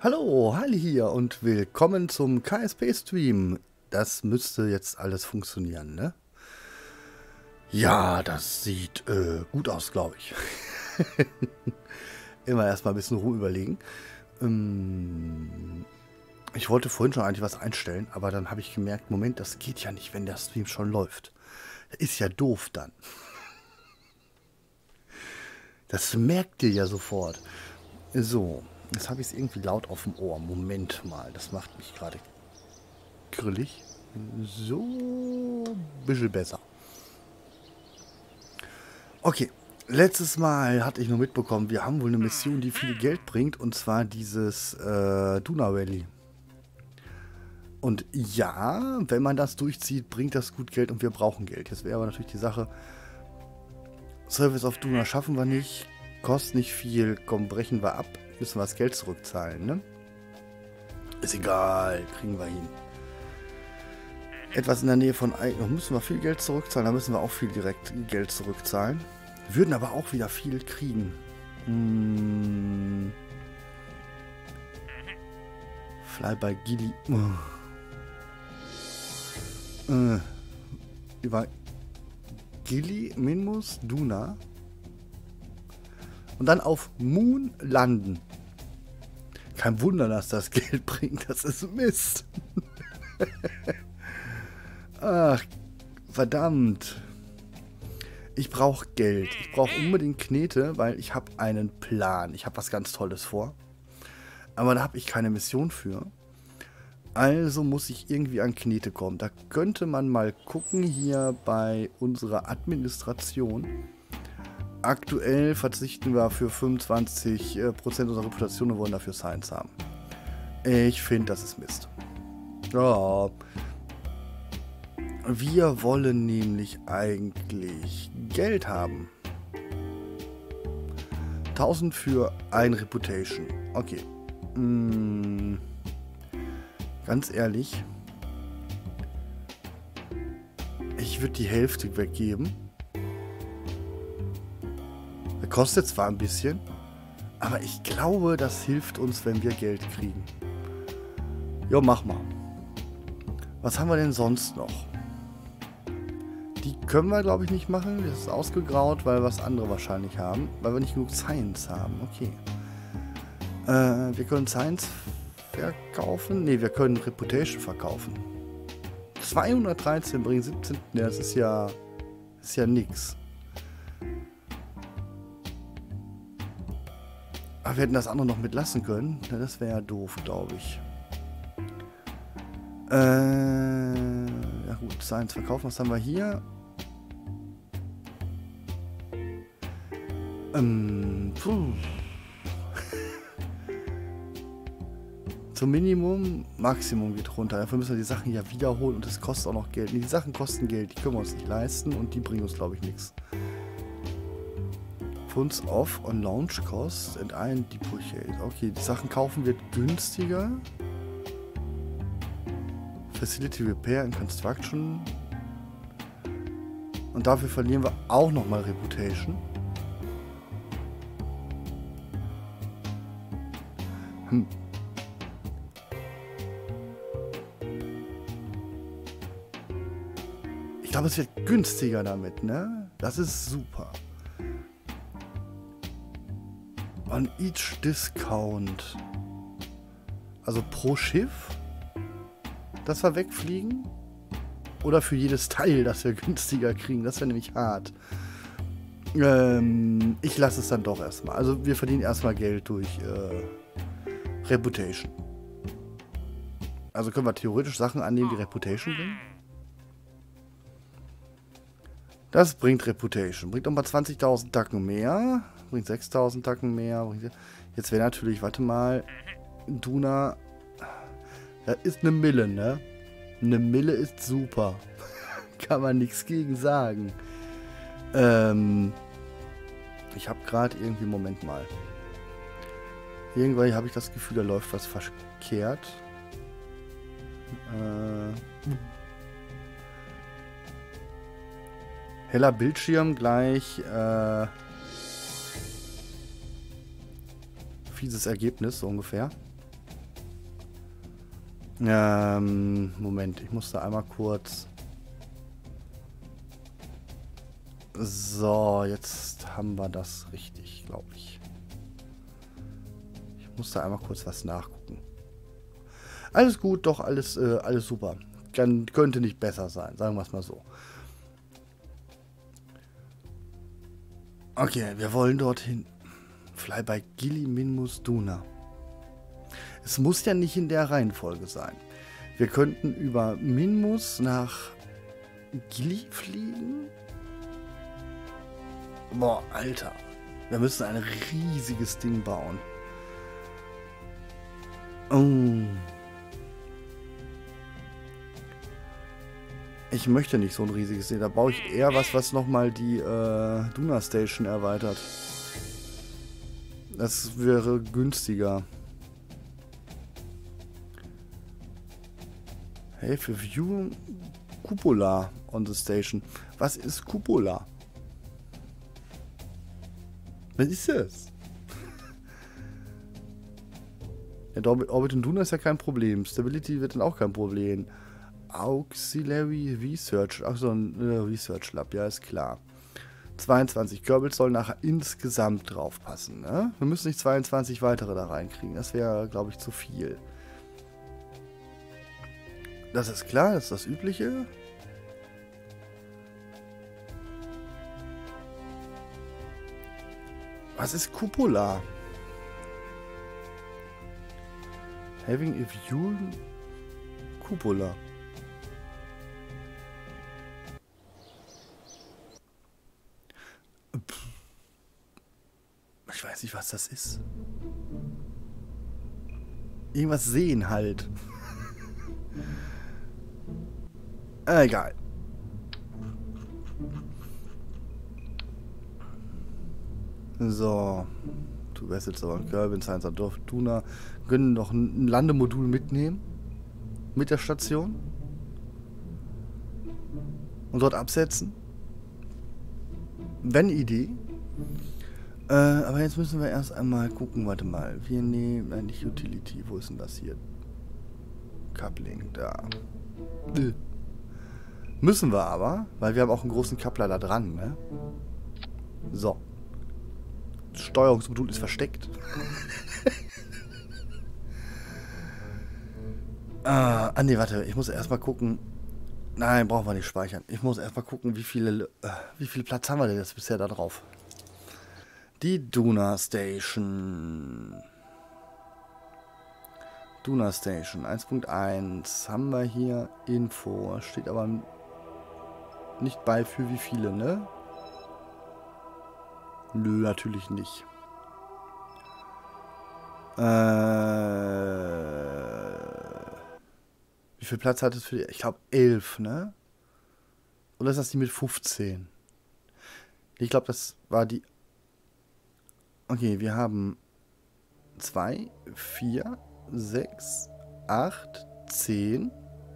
Hallo, Halli hier und willkommen zum KSP-Stream. Das müsste jetzt alles funktionieren, ne? Ja, das sieht gut aus, glaube ich. Immer erstmal ein bisschen rumüberlegen. Ich wollte vorhin schon eigentlich was einstellen, aber dann habe ich gemerkt, Moment, das geht ja nicht, wenn der Stream schon läuft. Ist ja doof dann. Das merkt ihr ja sofort. So, jetzt habe ich es irgendwie laut auf dem Ohr. Moment mal, das macht mich gerade grillig. So, ein bisschen besser. Okay, letztes Mal hatte ich nur mitbekommen, wir haben wohl eine Mission, die viel Geld bringt, und zwar dieses Duna Rally. Und ja, wenn man das durchzieht, bringt das gut Geld und wir brauchen Geld. Jetzt wäre aber natürlich die Sache, Service of Duna schaffen wir nicht, kostet nicht viel, komm, brechen wir ab, müssen wir das Geld zurückzahlen, ne? Ist egal, kriegen wir hin. Etwas in der Nähe von Eignung müssen wir viel Geld zurückzahlen, da müssen wir auch viel direkt Geld zurückzahlen. Würden aber auch wieder viel kriegen. Fly by Gili. Über Gili, Minmus, Duna. Und dann auf Moon landen. Kein Wunder, dass das Geld bringt. Das ist Mist. Ach, verdammt. Ich brauche Geld. Ich brauche unbedingt Knete, weil ich habe einen Plan. Ich habe was ganz Tolles vor. Aber da habe ich keine Mission für. Also muss ich irgendwie an Knete kommen. Da könnte man mal gucken hier bei unserer Administration. Aktuell verzichten wir für 25% unserer Reputation und wollen dafür Science haben. Ich finde, das ist Mist. Ja. Wir wollen nämlich eigentlich Geld haben. 1000 für ein Reputation. Okay. Ganz ehrlich. Ich würde die Hälfte weggeben. Das kostet zwar ein bisschen, aber ich glaube, das hilft uns, wenn wir Geld kriegen. Jo, mach mal. Was haben wir denn sonst noch? Die können wir, glaube ich, nicht machen. Das ist ausgegraut, weil wir was andere wahrscheinlich haben. Weil wir nicht genug Science haben. Okay. Wir können Science verkaufen. Ne, wir können Reputation verkaufen. 213 bringen 17. Ja, das ist ja nix. Aber wir hätten das andere noch mitlassen können. Ja, das wäre ja doof, glaube ich. Ja gut, Science verkaufen. Was haben wir hier? Zum Minimum, Maximum geht runter. Dafür müssen wir die Sachen ja wiederholen und das kostet auch noch Geld. Nee, die Sachen kosten Geld, die können wir uns nicht leisten und die bringen uns, glaube ich, nichts. Funds off on launch cost and ein depreciate. Okay, die Sachen kaufen wird günstiger. Facility Repair and Construction. Und dafür verlieren wir auch nochmal Reputation. Ich glaube, es wird günstiger damit, ne? Das ist super. On each discount. Also pro Schiff, dass wir wegfliegen? Oder für jedes Teil, das wir günstiger kriegen? Das wäre nämlich hart. Ich lasse es dann doch erstmal. Also wir verdienen erstmal Geld durch Reputation. Also können wir theoretisch Sachen annehmen, die Reputation bringen? Das bringt Reputation. Bringt nochmal 20.000 Tacken mehr. Bringt 6.000 Tacken mehr. Jetzt wäre natürlich, warte mal, Duna. Das ist eine Mille, ne? Eine Mille ist super. Kann man nichts gegen sagen. Ich habe gerade irgendwie, Moment mal. Irgendwann habe ich das Gefühl, da läuft was verkehrt. Heller Bildschirm gleich fieses Ergebnis, so ungefähr. Moment, ich muss da einmal kurz... So, jetzt haben wir das richtig, glaube ich. Ich muss da einmal kurz was nachgucken. Alles gut, doch, alles super. Könnte nicht besser sein, sagen wir es mal so. Okay, wir wollen dorthin. Fly by Gili Minmus Duna. Es muss ja nicht in der Reihenfolge sein. Wir könnten über Minmus nach Gili fliegen. Boah, Alter. Wir müssen ein riesiges Ding bauen. Oh. Ich möchte nicht so ein riesiges Ding. Da baue ich eher was nochmal die Duna Station erweitert. Das wäre günstiger. Hey, für View Cupola on the Station. Was ist Cupola? Was ist das? Ja, Orbit und Duna ist ja kein Problem. Stability wird dann auch kein Problem. Auxiliary Research. Ach so, ein Research Lab, ja, ist klar. 22. Kerbals soll nachher insgesamt drauf passen. Ne? Wir müssen nicht 22 weitere da reinkriegen. Das wäre, glaube ich, zu viel. Das ist klar, das ist das Übliche. Was ist Cupola? Having a view Cupola. Ich weiß nicht, was das ist. Irgendwas sehen halt. Egal. So. Du wärst jetzt aber ein Kerbin, Science und Dorf, Duna. Wir können noch ein Landemodul mitnehmen. Mit der Station. Und dort absetzen. Wenn Idee. Aber jetzt müssen wir erst einmal gucken. Warte mal. Wir nehmen. Nein, nicht Utility. Wo ist denn das hier? Coupling. Da. Müssen wir aber. Weil wir haben auch einen großen Coupler da dran. Ne? So. Das Steuerungsmodul ist versteckt. Nee, warte. Ich muss erstmal gucken. Nein, brauchen wir nicht speichern. Ich muss erstmal gucken, wie viel Platz haben wir denn jetzt bisher da drauf. Die Duna Station. Duna Station 1.1 haben wir hier Info. Steht aber nicht bei für wie viele, ne? Nö, natürlich nicht. Wie viel Platz hat es für die? Ich glaube 11, ne? Oder ist das die mit 15? Ich glaube, das war die... Okay, wir haben 2, 4, 6, 8, 10.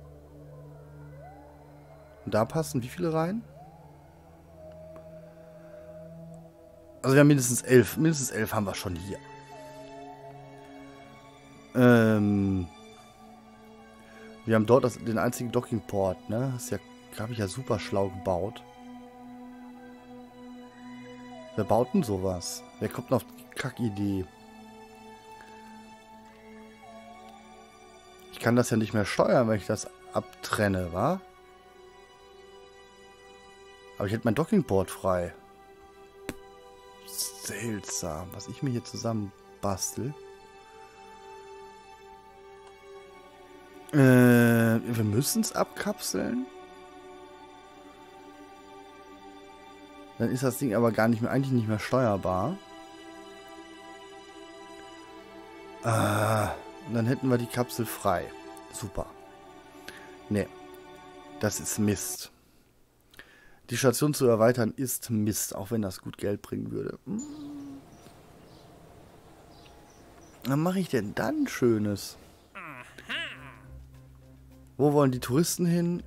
Und da passen wie viele rein? Also wir haben mindestens 11. Mindestens 11 haben wir schon hier. Wir haben dort den einzigen Dockingport, ne? Das ist ja, habe ich ja super schlau gebaut. Wer baut denn sowas? Wer kommt denn auf die Kackidee? Ich kann das ja nicht mehr steuern, wenn ich das abtrenne, wa? Aber ich hätte mein Dockingport frei. Seltsam, was ich mir hier zusammen bastel. Wir müssen es abkapseln. Dann ist das Ding aber gar nicht mehr, eigentlich nicht mehr steuerbar. Dann hätten wir die Kapsel frei. Super. Ne, das ist Mist. Die Station zu erweitern ist Mist, auch wenn das gut Geld bringen würde. Was mache ich denn dann Schönes? Wo wollen die Touristen hin?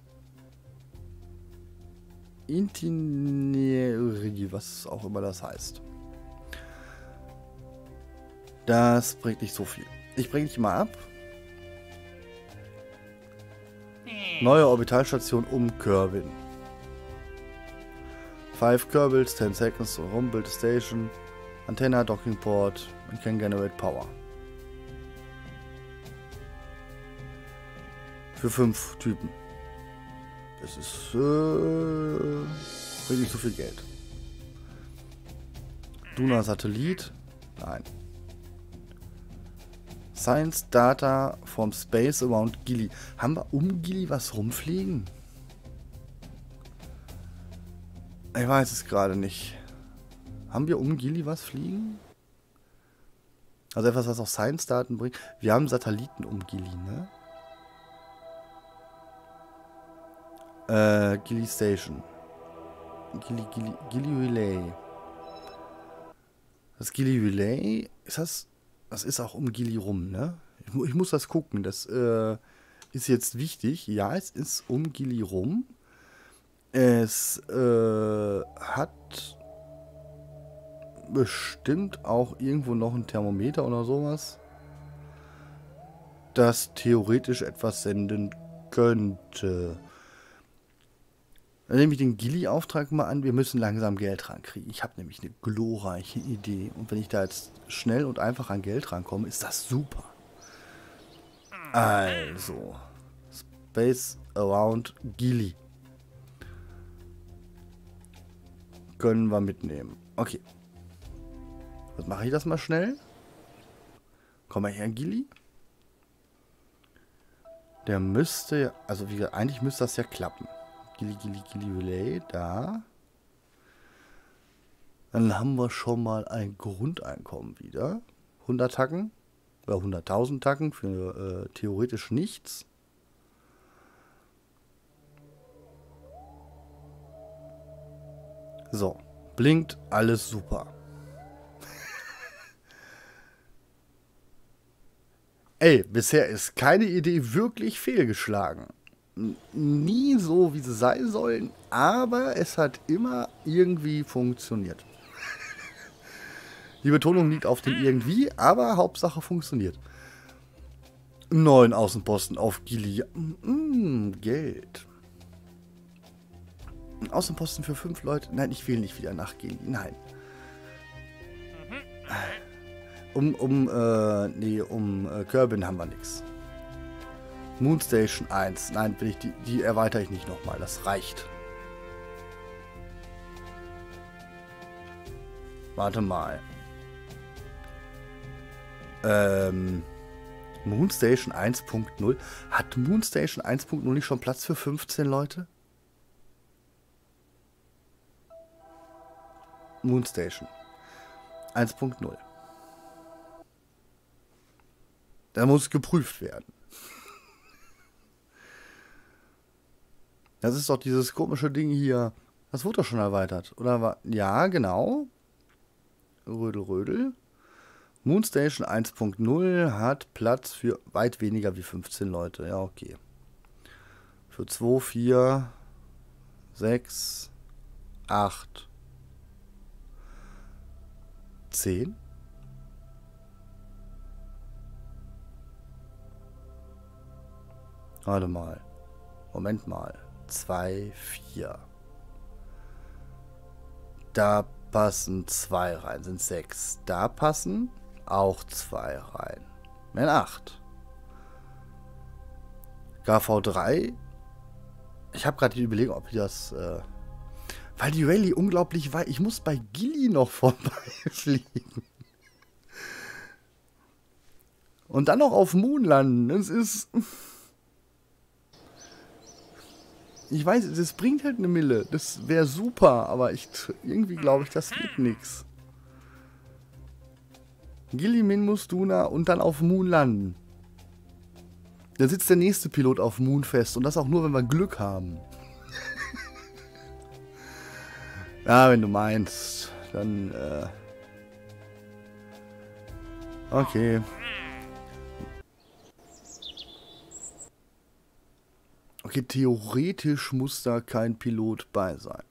Itinerary, was auch immer das heißt. Das bringt nicht so viel. Ich bringe dich mal ab. Neue Orbitalstation um Kerbin. 5 Kerbals, 10 seconds to rumble the station. Antenna, docking port and can generate power. Für 5 Typen. Das ist bringt nicht so viel Geld. Duna Satellit. Nein. Science Data from Space around Gili. Haben wir um Gili was rumfliegen? Ich weiß es gerade nicht. Haben wir um Gili was fliegen? Also etwas, was auch Science-Daten bringt. Wir haben Satelliten um Gili, ne? Gili Station. Gili Relay. Das Gili Relay, ist das ist auch um Gili rum, ne? Ich muss das gucken, das ist jetzt wichtig. Ja, es ist um Gili rum. Es hat bestimmt auch irgendwo noch ein Thermometer oder sowas, das theoretisch etwas senden könnte. Dann nehme ich den Gili-Auftrag mal an. Wir müssen langsam Geld rankriegen. Ich habe nämlich eine glorreiche Idee. Und wenn ich da jetzt schnell und einfach an Geld rankomme, ist das super. Also. Space Around Gili. Können wir mitnehmen. Okay. Was mache ich das mal schnell? Komm mal her, Gili. Der müsste, also wie gesagt, eigentlich müsste das ja klappen. Gili Relay, da. Dann haben wir schon mal ein Grundeinkommen wieder. 100 Tacken. Oder 100.000 Tacken für theoretisch nichts. So. Blinkt, alles super. Ey, bisher ist keine Idee wirklich fehlgeschlagen. Nie so, wie sie sein sollen, aber es hat immer irgendwie funktioniert. Die Betonung liegt auf dem irgendwie, aber Hauptsache funktioniert. 9 Außenposten auf Gili. Geld. Ein Außenposten für 5 Leute. Nein, ich will nicht wieder nach Gili. Nein. Um Kerbin haben wir nichts. Moonstation 1. Nein, will ich die erweitere ich nicht nochmal. Das reicht. Warte mal. Moonstation 1.0. Hat Moonstation 1.0 nicht schon Platz für 15 Leute? Moonstation 1.0. Da muss geprüft werden. Das ist doch dieses komische Ding hier. Das wurde doch schon erweitert. Oder war. Ja, genau. Rödel. Moonstation 1.0 hat Platz für weit weniger wie 15 Leute. Ja, okay. Für 2, 4, 6, 8, 10. Warte mal. Moment mal. 2, 4. Da passen 2 rein, sind 6. Da passen auch 2 rein. Wären 8. KV3. Ich habe gerade die Überlegung, ob ich das... weil die Rallye unglaublich weit... Ich muss bei Gili noch vorbeifliegen. Und dann noch auf Moon landen. Das ist... Ich weiß, das bringt halt eine Mille. Das wäre super, aber irgendwie glaube ich, das wird nichts. Gili, Minmus, Duna und dann auf Moon landen. Da sitzt der nächste Pilot auf Moon fest und das auch nur, wenn wir Glück haben. Ja, wenn du meinst, dann okay. Okay, theoretisch muss da kein Pilot bei sein.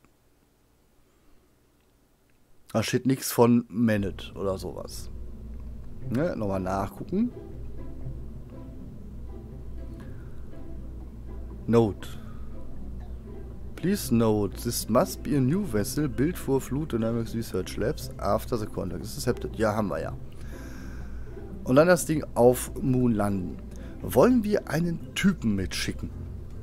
Da steht nichts von Manet oder sowas. Ne, nochmal nachgucken. Note. Please note, this must be a new vessel built for Fluid Dynamics Research Labs after the contact is accepted. Ja, haben wir ja. Und dann das Ding auf Moon landen. Wollen wir einen Typen mitschicken?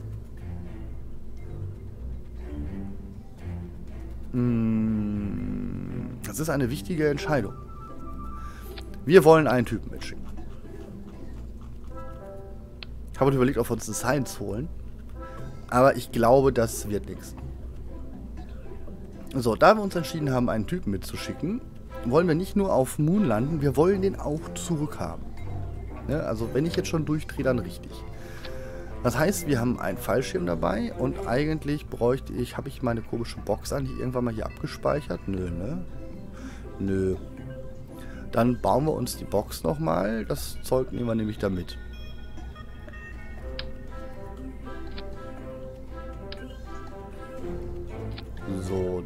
Das ist eine wichtige Entscheidung. Wir wollen einen Typen mitschicken. Ich habe überlegt, ob wir uns einen Science holen. Aber ich glaube, das wird nichts. So, da wir uns entschieden haben, einen Typen mitzuschicken, wollen wir nicht nur auf Moon landen, wir wollen den auch zurückhaben. Ja, also wenn ich jetzt schon durchdrehe, dann richtig. Das heißt, wir haben einen Fallschirm dabei und eigentlich bräuchte ich, habe ich meine komische Box eigentlich irgendwann mal hier abgespeichert? Nö, ne? Nö. Dann bauen wir uns die Box nochmal. Das Zeug nehmen wir nämlich da mit. So.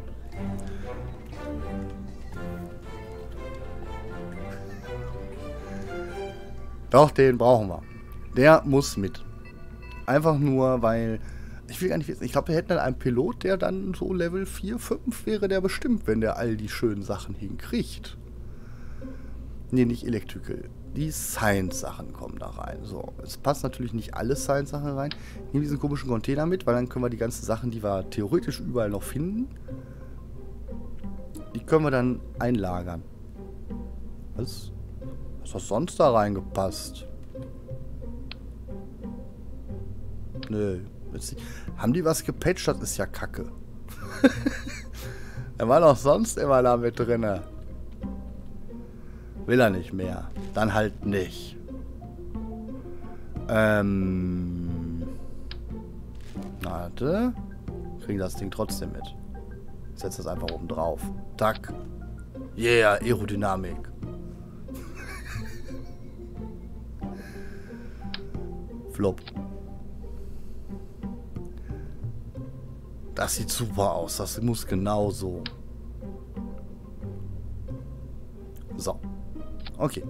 Doch, den brauchen wir. Der muss mit. Einfach nur, weil... Ich will gar nicht wissen. Ich glaube, wir hätten dann einen Pilot, der dann so Level 4, 5 wäre der bestimmt, wenn der all die schönen Sachen hinkriegt. Nee, nicht Electrical. Die Science-Sachen kommen da rein. So, es passt natürlich nicht alle Science-Sachen rein. Ich nehme diesen komischen Container mit, weil dann können wir die ganzen Sachen, die wir theoretisch überall noch finden, die können wir dann einlagern. Was hat sonst da reingepasst? Nö. Haben die was gepatcht? Das ist ja kacke. Er war doch sonst immer da mit drinne. Will er nicht mehr. Dann halt nicht. Warte. Kriegen das Ding trotzdem mit. Ich setze das einfach oben drauf. Tack. Yeah, Aerodynamik. Flop. Das sieht super aus. Das muss genau so. So. Okay.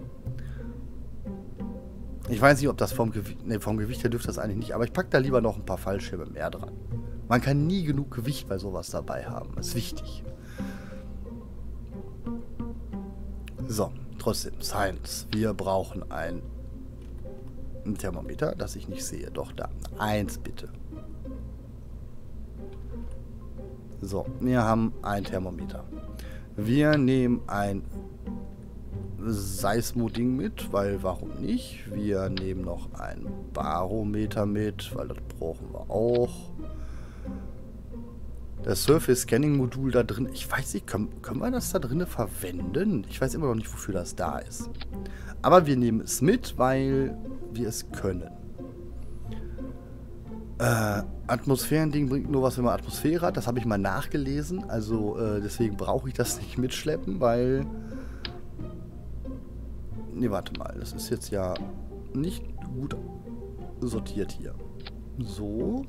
Ich weiß nicht, ob das vom Gewicht... Ne, vom Gewicht her dürfte das eigentlich nicht. Aber ich packe da lieber noch ein paar Fallschirme mehr dran. Man kann nie genug Gewicht bei sowas dabei haben. Das ist wichtig. So. Trotzdem. Science. Wir brauchen ein Thermometer, das ich nicht sehe. Doch, da. 1 bitte. So. Wir haben ein Thermometer. Wir nehmen ein Seismoding mit, weil warum nicht? Wir nehmen noch ein Barometer mit, weil das brauchen wir auch. Das Surface Scanning Modul da drin, ich weiß nicht, können wir das da drin verwenden? Ich weiß immer noch nicht, wofür das da ist. Aber wir nehmen es mit, weil wir es können. Atmosphärending bringt nur was, wenn man Atmosphäre hat. Das habe ich mal nachgelesen. Also deswegen brauche ich das nicht mitschleppen, weil... Ne, warte mal. Das ist jetzt ja nicht gut sortiert hier. So.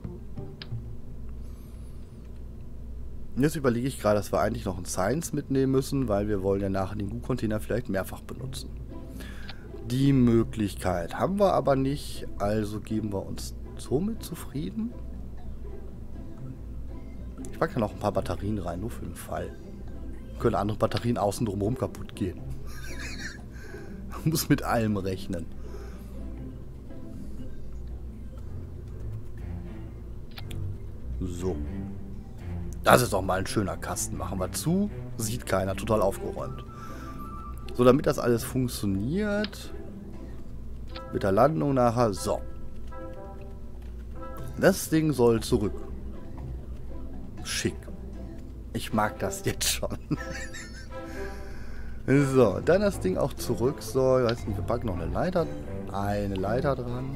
Jetzt überlege ich gerade, dass wir eigentlich noch einen Science mitnehmen müssen, weil wir wollen ja nachher den Gu-Container vielleicht mehrfach benutzen. Die Möglichkeit haben wir aber nicht, also geben wir uns somit zufrieden. Ich packe ja noch ein paar Batterien rein, nur für den Fall. Können andere Batterien außen drumherum kaputt gehen. Man muss mit allem rechnen. So. Das ist doch mal ein schöner Kasten. Machen wir zu. Sieht keiner. Total aufgeräumt. So, damit das alles funktioniert. Mit der Landung nachher. So. Das Ding soll zurück. Schick. Ich mag das jetzt schon. So, dann das Ding auch zurück. So, ich weiß nicht, wir packen noch eine Leiter dran.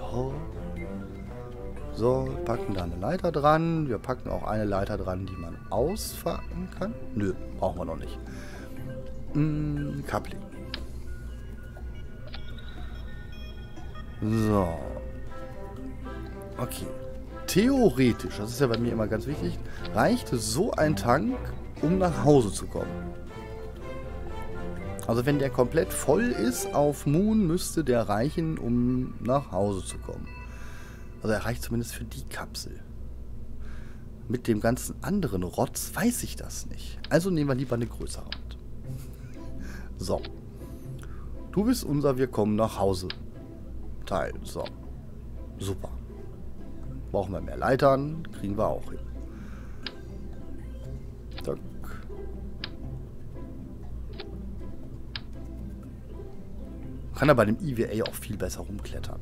So, wir packen da eine Leiter dran. Wir packen auch eine Leiter dran, die man ausfahren kann. Nö, brauchen wir noch nicht. Coupling. So. Okay. Theoretisch, das ist ja bei mir immer ganz wichtig, reicht so ein Tank, um nach Hause zu kommen. Also wenn der komplett voll ist auf Moon, müsste der reichen, um nach Hause zu kommen. Also er reicht zumindest für die Kapsel. Mit dem ganzen anderen Rotz weiß ich das nicht. Also nehmen wir lieber eine größere mit. So. Du bist unser Wir kommen nach Hause Teil. So. Super. Brauchen wir mehr Leitern? Kriegen wir auch hin. Zack. Kann er bei dem EVA auch viel besser rumklettern.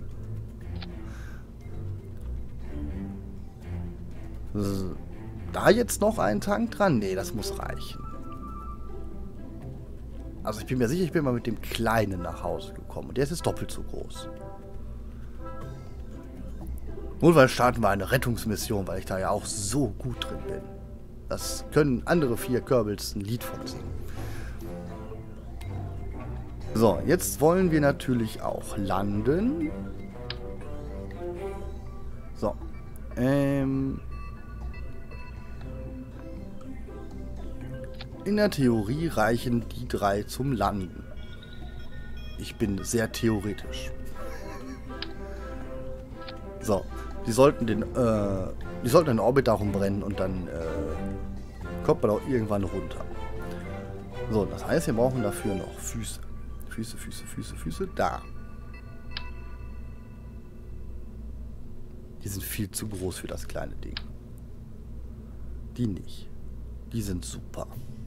Da jetzt noch ein Tank dran? Nee, das muss reichen. Also ich bin mir sicher, ich bin mal mit dem Kleinen nach Hause gekommen. Und der ist jetzt doppelt so groß. Notfall starten wir eine Rettungsmission, weil ich da ja auch so gut drin bin. Das können andere 4 Kerbals ein Lied von singen. So, jetzt wollen wir natürlich auch landen. So. In der Theorie reichen die 3 zum Landen. Ich bin sehr theoretisch. So, die sollten den Orbit darum brennen und dann kommt man auch irgendwann runter. So, das heißt, wir brauchen dafür noch Füße. Füße. Da. Die sind viel zu groß für das kleine Ding. Die nicht. Die sind super.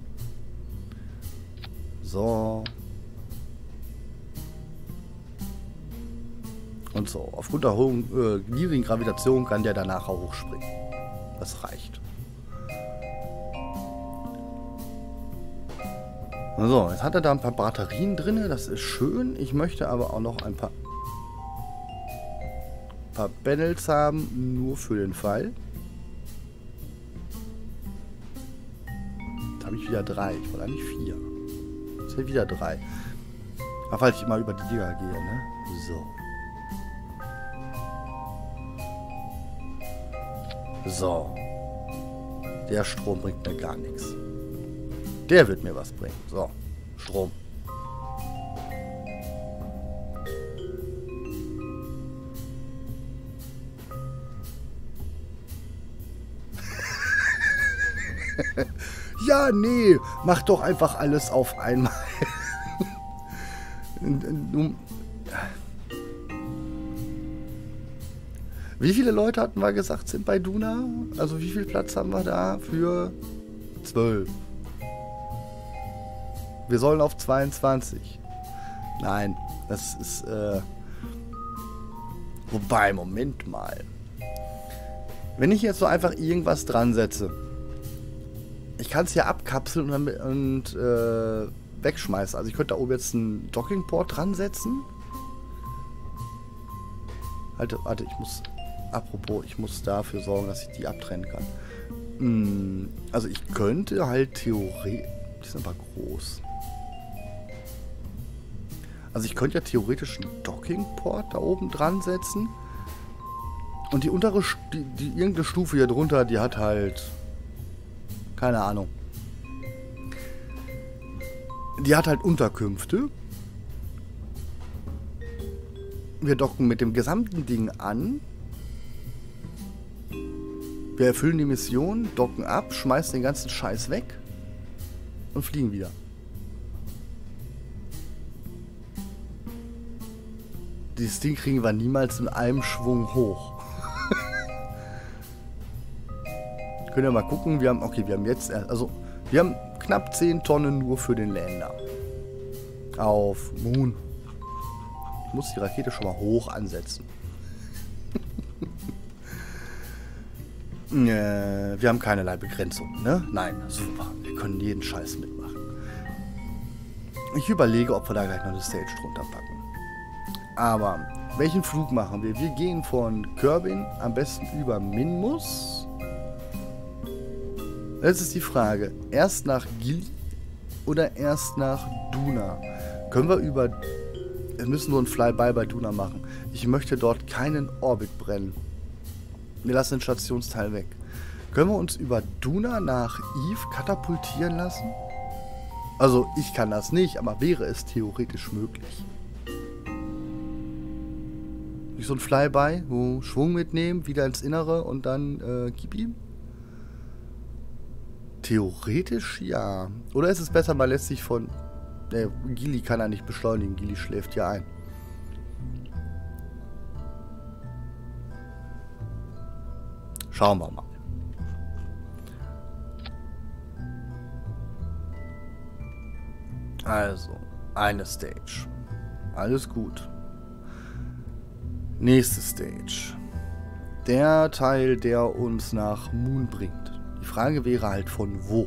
So. Und so. Aufgrund der hohen, niedrigen Gravitation kann der danach auch hochspringen. Das reicht. So, jetzt hat er da ein paar Batterien drin. Das ist schön. Ich möchte aber auch noch ein paar Panels haben. Nur für den Fall. Jetzt habe ich wieder 3. Ich wollte eigentlich 4. Jetzt habe ich wieder 3. Aber falls ich immer über die Dinger gehe, ne? So. So. Der Strom bringt mir gar nichts. Der wird mir was bringen. So. Strom. Ja, nee. Mach doch einfach alles auf einmal. Wie viele Leute hatten wir gesagt, sind bei Duna? Also wie viel Platz haben wir da? Für 12. Wir sollen auf 22. Nein, das ist, wobei, Moment mal. Wenn ich jetzt so einfach irgendwas dran setze, ich kann es ja abkapseln und wegschmeißen. Also ich könnte da oben jetzt einen Dockingport dran setzen. Warte, ich muss dafür sorgen, dass ich die abtrennen kann. Also ich könnte halt theoretisch, die sind aber groß. Also ich könnte ja theoretisch einen Dockingport da oben dran setzen. Und die untere, irgendeine Stufe hier drunter, die hat halt, keine Ahnung. Die hat halt Unterkünfte. Wir docken mit dem gesamten Ding an. Wir erfüllen die Mission, docken ab, schmeißen den ganzen Scheiß weg und fliegen wieder. Dieses Ding kriegen wir niemals in einem Schwung hoch. Können wir mal gucken, wir haben jetzt, also wir haben knapp 10 Tonnen nur für den Lander. Auf Moon. Ich muss die Rakete schon mal hoch ansetzen. Wir haben keinerlei Begrenzung, ne? Nein, super. Wir können jeden Scheiß mitmachen. Ich überlege, ob wir da gleich noch eine Stage drunter packen. Aber welchen Flug machen wir? Wir gehen von Kerbin am besten über Minmus. Jetzt ist die Frage, erst nach Gili oder erst nach Duna? Wir müssen nur ein Flyby bei Duna machen. Ich möchte dort keinen Orbit brennen. Wir lassen den Stationsteil weg. Können wir uns über Duna nach Eve katapultieren lassen? Also, ich kann das nicht, aber wäre es theoretisch möglich. Nicht so ein Flyby, wo Schwung mitnehmen, wieder ins Innere und dann gib ihm? Theoretisch ja. Oder ist es besser, man lässt sich von... Gilly kann er nicht beschleunigen, Gilly schläft ja ein. Schauen wir mal. Also, eine Stage. Alles gut. Nächste Stage. Der Teil, der uns nach Moon bringt. Die Frage wäre halt von wo.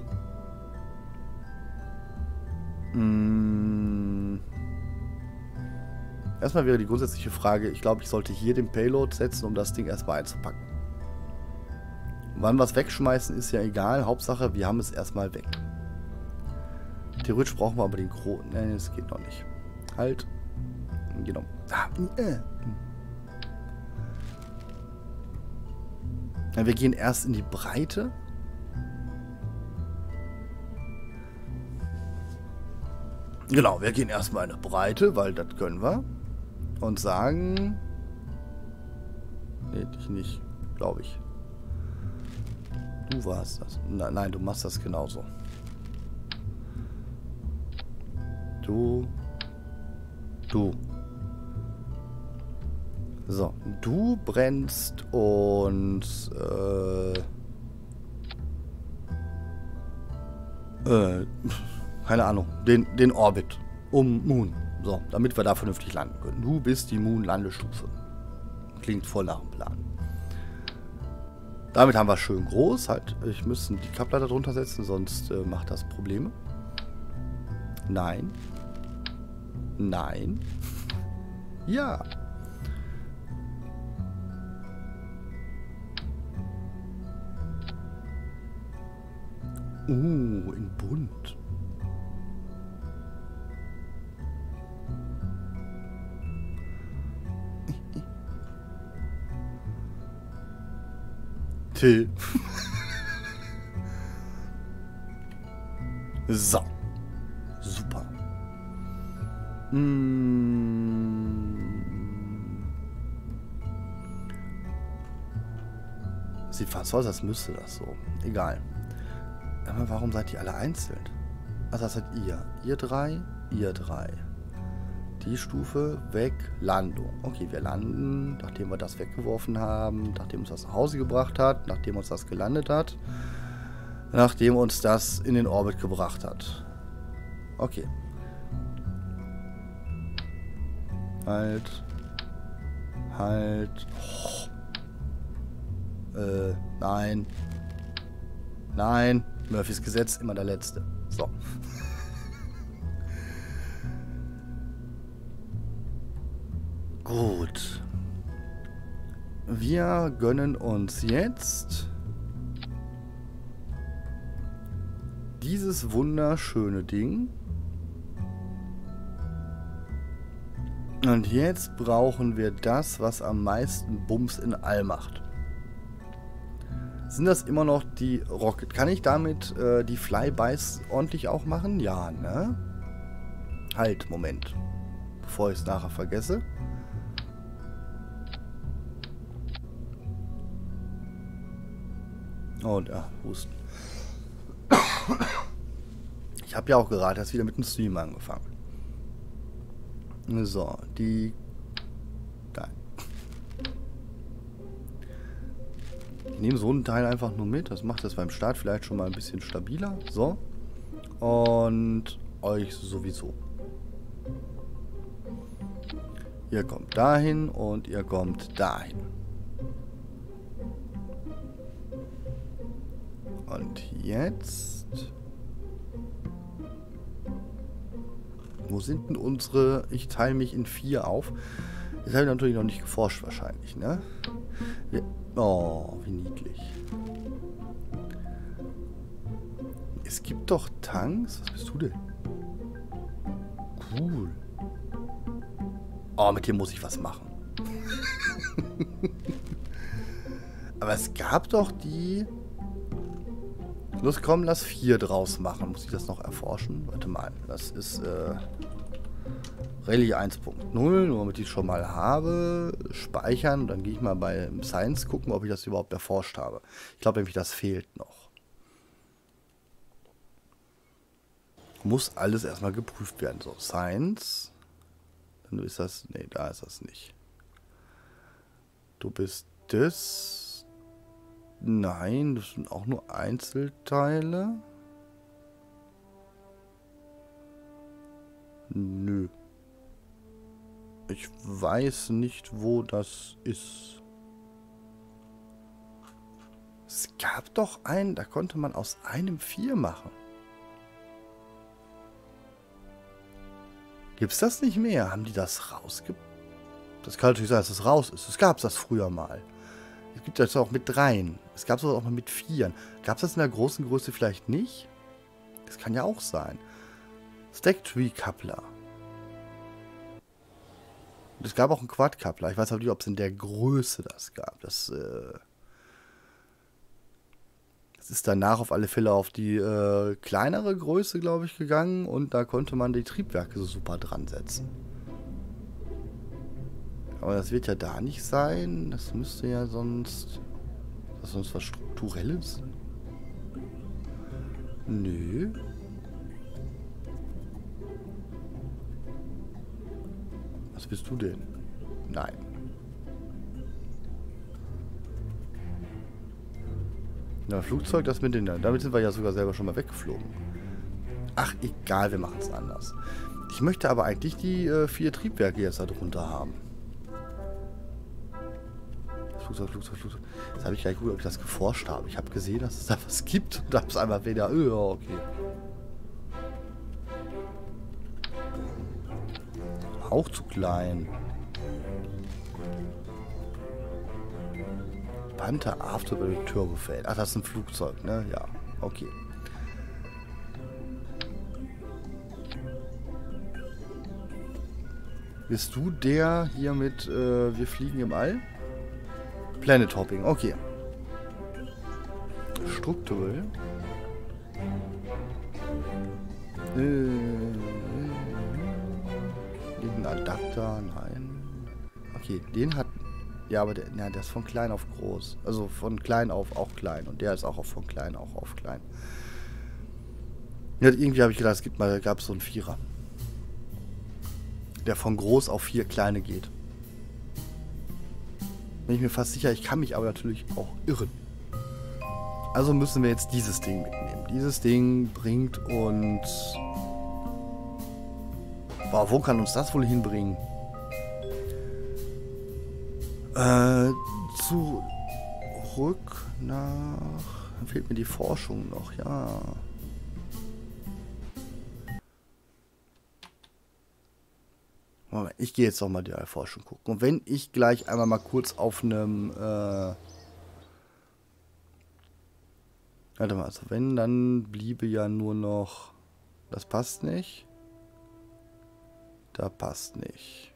Erstmal wäre die grundsätzliche Frage, ich glaube, ich sollte hier den Payload setzen, um das Ding erstmal einzupacken. Wann wir es wegschmeißen, ist ja egal. Hauptsache, wir haben es erstmal weg. Theoretisch brauchen wir aber den großen. Nein, das geht noch nicht. Halt. Genau. Ja, wir gehen erst in die Breite. Genau, wir gehen erstmal in die Breite, weil das können wir. Und sagen... Nee, dich nicht, glaube ich. Du warst das. Nein, du machst das genauso. Du. So, du brennst und keine Ahnung, den Orbit um Moon. So, damit wir da vernünftig landen können. Du bist die Moon-Landestufe. Klingt voll nach dem Plan. Damit haben wir schön groß. Halt, ich müsste die Kappler da drunter setzen, sonst macht das Probleme. Nein. Nein. Ja. In bunt. Till. So. Super. Sieht fast aus, als müsste das so. Egal. Aber warum seid ihr alle einzeln? Also das seid ihr. Ihr drei, ihr drei. Die Stufe weg, Landung. Okay, wir landen, nachdem wir das weggeworfen haben, nachdem uns das nach Hause gebracht hat, nachdem uns das gelandet hat, nachdem uns das in den Orbit gebracht hat. Okay. Halt. Halt. Oh. Nein. Nein. Murphys Gesetz, immer der Letzte. So. Gut. Wir gönnen uns jetzt dieses wunderschöne Ding. Und jetzt brauchen wir das, was am meisten Bums in All macht. Sind das immer noch die Rocket? Kann ich damit die Flybys ordentlich auch machen? Ja, ne? Halt, Moment. Bevor ich es nachher vergesse. Und ja, Husten. Ich habe ja auch gerade erst wieder mit dem Stream angefangen. So, die... Nein. Ich nehme so einen Teil einfach nur mit. Das macht das beim Start vielleicht schon mal ein bisschen stabiler. So. Und euch sowieso. Ihr kommt dahin und ihr kommt dahin. Und jetzt... Wo sind denn unsere... Ich teile mich in 4 auf. Das habe ich natürlich noch nicht geforscht wahrscheinlich, ne? Oh, wie niedlich. Es gibt doch Tanks. Was bist du denn? Cool. Oh, mit dem muss ich was machen. Aber es gab doch die... Los, komm, lass 4 draus machen. Muss ich das noch erforschen? Warte mal. Das ist Rallye 1.0, nur damit ich es schon mal habe. Speichern. Dann gehe ich mal bei Science gucken, ob ich das überhaupt erforscht habe. Ich glaube nämlich, das fehlt noch. Muss alles erstmal geprüft werden. So, Science. Dann ist das... Ne, da ist das nicht. Du bist das... Nein, das sind auch nur Einzelteile. Nö. Ich weiß nicht, wo das ist. Es gab doch einen, da konnte man aus einem 4 machen. Gibt's das nicht mehr? Haben die das rausge... Das kann natürlich sein, dass es raus ist. Es gab das früher mal. Es gibt das auch mit 3. Es gab es auch mal mit 4. Gab es das in der großen Größe vielleicht nicht? Das kann ja auch sein. Stack Tree Coupler. Es gab auch einen Quad Coupler. Ich weiß aber nicht, ob es in der Größe das gab. Das ist danach auf alle Fälle auf die kleinere Größe, glaube ich, gegangen. Und da konnte man die Triebwerke so super dran setzen. Aber das wird ja da nicht sein. Das müsste ja sonst... Ist das sonst was Strukturelles? Nö. Was bist du denn? Nein. Na, Flugzeug, das mit den... Damit sind wir ja sogar selber schon mal weggeflogen. Ach, egal, wir machen es anders. Ich möchte aber eigentlich die 4 Triebwerke jetzt da drunter haben. Flugzeug. Jetzt habe ich gleich gut, ob ich das geforscht habe. Ich habe gesehen, dass es da was gibt und habe es einfach wieder... Ja, okay. Auch zu klein. Panther Afterburner Turbofan. Ach, das ist ein Flugzeug, ne? Ja, okay. Bist du der hier mit wir fliegen im All? Planet Hopping, okay. Strukturell. Ein Adapter, nein. Okay, den hat... Ja, aber der ist von klein auf groß. Also von klein auf auch klein. Und der ist auch von klein auf klein. Ja, irgendwie habe ich gedacht, gab es so einen 4er. Der von groß auf 4 kleine geht. Bin ich mir fast sicher, ich kann mich aber natürlich auch irren. Also müssen wir jetzt dieses Ding mitnehmen. Dieses Ding bringt uns... Boah, wo kann uns das wohl hinbringen? Zurück nach... Dann fehlt mir die Forschung noch, ja. Moment, ich gehe jetzt doch mal die Forschung gucken. Und wenn ich gleich einmal mal kurz auf einem... Warte mal, also wenn, dann bliebe ja nur noch... Das passt nicht. Da passt nicht.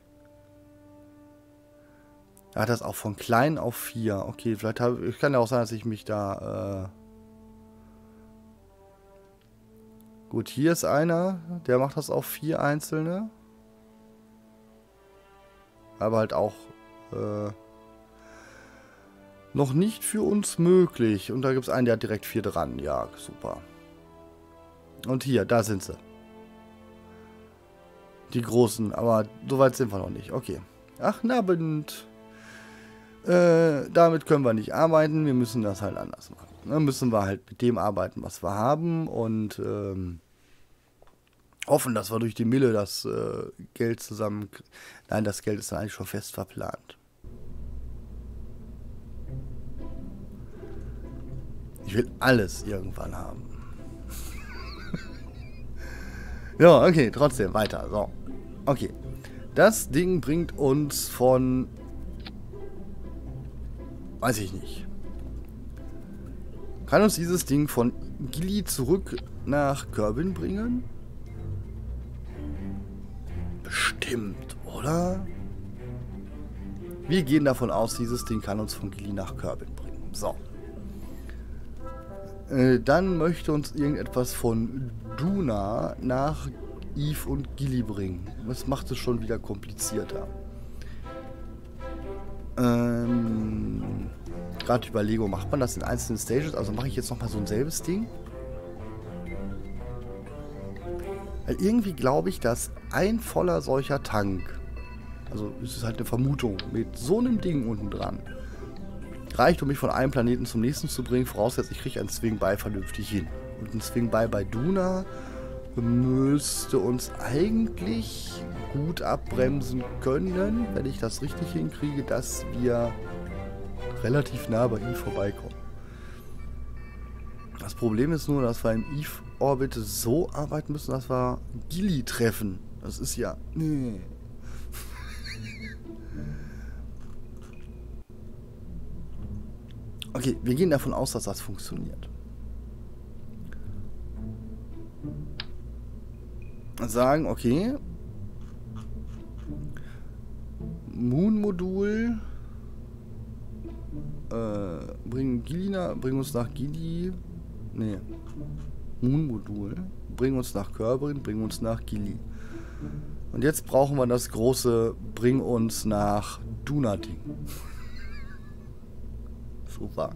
Er hat das auch von klein auf 4. Okay, vielleicht kann ja auch sein, dass ich mich da... Gut, hier ist einer. Der macht das auf 4 einzelne. Aber halt auch... noch nicht für uns möglich. Und da gibt es einen, der hat direkt 4 dran. Ja, super. Und hier, da sind sie. Die großen, aber so weit sind wir noch nicht. Okay. Ach, Abend. Damit können wir nicht arbeiten. Wir müssen das halt anders machen. Dann müssen wir halt mit dem arbeiten, was wir haben. Und hoffen, dass wir durch die Mille das Geld zusammen... Nein, das Geld ist dann eigentlich schon fest verplant. Ich will alles irgendwann haben. Ja, okay, trotzdem, weiter. So. Okay. Das Ding bringt uns von... Weiß ich nicht. Kann uns dieses Ding von Gili zurück nach Kerbin bringen? Bestimmt, oder? Wir gehen davon aus, dieses Ding kann uns von Gili nach Kerbin bringen. So. Dann möchte uns irgendetwas von Duna nach Eve und Gilly bringen. Das macht es schon wieder komplizierter. Gerade Überlegung, macht man das in einzelnen Stages? Also mache ich jetzt nochmal so ein selbes Ding? Weil irgendwie glaube ich, dass ein voller solcher Tank, also es ist halt eine Vermutung, mit so einem Ding unten dran, reicht, um mich von einem Planeten zum nächsten zu bringen, vorausgesetzt, ich kriege einen Swing By vernünftig hin. Und ein Swing By bei Duna müsste uns eigentlich gut abbremsen können, wenn ich das richtig hinkriege, dass wir relativ nah bei Eve vorbeikommen. Das Problem ist nur, dass wir im Eve-Orbit so arbeiten müssen, dass wir Gilly treffen. Das ist ja... Nee. Okay, wir gehen davon aus, dass das funktioniert. Sagen, okay. Moon-Modul. Bring uns nach Gilly. Nee. Moon-Modul. Bring uns nach Kerberin, bring uns nach Gilly. Und jetzt brauchen wir das große Bring uns nach Duna-Ding. Super.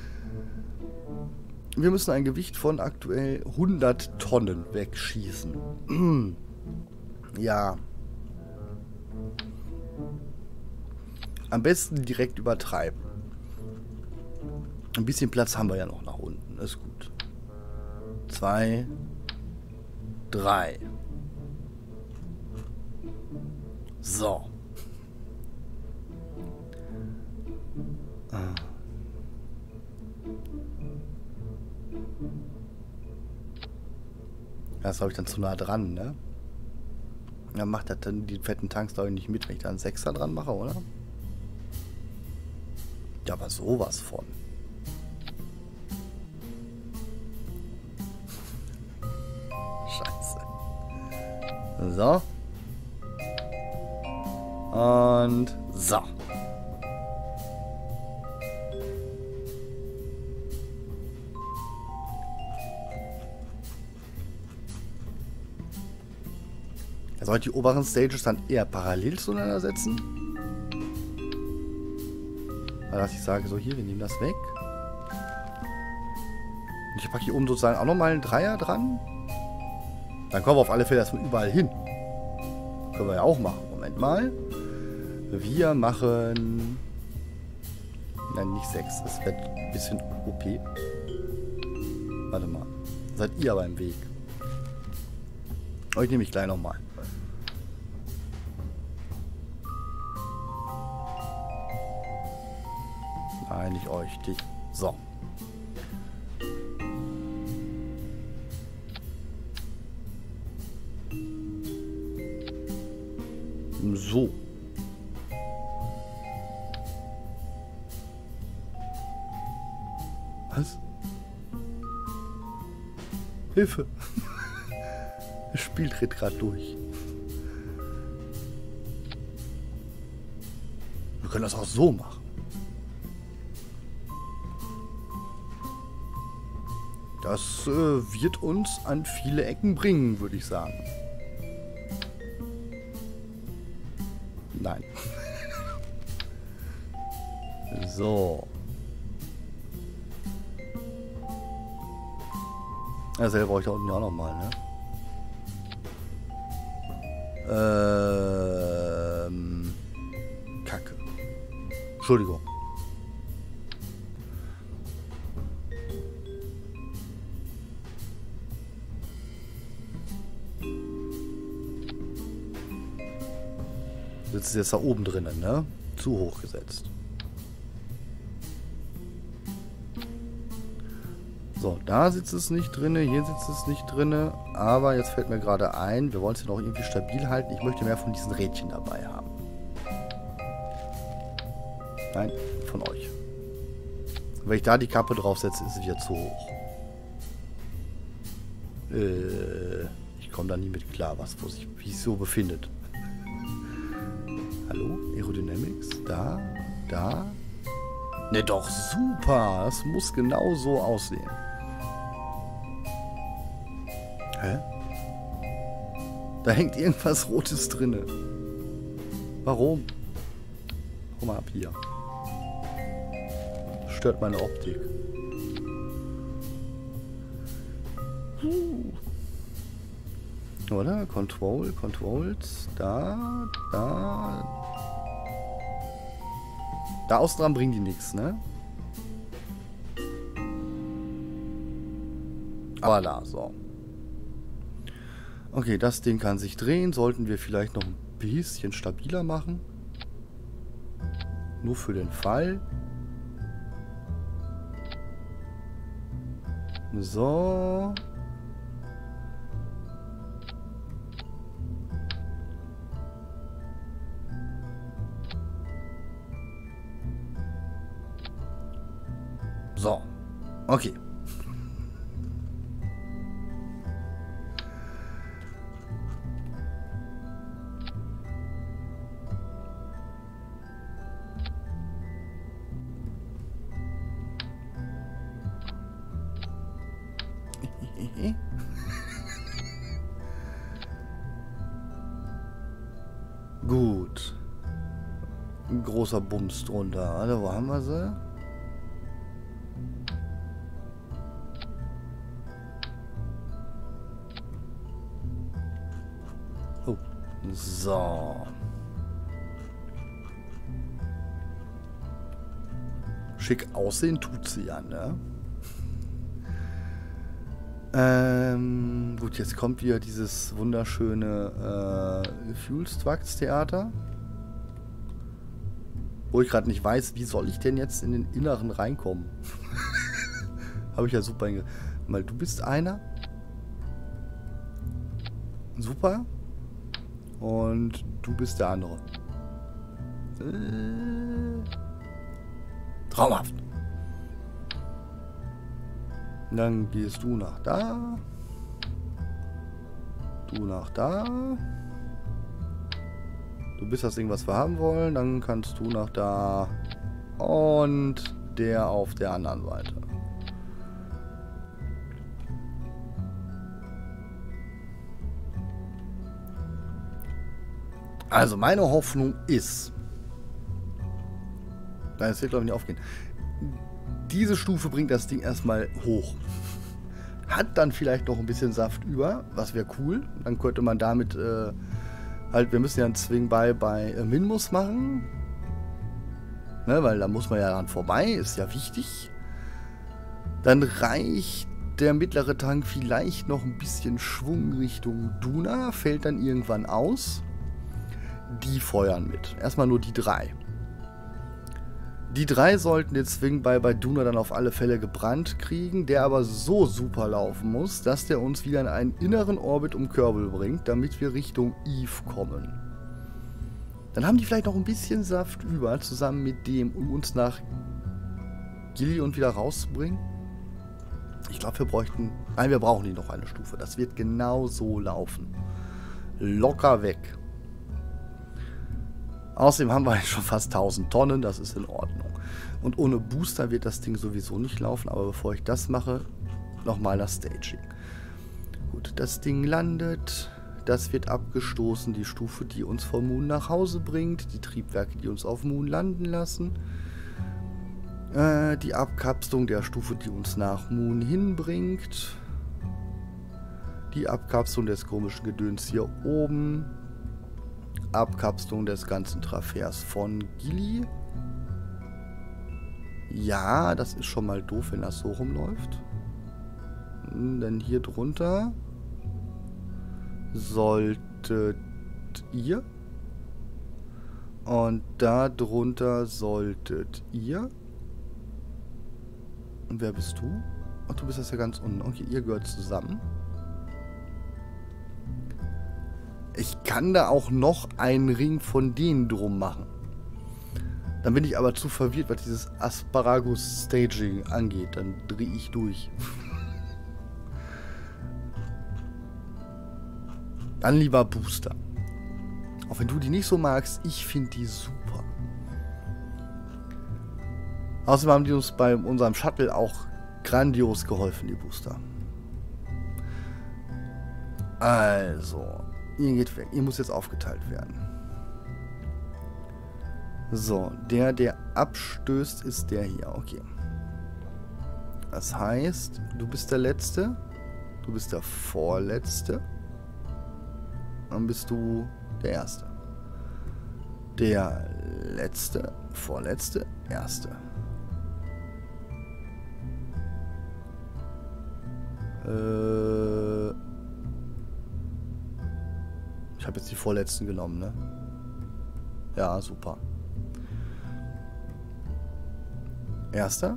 Wir müssen ein Gewicht von aktuell 100 Tonnen wegschießen. Ja. Am besten direkt übertreiben. Ein bisschen Platz haben wir ja noch nach unten. Das ist gut. 2, 3. So. Das habe ich dann zu nah dran, ne? Ja, macht das dann die fetten Tanks glaube ich nicht mit, wenn ich da einen 6er dran mache, oder? Ja, aber sowas von. Scheiße. So. Und so. Soll ich die oberen Stages dann eher parallel zueinander setzen? Weil dass ich sage, so hier, wir nehmen das weg. Und ich packe hier oben sozusagen auch nochmal einen Dreier dran. Dann kommen wir auf alle Fälle erstmal überall hin. Können wir ja auch machen. Moment mal. Wir machen... Nein, nicht 6. Das wird ein bisschen OP. Warte mal. Seid ihr aber im Weg. Euch nehme ich gleich nochmal. Nein, nicht euch, dich. So. So. Was? Hilfe. Das Spiel dreht gerade durch. Wir können das auch so machen. Das wird uns an viele Ecken bringen, würde ich sagen. Nein. So. Ja, selber brauche ich da unten ja auch nochmal, ne? Kacke. Entschuldigung. Sitzt jetzt da oben drinnen, ne? Zu hoch gesetzt. So, da sitzt es nicht drinne, hier sitzt es nicht drinne, aber jetzt fällt mir gerade ein, wir wollen es ja noch irgendwie stabil halten. Ich möchte mehr von diesen Rädchen dabei haben. Nein, von euch. Wenn ich da die Kappe draufsetze, ist sie wieder zu hoch. Ich komme da nie mit klar, wie sich so befindet. Hallo? Aerodynamics? Da? Da? Ne, doch, super. Das muss genau so aussehen. Hä? Da hängt irgendwas Rotes drinne. Warum? Komm mal ab hier. Stört meine Optik. Oder? Controls. Da. Da außen dran bringen die nichts, ne? Aber da, so. Okay, das Ding kann sich drehen. Sollten wir vielleicht noch ein bisschen stabiler machen. Nur für den Fall. So. So. Okay. Gut. Ein großer Bums drunter. Alter, wo haben wir sie? Oh. So. Schick aussehen tut sie ja, ne? Gut, jetzt kommt wieder dieses wunderschöne Fuel-Structs-Theater. Wo ich gerade nicht weiß, wie soll ich denn jetzt in den Inneren reinkommen? Habe ich ja super weil du bist einer. Super. Und du bist der andere. Traumhaft. Dann gehst du nach da. Du nach da. Du bist das Ding, was wir haben wollen. Dann kannst du nach da. Und der auf der anderen Seite. Also meine Hoffnung ist, das wird glaube ich nicht aufgehen, diese Stufe bringt das Ding erstmal hoch. Hat dann vielleicht noch ein bisschen Saft über, was wäre cool. Dann könnte man damit halt, wir müssen ja einen Swing bei Minmus machen. Ne, weil da muss man ja dran vorbei, ist ja wichtig. Dann reicht der mittlere Tank vielleicht noch ein bisschen Schwung Richtung Duna, fällt dann irgendwann aus. Die feuern mit. Erstmal nur die 3. Die 3 sollten den Swing bei Duna dann auf alle Fälle gebrannt kriegen, der aber so super laufen muss, dass der uns wieder in einen inneren Orbit um Kerbal bringt, damit wir Richtung Eve kommen. Dann haben die vielleicht noch ein bisschen Saft über, zusammen mit dem, um uns nach Gillion wieder rauszubringen. Ich glaube, wir bräuchten... Nein, wir brauchen nicht noch eine Stufe. Das wird genau so laufen. Locker weg. Außerdem haben wir schon fast 1000 Tonnen, das ist in Ordnung. Und ohne Booster wird das Ding sowieso nicht laufen, aber bevor ich das mache, nochmal das Staging. Gut, das Ding landet, das wird abgestoßen, die Stufe, die uns vom Moon nach Hause bringt, die Triebwerke, die uns auf Moon landen lassen, die Abkapselung der Stufe, die uns nach Moon hinbringt, die Abkapselung des komischen Gedöns hier oben, Abkapselung des ganzen Trafers von Gilly. Ja, das ist schon mal doof, wenn das so rumläuft. Denn hier drunter solltet ihr. Und da drunter solltet ihr. Und wer bist du? Ach, du bist das ja ganz unten. Okay, ihr gehört zusammen. Ich kann da auch noch einen Ring von denen drum machen. Dann bin ich aber zu verwirrt, was dieses Asparagus-Staging angeht. Dann drehe ich durch. Dann lieber Booster. Auch wenn du die nicht so magst, ich finde die super. Außerdem haben die uns bei unserem Shuttle auch grandios geholfen, die Booster. Also, Ihr geht weg. Ihr muss jetzt aufgeteilt werden. So, der abstößt, ist der hier. Okay. Das heißt, du bist der Letzte. Du bist der Vorletzte. Dann bist du der Erste. Der Letzte, Vorletzte, Erste. Ich habe jetzt die Vorletzten genommen, ne? Ja, super. Erster.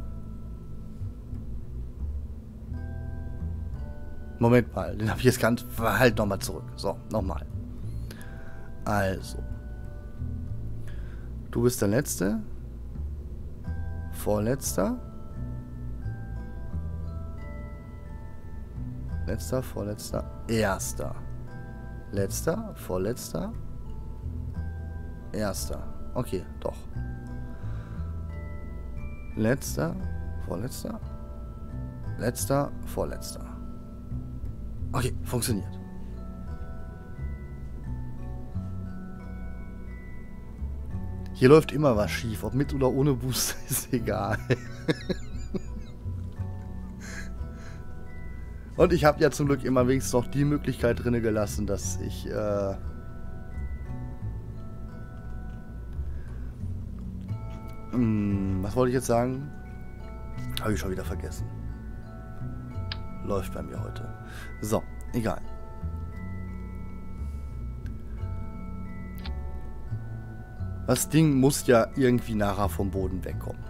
Moment mal, den habe ich jetzt ganz... Halt nochmal zurück. So, nochmal. Also. Du bist der Letzte. Vorletzter. Letzter, Vorletzter, Erster. Letzter, Vorletzter, Erster. Okay, doch. Letzter, Vorletzter, Letzter, Vorletzter. Okay, funktioniert. Hier läuft immer was schief. Ob mit oder ohne Booster ist egal. Und ich habe ja zum Glück immer wenigstens noch die Möglichkeit drin gelassen, dass ich was wollte ich jetzt sagen? Habe ich schon wieder vergessen. Läuft bei mir heute. So, egal. Das Ding muss ja irgendwie nachher vom Boden wegkommen.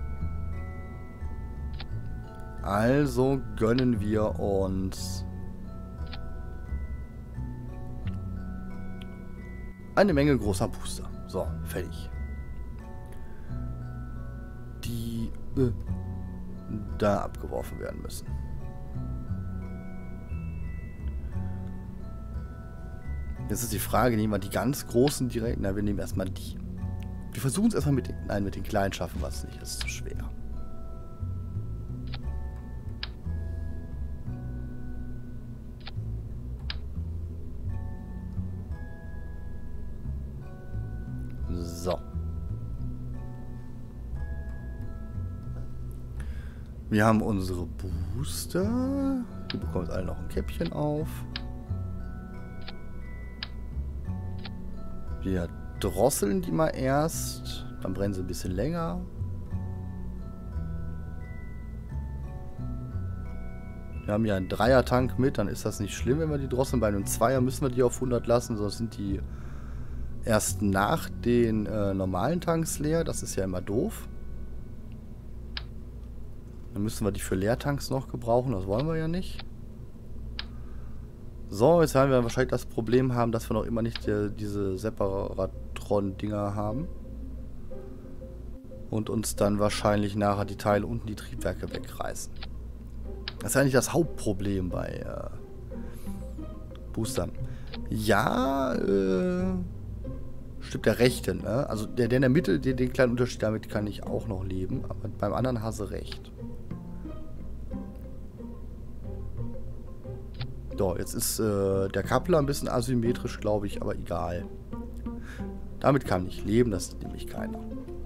Also gönnen wir uns eine Menge großer Booster. So, fertig. Die da abgeworfen werden müssen. Jetzt ist die Frage, nehmen wir die ganz großen direkt? Na, wir nehmen erstmal die. Wir versuchen es erstmal mit den... Nein, mit den kleinen schaffen wir es nicht. Das ist zu schwer. So. Wir haben unsere Booster. Die bekommen jetzt alle noch ein Käppchen auf. Wir drosseln die mal erst. Dann brennen sie ein bisschen länger. Wir haben ja einen Dreier-Tank mit. Dann ist das nicht schlimm, wenn wir die drosseln. Bei einem Zweier müssen wir die auf 100 lassen. Sonst sind die erst nach den normalen Tanks leer. Das ist ja immer doof. Dann müssen wir die für Leertanks noch gebrauchen. Das wollen wir ja nicht. So, jetzt werden wir wahrscheinlich das Problem haben, dass wir noch immer nicht diese Separatron-Dinger haben. Und uns dann wahrscheinlich nachher die Teile unten die Triebwerke wegreißen. Das ist eigentlich das Hauptproblem bei Boostern. Ja, stimmt der Rechte, ne? Also der in der Mitte, den kleinen Unterschied, damit kann ich auch noch leben. Aber beim anderen hast du recht. So, jetzt ist der Kappler ein bisschen asymmetrisch, glaube ich, aber egal. Damit kann ich leben, das ist nämlich keiner.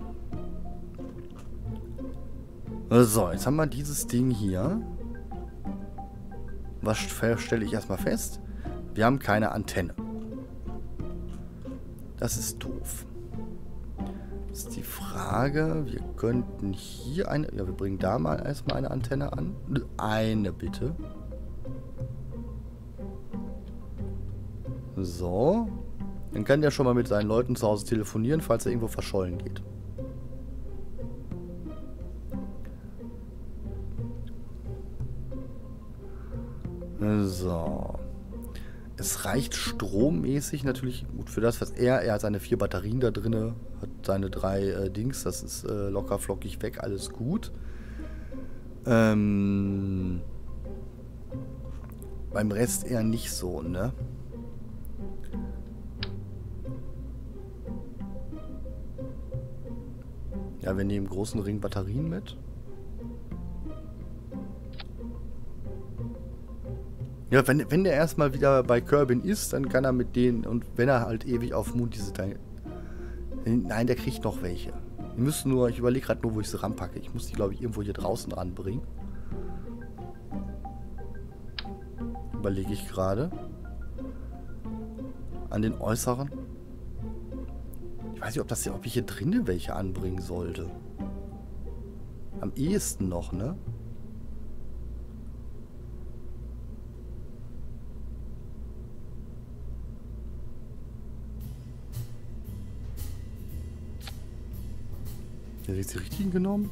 So, jetzt haben wir dieses Ding hier. Was stelle ich erstmal fest? Wir haben keine Antenne. Das ist doof. Das ist die Frage, wir könnten hier eine... Ja, wir bringen da mal erstmal eine Antenne an. Eine bitte. So. Dann kann der schon mal mit seinen Leuten zu Hause telefonieren, falls er irgendwo verschollen geht. So. Es reicht strommäßig natürlich gut für das, was er hat seine 4 Batterien da drin, hat seine 3 Dings, das ist locker flockig weg, alles gut. Beim Rest eher nicht so, ne? Ja, wir nehmen großen Ring Batterien mit. Ja, wenn der erstmal wieder bei Kerbin ist, dann kann er mit denen, und wenn er halt ewig auf Mond diese Teile. Nein, der kriegt noch welche. Die müssen nur, ich überlege gerade nur, wo ich sie ranpacke. Ich muss die, glaube ich, irgendwo hier draußen ranbringen. Überlege ich gerade. An den äußeren. Ich weiß nicht, ob ich hier drinnen welche anbringen sollte. Am ehesten noch, ne? Hätte ich jetzt die richtigen genommen?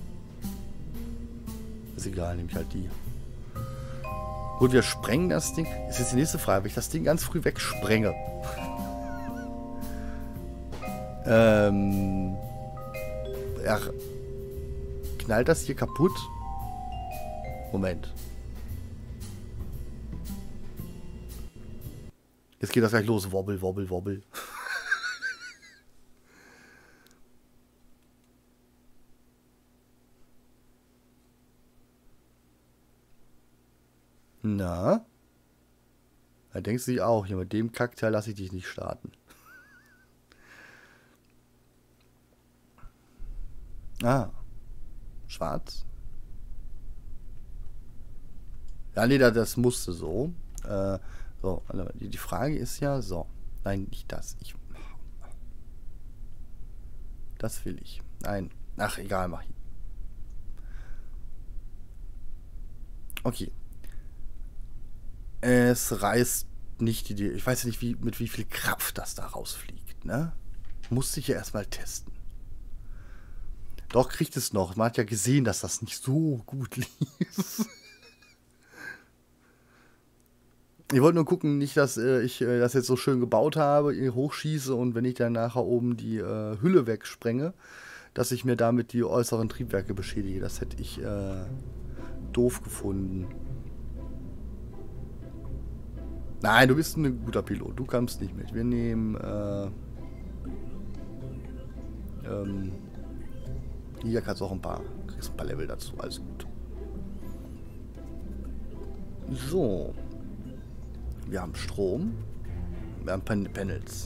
Ist egal, nehme ich halt die. Gut, wir sprengen das Ding. Ist jetzt die nächste Frage, ob ich das Ding ganz früh wegsprenge. Ja, knallt das hier kaputt? Moment. Jetzt geht das gleich los. Wobbel, wobbel, wobbel. Na? Da denkst du dich auch, ja, mit dem Kackteil lasse ich dich nicht starten. Ah. Schwarz. Ja, nee, das musste so. So, die Frage ist ja so. Nein, nicht das. Das will ich. Nein. Ach, egal, mach ich. Okay. Es reißt nicht die... Ich weiß ja nicht, mit wie viel Kraft das da rausfliegt, ne? Musste ich ja erstmal testen. Doch, kriegt es noch. Man hat ja gesehen, dass das nicht so gut lief. Ich wollte nur gucken, nicht, dass ich das jetzt so schön gebaut habe, hochschieße und wenn ich dann nachher oben die Hülle wegsprenge, dass ich mir damit die äußeren Triebwerke beschädige. Das hätte ich doof gefunden. Nein, du bist ein guter Pilot. Du kommst nicht mit. Wir nehmen hier kannst du auch kriegst ein paar Level dazu. Alles gut. So. Wir haben Strom. Wir haben Panels.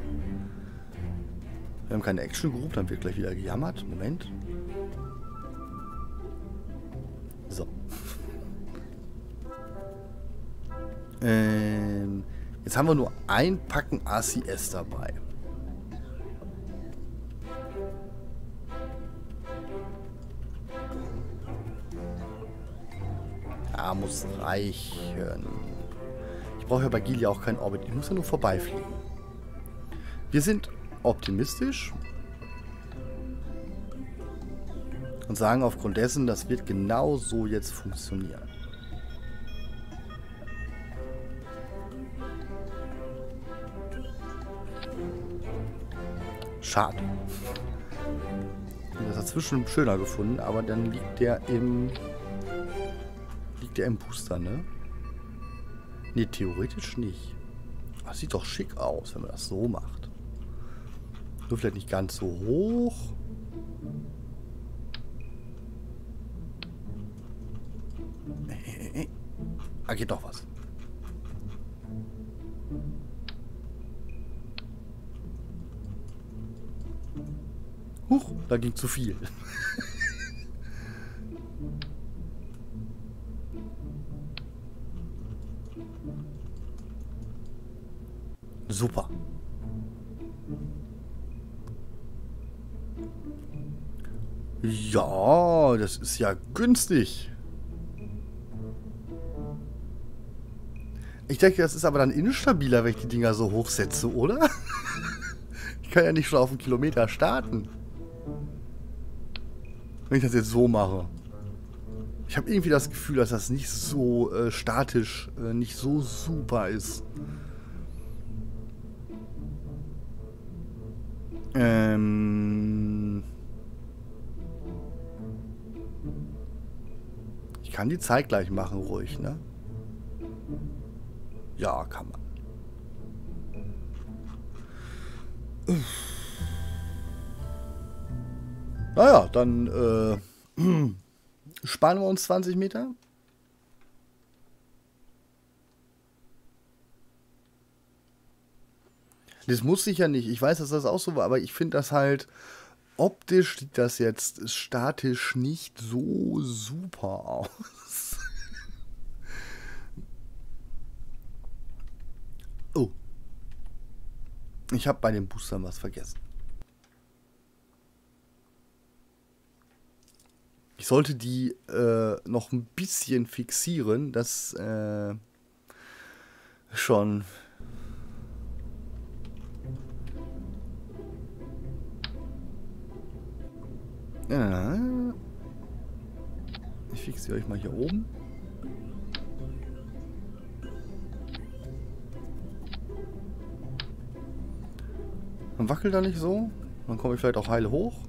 Wir haben keine Action Group, dann wird gleich wieder gejammert. Moment. So. Jetzt haben wir nur ein Packen ACS dabei. Ah, muss reichen. Ich brauche ja bei Gilia auch keinen Orbit. Ich muss ja nur vorbeifliegen. Wir sind optimistisch. Und sagen aufgrund dessen, das wird genau so jetzt funktionieren. Schade. Ich habe das dazwischen schöner gefunden, aber dann liegt der im Booster, ne? Ne, theoretisch nicht. Das sieht doch schick aus, wenn man das so macht. Nur vielleicht nicht ganz so hoch. Ah, geht doch was. Huch, da ging zu viel. Super. Ja, das ist ja günstig. Ich denke, das ist aber dann instabiler, wenn ich die Dinger so hochsetze, oder? Ich kann ja nicht schon auf einen Kilometer starten. Wenn ich das jetzt so mache. Ich habe irgendwie das Gefühl, dass das nicht so statisch, nicht so super ist. Ich kann die Zeit gleich machen, ruhig, ne? Ja, kann man. Naja, dann sparen wir uns 20 Meter. Das muss ich ja nicht. Ich weiß, dass das auch so war, aber ich finde das halt, optisch sieht das jetzt statisch nicht so super aus. Oh. Ich habe bei den Boostern was vergessen. Ich sollte die noch ein bisschen fixieren, das schon. Ja. Ich fixiere euch mal hier oben. Dann wackelt er nicht so. Dann komme ich vielleicht auch heile hoch.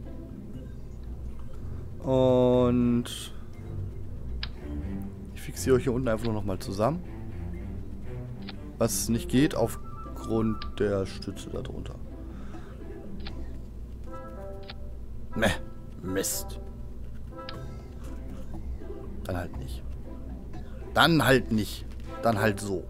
Und ich fixiere euch hier unten einfach nur noch mal zusammen. Was nicht geht aufgrund der Stütze darunter. Meh, Mist. Dann halt nicht. Dann halt nicht. Dann halt so.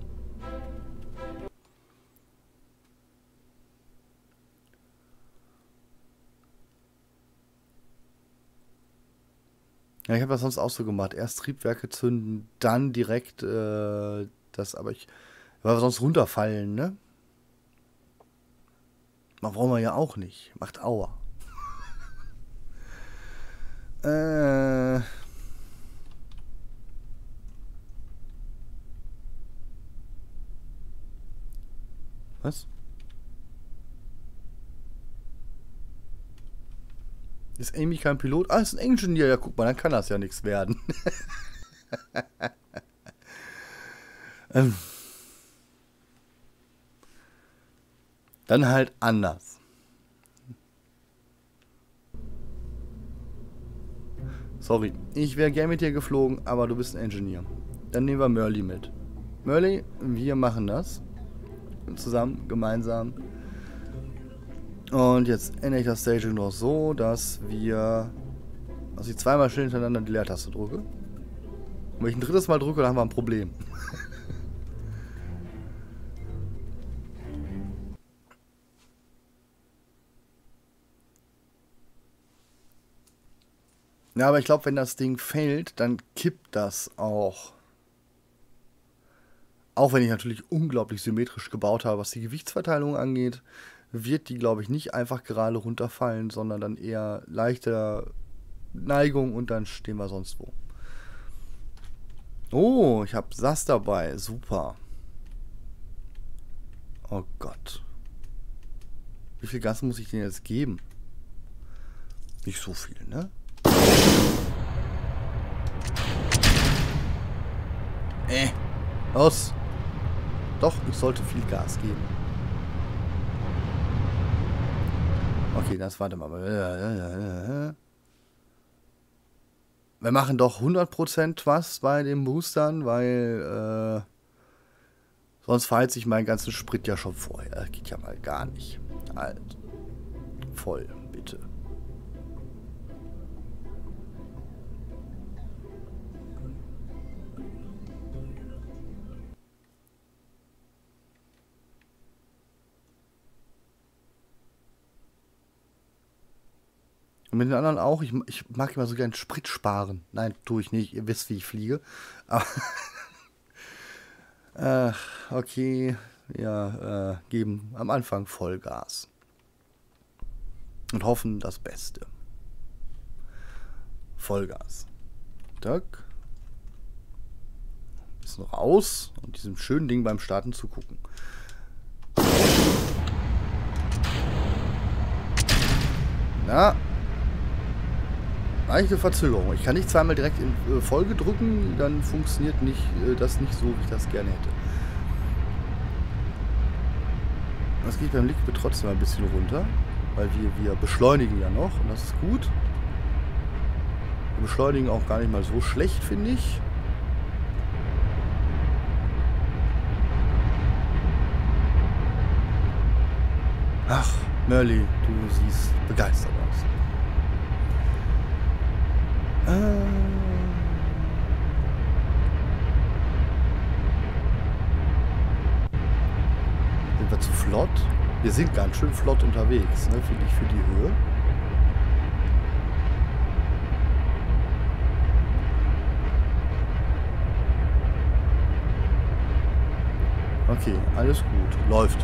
Ja, ich habe das sonst auch so gemacht. Erst Triebwerke zünden, dann direkt das, aber weil wir sonst runterfallen, ne? Man brauchen wir ja auch nicht. Macht Aua. Was? Ist Amy kein Pilot? Ah, ist ein Engineer. Ja, guck mal, dann kann das ja nichts werden. Dann halt anders. Sorry, ich wäre gern mit dir geflogen, aber du bist ein Engineer. Dann nehmen wir Merly mit. Merly, wir machen das. Zusammen, gemeinsam. Und jetzt ändere ich das Staging noch so, dass ich zweimal schnell hintereinander die Leertaste drücke. Und wenn ich ein drittes Mal drücke, dann haben wir ein Problem. Ja, aber ich glaube, wenn das Ding fällt, dann kippt das auch. Auch wenn ich natürlich unglaublich symmetrisch gebaut habe, was die Gewichtsverteilung angeht, wird die, glaube ich, nicht einfach gerade runterfallen, sondern dann eher leichter Neigung und dann stehen wir sonst wo. Oh, ich habe SAS dabei. Super. Oh Gott. Wie viel Gas muss ich denn jetzt geben? Nicht so viel, ne? Los. Doch, ich sollte viel Gas geben. Okay, das warte mal. Wir machen doch 100% was bei den Boostern, weil sonst verheizt sich mein ganzen Sprit ja schon vorher. Das geht ja mal gar nicht. Halt. Voll, bitte. Und mit den anderen auch. Ich mag immer so gern Sprit sparen. Nein, tue ich nicht. Ihr wisst, wie ich fliege. Aber okay. Ja, geben am Anfang Vollgas. Und hoffen das Beste. Vollgas. Tack. Bisschen raus und diesem schönen Ding beim Starten zu gucken. Na. Leichte Verzögerung. Ich kann nicht zweimal direkt in Folge drücken, dann funktioniert das nicht so, wie ich das gerne hätte. Das geht beim Liquid trotzdem ein bisschen runter, weil wir beschleunigen ja noch und das ist gut. Wir beschleunigen auch gar nicht mal so schlecht, finde ich. Ach, Merly, du siehst begeistert aus. Sind wir zu flott? Wir sind ganz schön flott unterwegs, ne, finde ich, für die Höhe. Okay, alles gut. Läuft.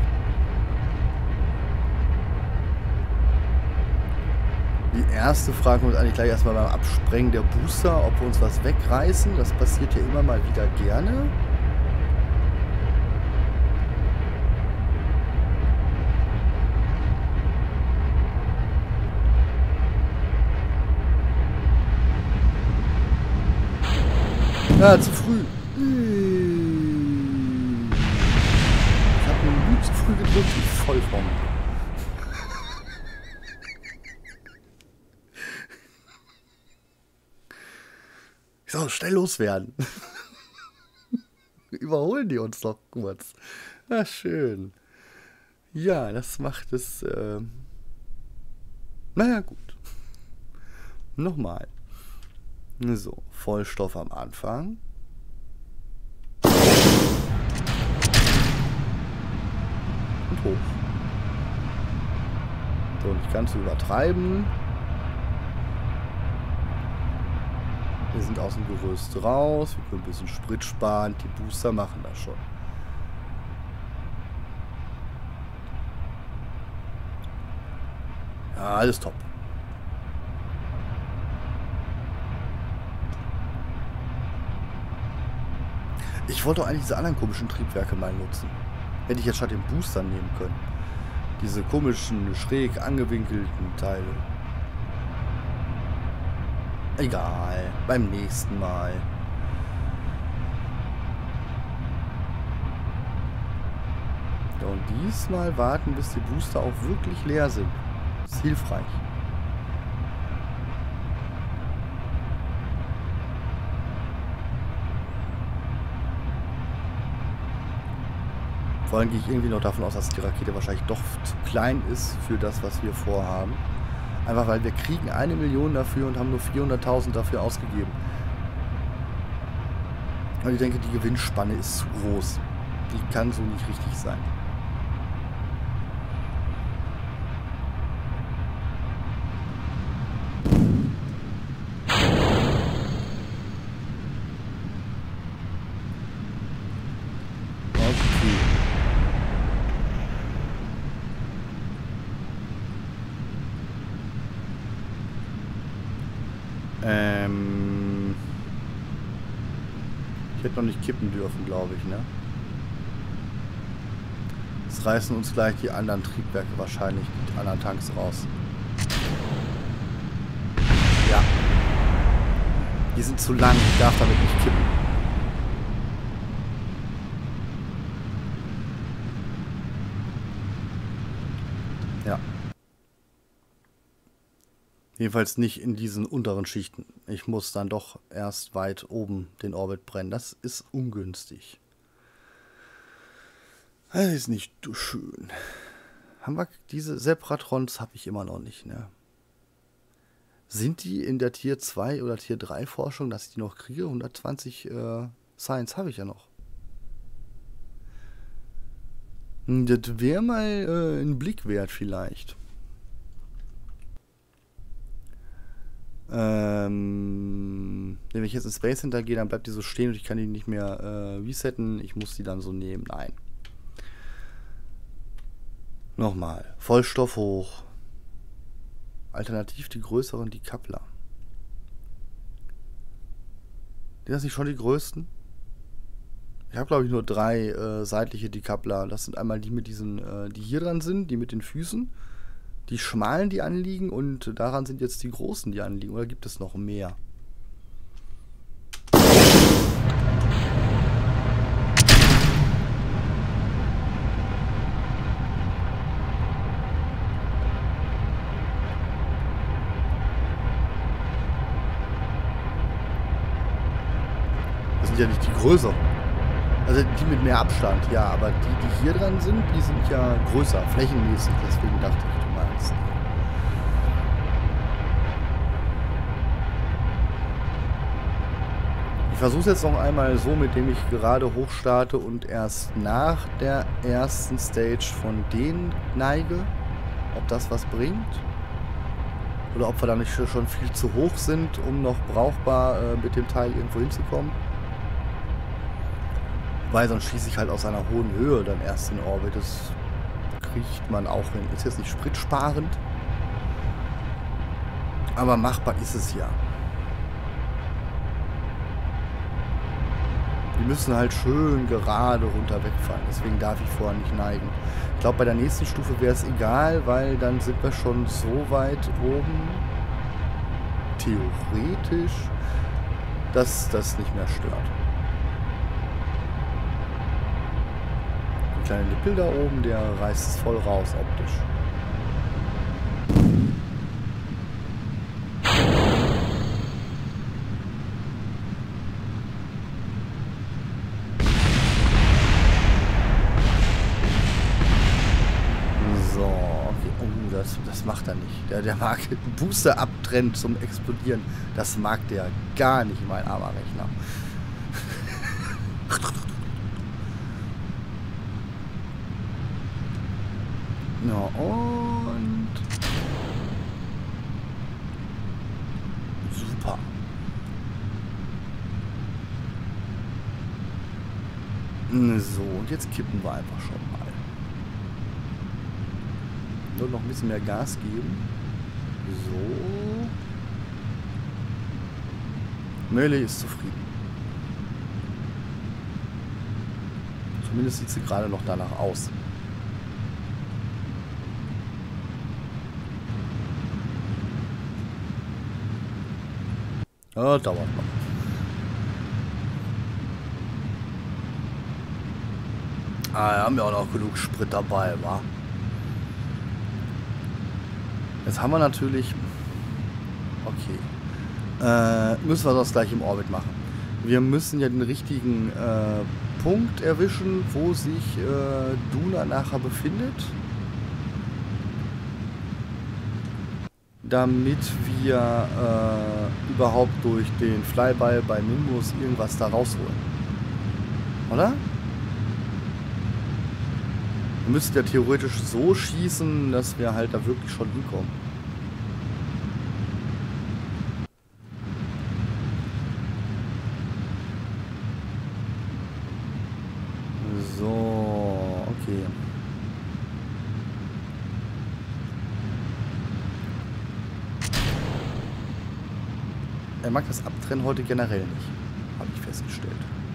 Die erste Frage kommt eigentlich gleich erstmal beim Absprengen der Booster, ob wir uns was wegreißen. Das passiert ja immer mal wieder gerne. Ja, zu früh. Ich habe einen Mut zu früh gedrückt, ich voll vom. Ich soll schnell loswerden. Überholen die uns doch kurz. Na schön. Ja, das macht es. Naja, gut. Nochmal. So, Vollstoff am Anfang. Und hoch. So, nicht ganz so übertreiben. Wir sind aus dem Gerüst raus. Wir können ein bisschen Sprit sparen. Die Booster machen das schon. Ja, alles top. Ich wollte doch eigentlich diese anderen komischen Triebwerke mal nutzen. Hätte ich jetzt statt den Booster nehmen können. Diese komischen, schräg angewinkelten Teile. Egal, beim nächsten Mal. Ja, und diesmal warten, bis die Booster auch wirklich leer sind. Das ist hilfreich. Vor allem gehe ich irgendwie noch davon aus, dass die Rakete wahrscheinlich doch zu klein ist für das, was wir vorhaben. Einfach weil wir kriegen 1 Million dafür und haben nur 400.000 dafür ausgegeben. Und ich denke, die Gewinnspanne ist zu groß. Die kann so nicht richtig sein. Ich hätte noch nicht kippen dürfen, glaube ich, ne? Jetzt reißen uns gleich die anderen Triebwerke wahrscheinlich, die anderen Tanks raus. Ja. Die sind zu lang, ich darf damit nicht kippen. Ja. Jedenfalls nicht in diesen unteren Schichten. Ich muss dann doch erst weit oben den Orbit brennen. Das ist ungünstig. Das ist nicht so schön. Haben wir diese Sepratrons? Habe ich immer noch nicht, ne? Sind die in der Tier 2 oder Tier 3 Forschung, dass ich die noch kriege? 120 Science habe ich ja noch. Das wäre mal ein Blick wert vielleicht. Wenn ich jetzt ins Space Center gehe, dann bleibt die so stehen und ich kann die nicht mehr resetten. Ich muss die dann so nehmen. Nein. Nochmal. Vollstoff hoch. Alternativ die größeren Decoupler. Sind das nicht schon die größten? Ich habe, glaube ich, nur 3 seitliche Decoupler. Das sind einmal die mit diesen, die hier dran sind, die mit den Füßen. Die schmalen, die anliegen, und daran sind jetzt die großen, die anliegen. Oder gibt es noch mehr? Das sind ja nicht die größeren. Also die mit mehr Abstand, ja, aber die hier dran sind, die sind ja größer, flächenmäßig. Deswegen dachte ich, du meinst. Ich versuche es jetzt noch einmal so, mit dem ich gerade hochstarte und erst nach der ersten Stage von denen neige. Ob das was bringt. Oder ob wir da nicht schon viel zu hoch sind, um noch brauchbar mit dem Teil irgendwo hinzukommen. Weil sonst schieße ich halt aus einer hohen Höhe dann erst in Orbit. Das kriegt man auch hin. Ist jetzt nicht spritsparend. Aber machbar ist es ja. Die müssen halt schön gerade runter wegfallen. Deswegen darf ich vorher nicht neigen. Ich glaube, bei der nächsten Stufe wäre es egal, weil dann sind wir schon so weit oben, theoretisch, dass das nicht mehr stört. Der kleine Nippel da oben, der reißt es voll raus optisch. Das macht er nicht. Der mag einen Booster abtrennen zum Explodieren. Das mag der gar nicht, mein armer Rechner. Ja, und... Super. So, und jetzt kippen wir einfach schon mal. Nur noch ein bisschen mehr Gas geben. So. Melee ist zufrieden. Zumindest sieht sie gerade noch danach aus. Ja, dauert noch. Wir haben ja auch noch genug Sprit dabei, wa? Jetzt haben wir natürlich... Okay. Müssen wir das gleich im Orbit machen. Wir müssen ja den richtigen Punkt erwischen, wo sich Duna nachher befindet. Damit wir überhaupt durch den Flyby bei Nimbus irgendwas da rausholen. Oder? Wir müssten ja theoretisch so schießen, dass wir halt da wirklich schon hinkommen. So, okay. Er mag das Abtrennen heute generell nicht, habe ich festgestellt.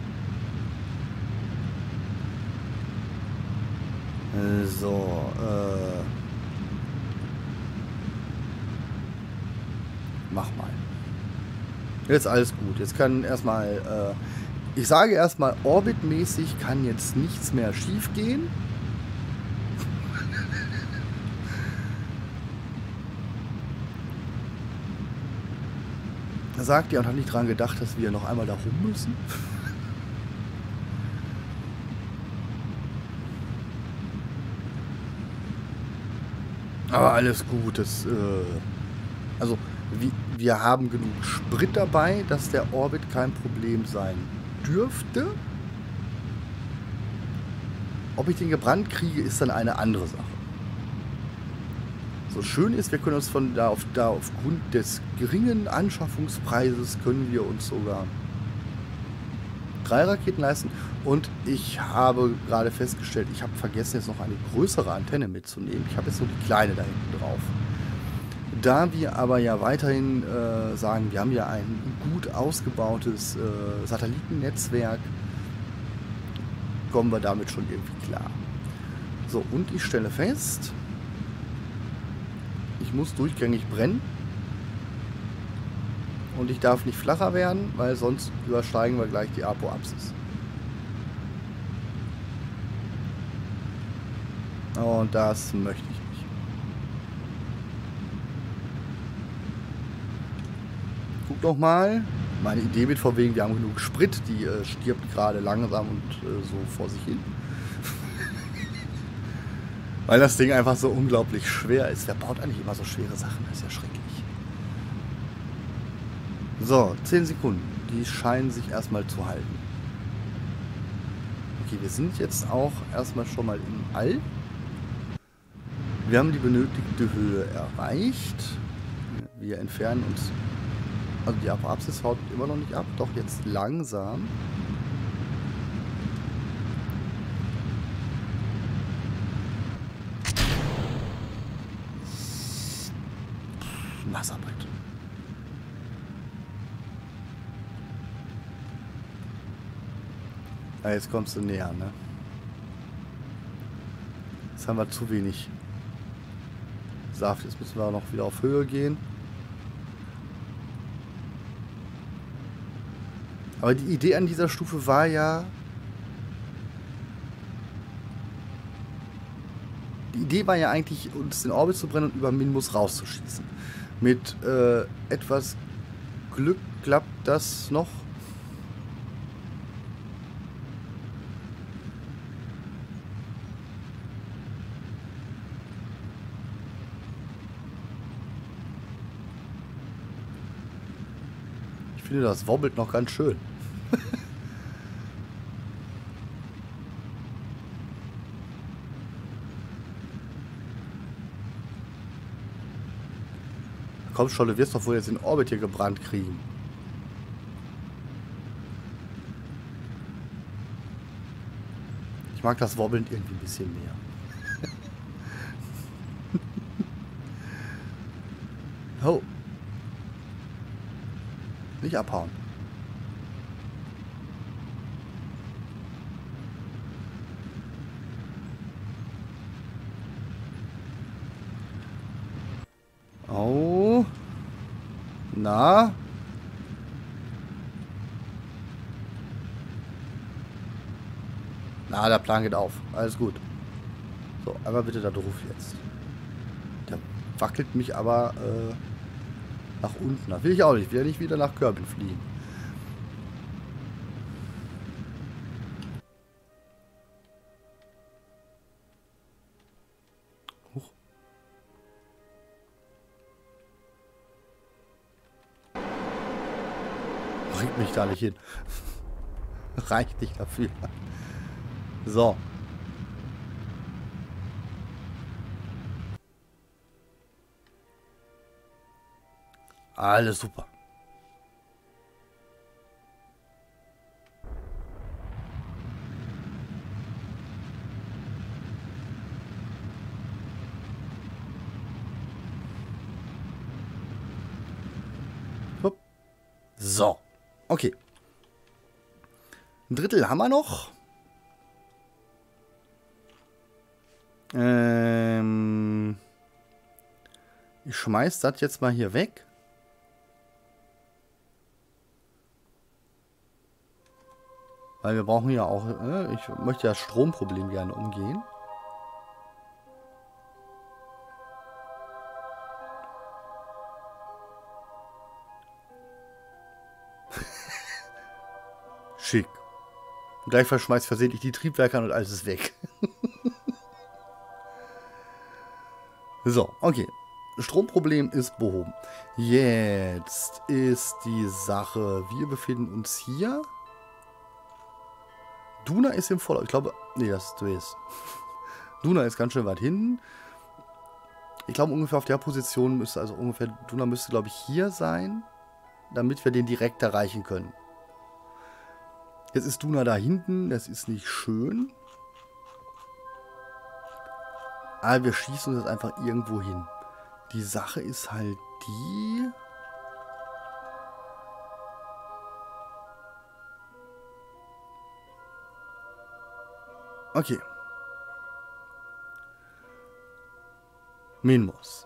So, mach mal. Jetzt alles gut. Jetzt kann erstmal, ich sage erstmal, orbitmäßig kann jetzt nichts mehr schief gehen. Er sagt ja und hat nicht dran gedacht, dass wir noch einmal da rum müssen. Aber alles gut. Das, also wir haben genug Sprit dabei, dass der Orbit kein Problem sein dürfte. Ob ich den gebrannt kriege, ist dann eine andere Sache. So schön ist, wir können uns von da aufgrund des geringen Anschaffungspreises können wir uns sogar 3 Raketen leisten. Und ich habe gerade festgestellt, ich habe vergessen, jetzt noch eine größere Antenne mitzunehmen. Ich habe jetzt nur die kleine da hinten drauf. Da wir aber ja weiterhin sagen, wir haben ja ein gut ausgebautes Satellitennetzwerk, kommen wir damit schon irgendwie klar. So, und ich stelle fest, ich muss durchgängig brennen. Und ich darf nicht flacher werden, weil sonst übersteigen wir gleich die Apoapsis. Und das möchte ich nicht. Guck noch mal. Meine Idee mit von wegen, wir haben genug Sprit, die stirbt gerade langsam und so vor sich hin. Weil das Ding einfach so unglaublich schwer ist. Wer baut eigentlich immer so schwere Sachen? Das ist ja schrecklich. So, 10 Sekunden. die scheinen sich erstmal zu halten. Okay, wir sind jetzt auch erstmal schon mal im All. Wir haben die benötigte Höhe erreicht. Wir entfernen uns. Also die Apsis haut immer noch nicht ab, doch jetzt langsam. Nassarbeit. Ja, jetzt kommst du näher, ne? Jetzt haben wir zu wenig Saft. Jetzt müssen wir noch wieder auf Höhe gehen. Aber die Idee an dieser Stufe war ja... Die Idee war ja eigentlich, uns den Orbit zu brennen und über Minmus rauszuschießen. Mit etwas Glück klappt das noch. Ich finde, das wobbelt noch ganz schön. Komm schon, du wirst doch wohl jetzt den Orbit hier gebrannt kriegen. Ich mag das Wobbeln irgendwie ein bisschen mehr. Oh. Nicht abhauen. Oh. Na? Na, der Plan geht auf. Alles gut. So, einmal bitte da drauf jetzt. Der wackelt mich aber nach unten. Das will ich auch nicht. Ich will ja nicht wieder nach Kerbin fliegen. Huch. Bringt mich da nicht hin. Reicht nicht dafür. So. Alles super. Hopp. So. Okay. Ein Drittel haben wir noch. Ich schmeiß das jetzt mal hier weg. Weil wir brauchen ja auch, ich möchte ja das Stromproblem gerne umgehen. Schick. Und gleich verschmeißt versehentlich die Triebwerke an und alles ist weg. So, okay. Stromproblem ist behoben. Jetzt ist die Sache, wir befinden uns hier. Duna ist im Vorlauf. Ich glaube, nee, das ist Dres. Duna ist ganz schön weit hinten. Ich glaube, ungefähr auf der Position müsste, also ungefähr, Duna müsste, glaube ich, hier sein, damit wir den direkt erreichen können. Jetzt ist Duna da hinten, das ist nicht schön. Aber wir schießen uns jetzt einfach irgendwo hin. Die Sache ist halt die... Okay. Minmus.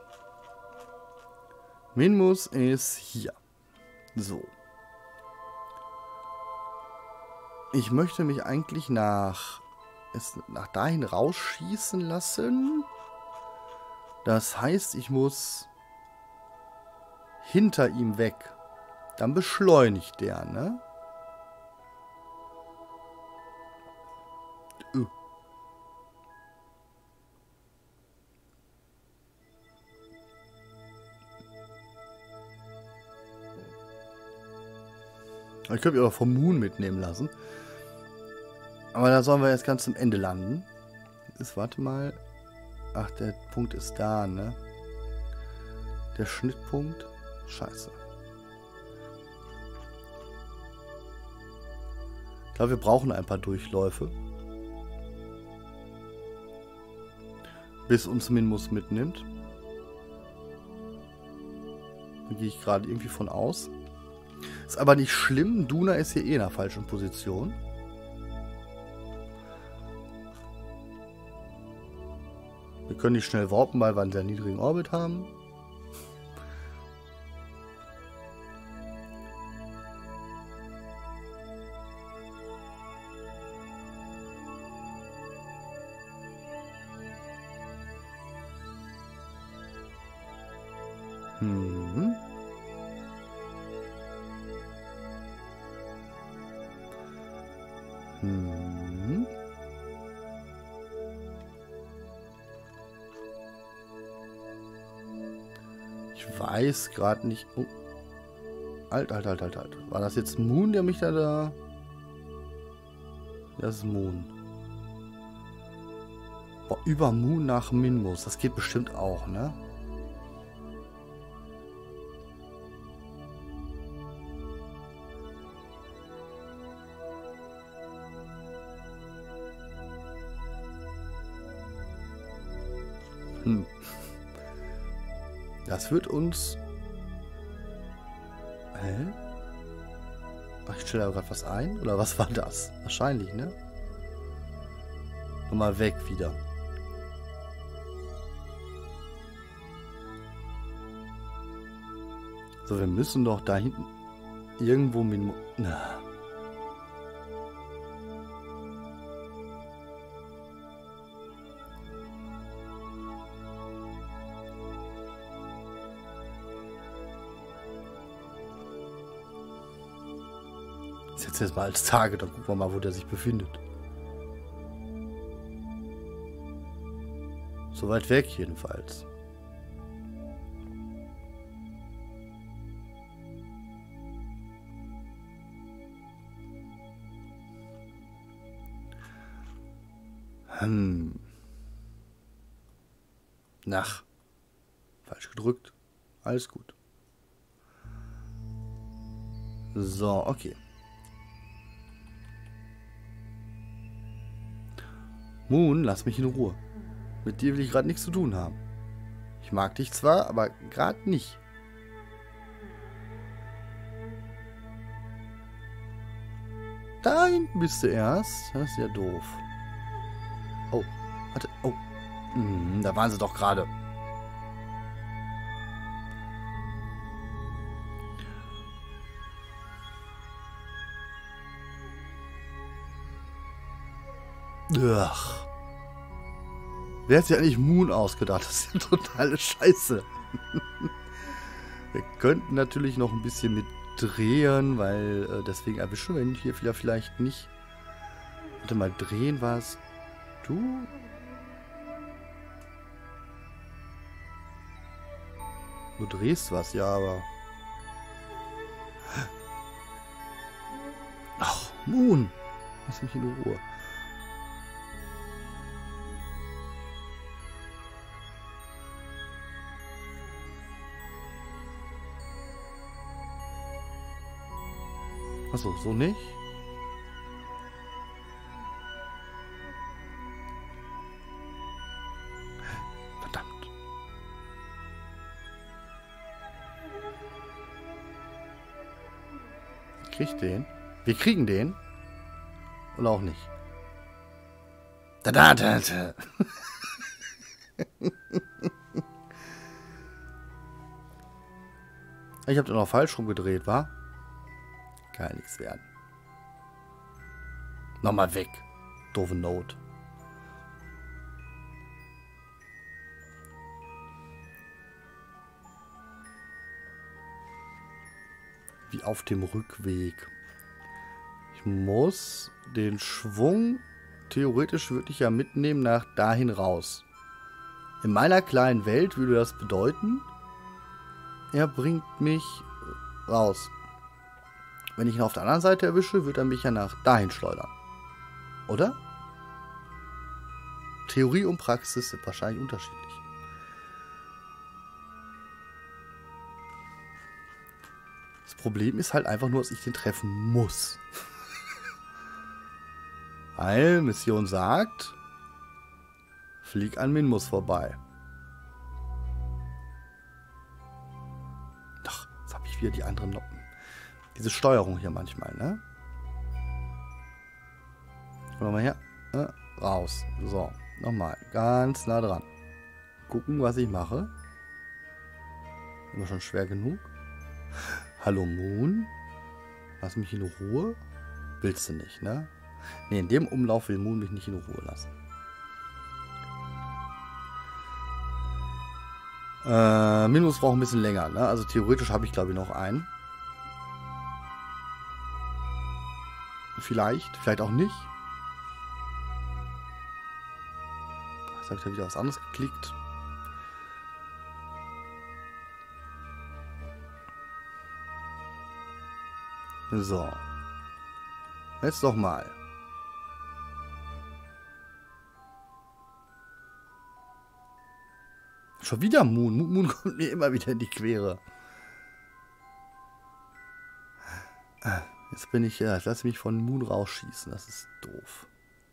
Minmus ist hier. So. Ich möchte mich eigentlich nach dahin rausschießen lassen. Das heißt, ich muss hinter ihm weg. Dann beschleunigt der, ne? Ich könnte mich aber vom Moon mitnehmen lassen. Aber da sollen wir jetzt ganz zum Ende landen. Warte mal. Ach, der Punkt ist da, ne? Der Schnittpunkt. Scheiße. Ich glaube, wir brauchen ein paar Durchläufe. Bis uns Minmus mitnimmt. Da gehe ich gerade irgendwie von aus. Ist aber nicht schlimm. Duna ist hier eh in der falschen Position. Wir können nicht schnell warpen, weil wir einen sehr niedrigen Orbit haben. Mhm. Mhm. Ich weiß gerade nicht. Oh. Alt. War das jetzt Moon, der mich da... Das ist Moon. Boah, über Moon nach Minmus. Das geht bestimmt auch, ne? Das wird uns... Hä? Ach, ich stelle da gerade was ein? Oder was war das? Wahrscheinlich, ne? Nochmal weg wieder. So, wir müssen doch da hinten irgendwo mit... Na. Jetzt mal als Tage, dann gucken wir mal, wo der sich befindet. So weit weg jedenfalls. Nach. Falsch gedrückt. Alles gut. So, okay. Moon, lass mich in Ruhe. Mit dir will ich gerade nichts zu tun haben. Ich mag dich zwar, aber gerade nicht. Da hinten bist du erst. Das ist ja doof. Oh, warte. Oh. Da waren sie doch gerade. Ach. Wer hat sich eigentlich Moon ausgedacht? Das ist ja totale Scheiße. Wir könnten natürlich noch ein bisschen mit drehen, weil deswegen erwischen wir ihn hier vielleicht nicht. Warte mal, drehen war es. Du? Du drehst was, ja, aber... Ach, Moon. Lass mich in Ruhe. Achso, so nicht? Verdammt. Krieg den? Wir kriegen den? Oder auch nicht? Da. Ich hab den noch falsch rumgedreht, wa? Kann ja nichts werden. Nochmal weg. Doofe Note. Wie auf dem Rückweg. Ich muss den Schwung theoretisch wirklich ja mitnehmen nach dahin raus. In meiner kleinen Welt würde das bedeuten, er bringt mich raus. Wenn ich ihn auf der anderen Seite erwische, wird er mich ja nach dahin schleudern. Oder? Theorie und Praxis sind wahrscheinlich unterschiedlich. Das Problem ist halt einfach nur, dass ich den treffen muss. Weil Mission sagt, flieg an Minmus vorbei. Doch, jetzt habe ich wieder die anderen Noppen. Diese Steuerung hier manchmal, ne? Gucken wir mal her. Raus. So, nochmal. Ganz nah dran. Gucken, was ich mache. Immer schon schwer genug. Hallo Moon. Lass mich in Ruhe. Willst du nicht, ne? Ne, in dem Umlauf will Moon mich nicht in Ruhe lassen. Minus braucht ein bisschen länger, ne? Also theoretisch habe ich, glaube ich, noch einen. Vielleicht auch nicht. Jetzt habe ich da wieder was anderes geklickt. So. Jetzt doch mal. Schon wieder Moon. Moon kommt mir immer wieder in die Quere. Jetzt bin ich, ja, ich lasse mich von Moon rausschießen. Das ist doof.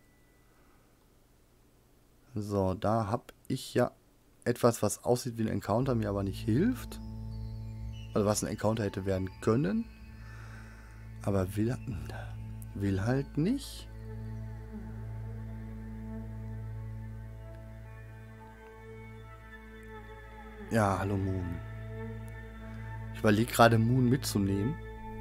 So, da habe ich ja etwas, was aussieht wie ein Encounter, mir aber nicht hilft. Also was ein Encounter hätte werden können. Aber will halt nicht. Ja, hallo Moon. Ich überlege gerade Moon mitzunehmen.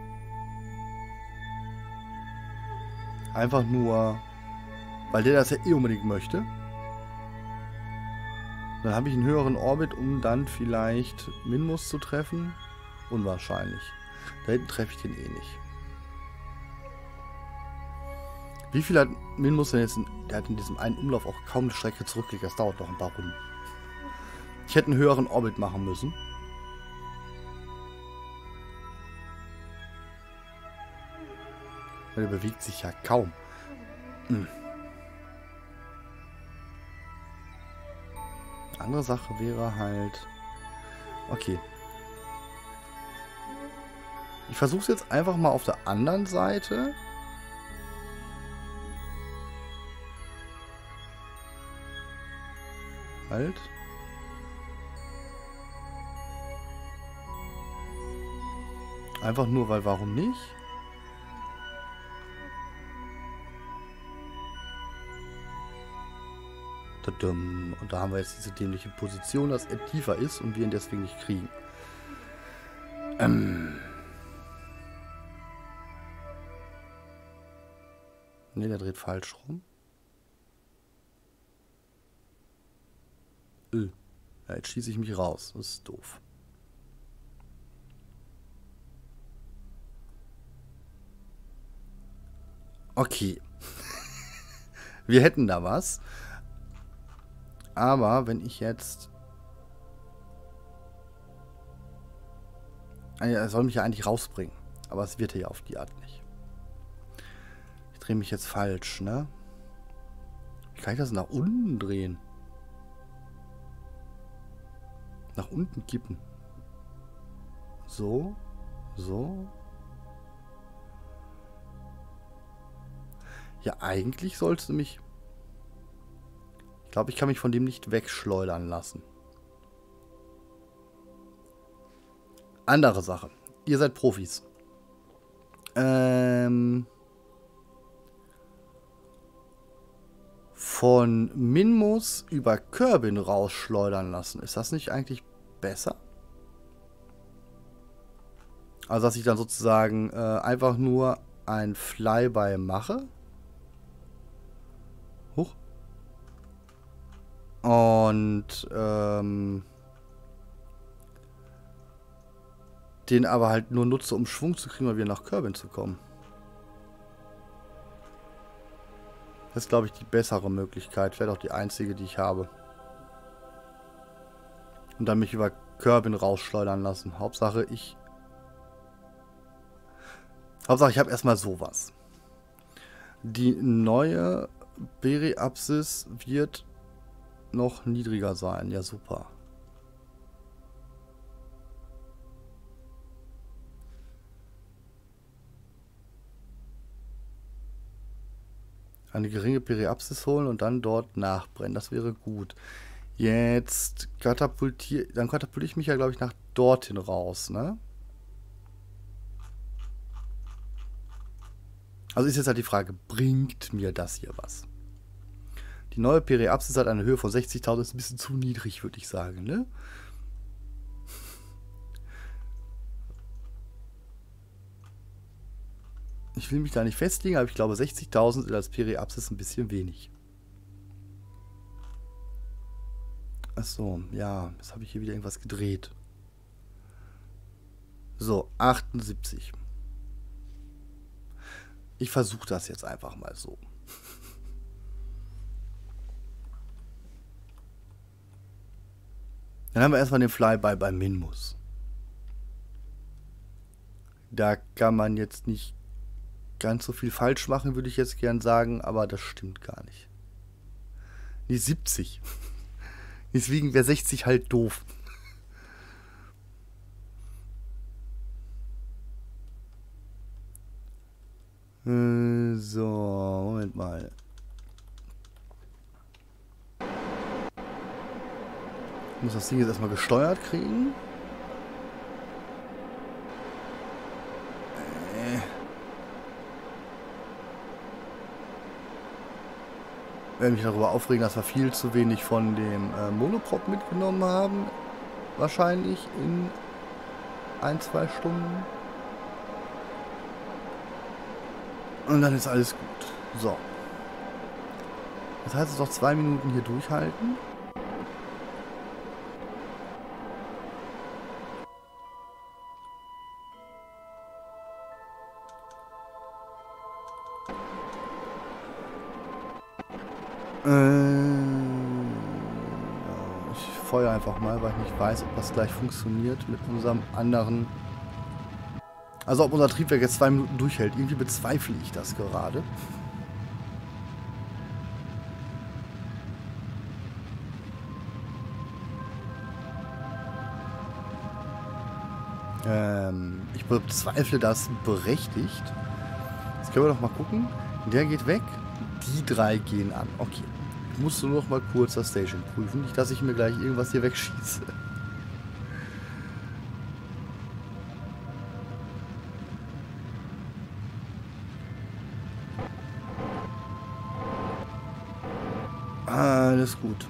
Einfach nur, weil der das ja eh unbedingt möchte. Dann habe ich einen höheren Orbit, um dann vielleicht Minmus zu treffen. Unwahrscheinlich. Da hinten treffe ich den eh nicht. Wie viel hat Minmus denn jetzt? Der hat in diesem einen Umlauf auch kaum eine Strecke zurückgelegt. Das dauert noch ein paar Runden. Ich hätte einen höheren Orbit machen müssen. Der bewegt sich ja kaum. Andere Sache wäre halt... Okay. Ich versuche es jetzt einfach mal auf der anderen Seite. Halt. Einfach nur, weil warum nicht? Und da haben wir jetzt diese dämliche Position, dass er tiefer ist und wir ihn deswegen nicht kriegen. Ne, der dreht falsch rum. Ja, jetzt schieße ich mich raus. Das ist doof. Okay. Wir hätten da was. Aber wenn ich jetzt... Er soll mich ja eigentlich rausbringen. Aber es wird er ja auf die Art nicht. Ich drehe mich jetzt falsch, ne? Wie kann ich das nach unten drehen? Nach unten kippen. So. So. Ja, eigentlich sollst du mich... Ich glaube, ich kann mich von dem nicht wegschleudern lassen. Andere Sache. Ihr seid Profis. Von Minmus über Kerbin rausschleudern lassen. Ist das nicht eigentlich besser? Also, dass ich dann sozusagen einfach nur ein Flyby mache. Huch. Und den aber halt nur nutze, um Schwung zu kriegen, um wieder nach Kerbin zu kommen. Das ist, glaube ich, die bessere Möglichkeit. Vielleicht auch die einzige, die ich habe. Und dann mich über Kerbin rausschleudern lassen. Hauptsache, Hauptsache, ich habe erstmal sowas. Die neue Periapsis wird noch niedriger sein. Ja, super. Eine geringe Periapsis holen und dann dort nachbrennen. Das wäre gut. Jetzt katapultiere ich mich ja, glaube ich, nach dorthin raus, ne? Also ist jetzt halt die Frage, bringt mir das hier was? Die neue Periapsis hat eine Höhe von 60.000, ist ein bisschen zu niedrig, würde ich sagen, ne? Ich will mich da nicht festlegen, aber ich glaube 60.000 ist als Periapsis ein bisschen wenig. Achso, ja, jetzt habe ich hier wieder irgendwas gedreht. So, 78. Ich versuche das jetzt einfach mal so. Dann haben wir erstmal den Flyby bei Minmus. Da kann man jetzt nicht ganz so viel falsch machen, würde ich jetzt gern sagen, aber das stimmt gar nicht. Nee, 70. Deswegen wäre 60 halt doof. So, Moment mal. Ich muss das Ding jetzt erstmal gesteuert kriegen. Ich werde mich darüber aufregen, dass wir viel zu wenig von dem Monoprop mitgenommen haben. Wahrscheinlich in 1-2 Stunden. Und dann ist alles gut. So. Das heißt, es noch 2 Minuten hier durchhalten. Ich feuere einfach mal, weil ich nicht weiß, ob das gleich funktioniert mit unserem anderen. Also ob unser Triebwerk jetzt 2 Minuten durchhält. Irgendwie bezweifle ich das gerade. Ich bezweifle das berechtigt. Jetzt können wir doch mal gucken. Der geht weg. Die 3 gehen an. Okay. Ich muss nur noch mal kurz das Station prüfen. Nicht, dass ich mir gleich irgendwas hier wegschieße. Alles gut.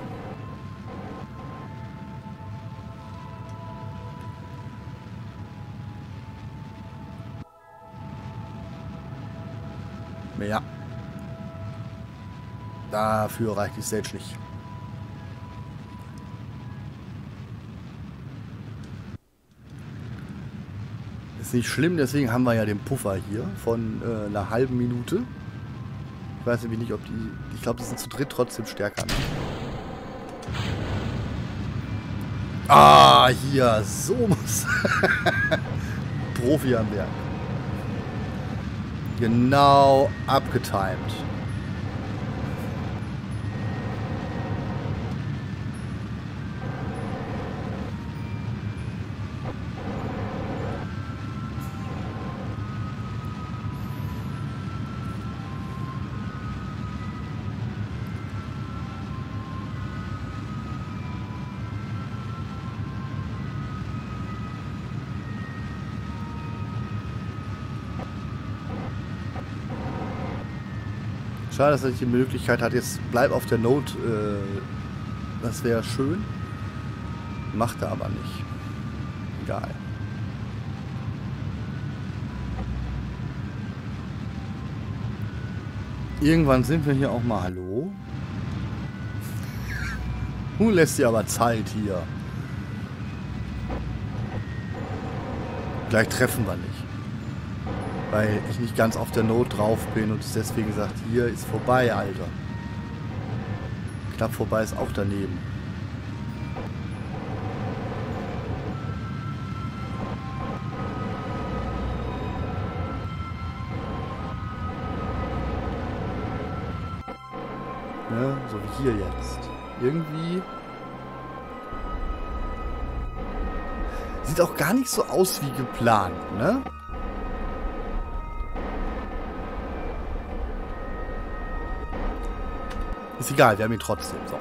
Ja. Dafür reicht die Stage nicht. Ist nicht schlimm, deswegen haben wir ja den Puffer hier von einer halben Minute. Ich weiß nämlich nicht, ob die... Ich glaube, die sind zu dritt trotzdem stärker. Ah, hier, so muss... Profi am Werk. Genau abgetimed. Schade, dass er nicht die Möglichkeit hat, jetzt bleib auf der Note. Das wäre schön. Macht er aber nicht. Egal. Irgendwann sind wir hier auch mal. Hallo? Lässt dir aber Zeit hier. Gleich treffen wir nicht. Weil ich nicht ganz auf der Note drauf bin und es deswegen sagt, hier ist vorbei, Alter. Knapp vorbei ist auch daneben. Ne? So wie hier jetzt. Irgendwie... Sieht auch gar nicht so aus wie geplant, ne? Ist egal, wir haben ihn trotzdem. So.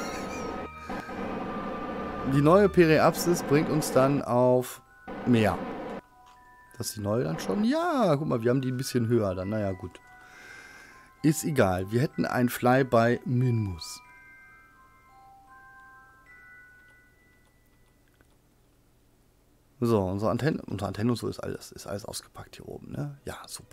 Die neue Periapsis bringt uns dann auf mehr. Das ist die neue dann schon? Ja, guck mal, wir haben die ein bisschen höher dann. Naja, gut. Ist egal. Wir hätten ein Fly bei Minmus. So, unsere Antenne und so ist alles ausgepackt hier oben, ne? Ja, super.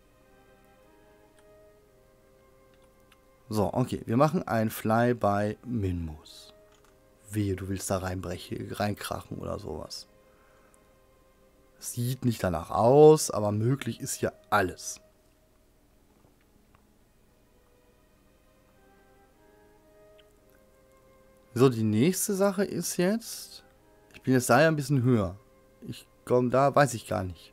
So, okay. Wir machen ein Fly bei Minmus. Wehe, du willst da reinkrachen oder sowas. Sieht nicht danach aus, aber möglich ist hier alles. So, die nächste Sache ist jetzt... Ich bin jetzt da ja ein bisschen höher. Ich komme da, weiß ich gar nicht.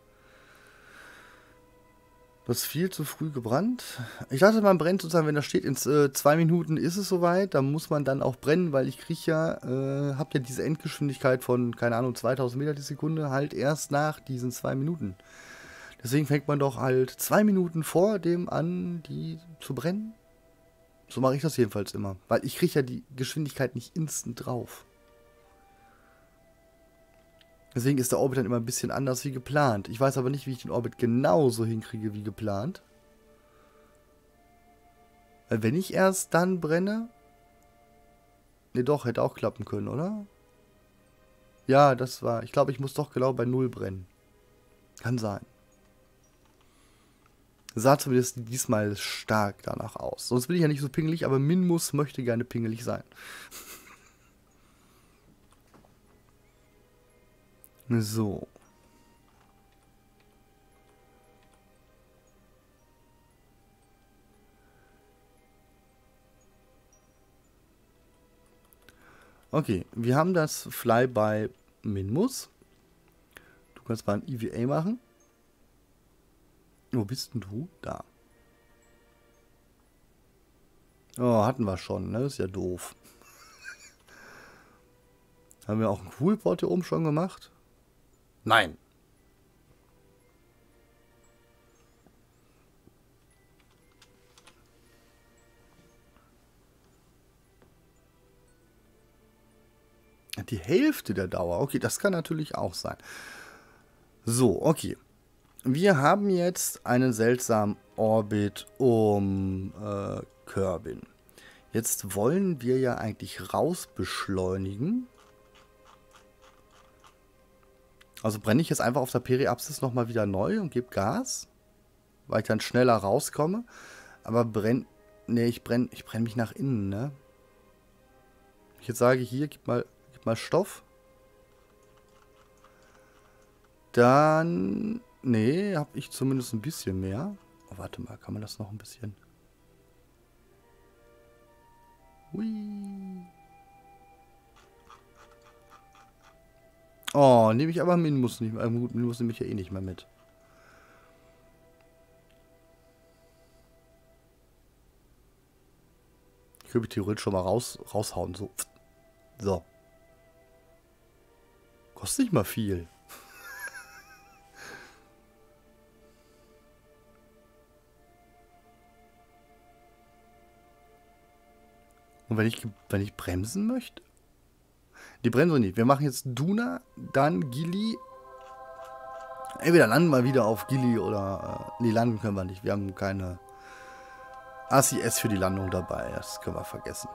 Das ist viel zu früh gebrannt. Ich dachte, man brennt sozusagen, wenn da steht, in 2 Minuten ist es soweit. Da muss man dann auch brennen, weil ich kriege ja, habe ja diese Endgeschwindigkeit von, keine Ahnung, 2000 Meter die Sekunde halt erst nach diesen 2 Minuten. Deswegen fängt man doch halt 2 Minuten vor dem an, die zu brennen. So mache ich das jedenfalls immer. Weil ich kriege ja die Geschwindigkeit nicht instant drauf. Deswegen ist der Orbit dann immer ein bisschen anders wie geplant. Ich weiß aber nicht, wie ich den Orbit genauso hinkriege wie geplant. Weil wenn ich erst dann brenne... Ne, doch, hätte auch klappen können, oder? Ja, das war... Ich glaube, ich muss doch genau bei 0 brennen. Kann sein. Sah zumindest diesmal stark danach aus. Sonst bin ich ja nicht so pingelig, aber Minmus möchte gerne pingelig sein. So. Okay, wir haben das Fly bei Minmus. Du kannst mal ein EVA machen. Wo bist denn du? Da. Oh, hatten wir schon, ne? Ist ja doof. Haben wir auch einen Coolport hier oben schon gemacht? Nein. Die Hälfte der Dauer. Okay, das kann natürlich auch sein. So, okay. Wir haben jetzt einen seltsamen Orbit um Kerbin. Jetzt wollen wir ja eigentlich rausbeschleunigen. Also brenne ich jetzt einfach auf der Periapsis nochmal wieder neu und gebe Gas, weil ich dann schneller rauskomme. Aber ne, ich brenn mich nach innen, ne? Ich jetzt sage, hier, gib mal Stoff. Dann, nee, habe ich zumindest ein bisschen mehr. Oh, warte mal, kann man das noch ein bisschen... Hui. Oh, nehme ich aber Minmus nicht mehr. Minmus nehme ich ja eh nicht mehr mit. Ich könnte theoretisch schon mal raushauen. So. So. Kostet nicht mal viel. Und wenn ich bremsen möchte? Die Bremse nicht. Wir machen jetzt Duna, dann Gili. Entweder landen wir wieder auf Gili oder... nee, landen können wir nicht. Wir haben keine ACS für die Landung dabei. Das können wir vergessen.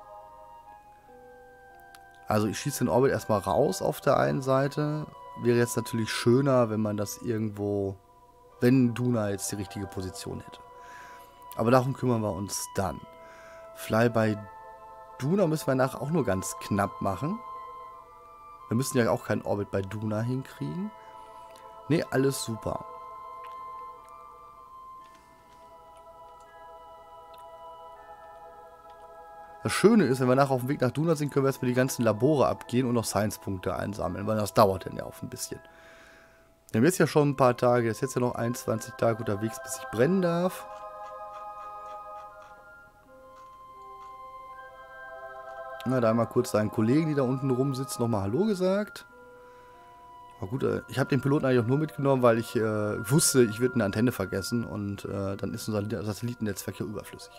Also ich schieße den Orbit erstmal raus auf der einen Seite. Wäre jetzt natürlich schöner, wenn man das irgendwo... Wenn Duna jetzt die richtige Position hätte. Aber darum kümmern wir uns dann. Fly by Duna müssen wir nachher auch nur ganz knapp machen. Wir müssen ja auch keinen Orbit bei Duna hinkriegen. Ne, alles super. Das Schöne ist, wenn wir nachher auf dem Weg nach Duna sind, können wir erstmal die ganzen Labore abgehen und noch Science-Punkte einsammeln, weil das dauert dann ja auch ein bisschen. Wir haben jetzt ja schon ein paar Tage, ist jetzt ja noch 21 Tage unterwegs, bis ich brennen darf. Na, da einmal kurz seinen Kollegen, die da unten rumsitzen, nochmal Hallo gesagt. Aber gut, ich habe den Piloten eigentlich auch nur mitgenommen, weil ich wusste, ich würde eine Antenne vergessen und dann ist unser Satellitennetzwerk ja überflüssig.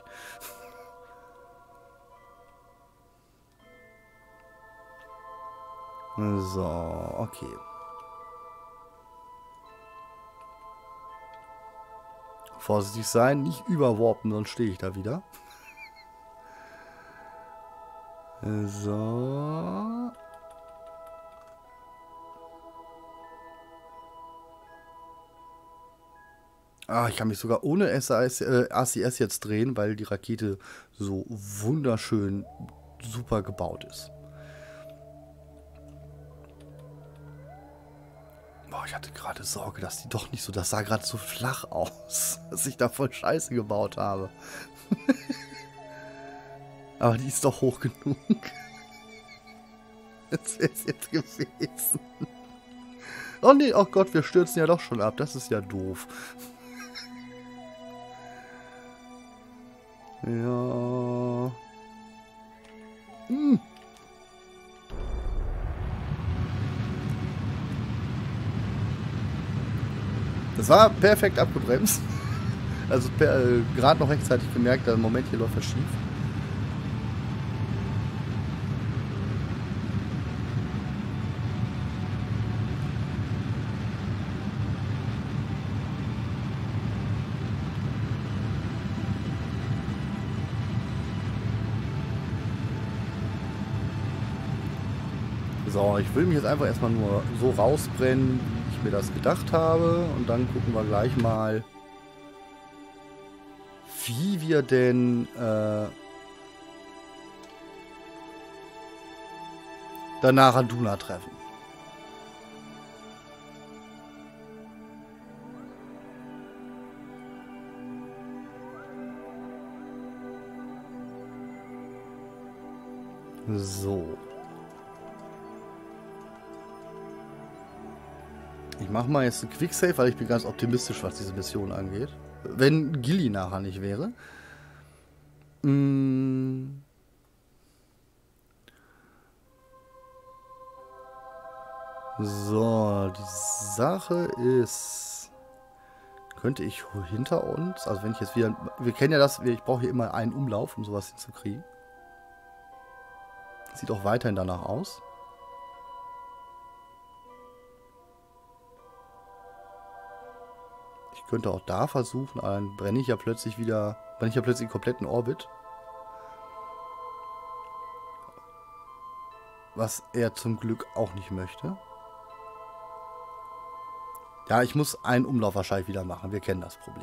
So, okay. Vorsichtig sein, nicht überwarpen, sonst stehe ich da wieder. So. Ah, ich kann mich sogar ohne ACS jetzt drehen, weil die Rakete so wunderschön super gebaut ist. Boah, ich hatte gerade Sorge, dass die doch nicht so... Das sah gerade so flach aus, dass ich da voll Scheiße gebaut habe. Aber die ist doch hoch genug. Das wäre es jetzt gewesen. Oh nee, oh Gott, wir stürzen ja doch schon ab. Das ist ja doof. Ja. Hm. Das war perfekt abgebremst. Also gerade noch rechtzeitig gemerkt, dass im Moment hier läuft was schief. So, ich will mich jetzt einfach erstmal nur so rausbrennen, wie ich mir das gedacht habe. Und dann gucken wir gleich mal, wie wir denn danach Aduna treffen. So. Ich mache mal jetzt einen Quicksave, weil ich bin ganz optimistisch, was diese Mission angeht. Wenn Gilly nachher nicht wäre. So, die Sache ist... Könnte ich hinter uns... Also wenn ich jetzt wieder... Wir kennen ja das, ich brauche hier immer einen Umlauf, um sowas hinzukriegen. Sieht auch weiterhin danach aus. Ich könnte auch da versuchen, aber dann brenne ich ja plötzlich wieder... Brenne ich ja plötzlich den kompletten Orbit. Was er zum Glück auch nicht möchte. Ja, ich muss einen Umlauf wahrscheinlich wieder machen. Wir kennen das Problem.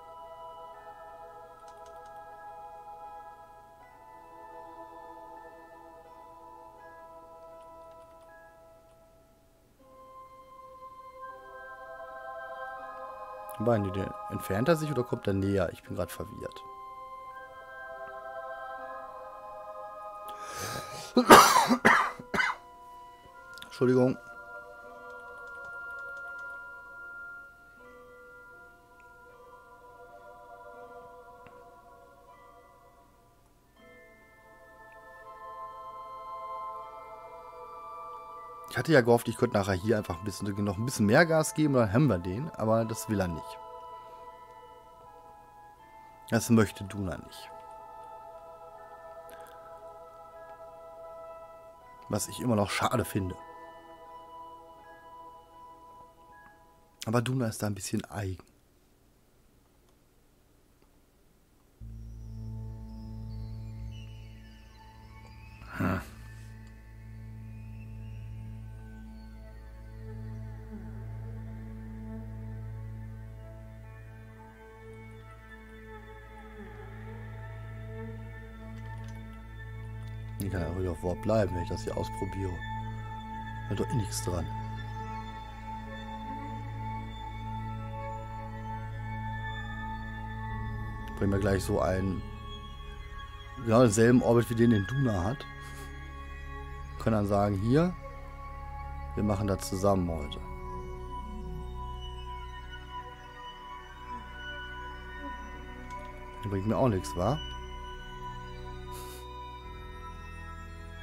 Entfernt er sich oder kommt er näher? Ich bin gerade verwirrt. Entschuldigung. Ich hatte ja gehofft, ich könnte nachher hier einfach noch ein bisschen mehr Gas geben, dann haben wir den, aber das will er nicht. Das möchte Duna nicht. Was ich immer noch schade finde. Aber Duna ist da ein bisschen eigen. Ich kann ja ruhig auf Wort bleiben, wenn ich das hier ausprobiere. Da ist doch eh nichts dran. Bringen wir gleich so einen, genau denselben Orbit wie den Duna hat. Können dann sagen, hier, wir machen das zusammen heute. Das bringt mir auch nichts, wa?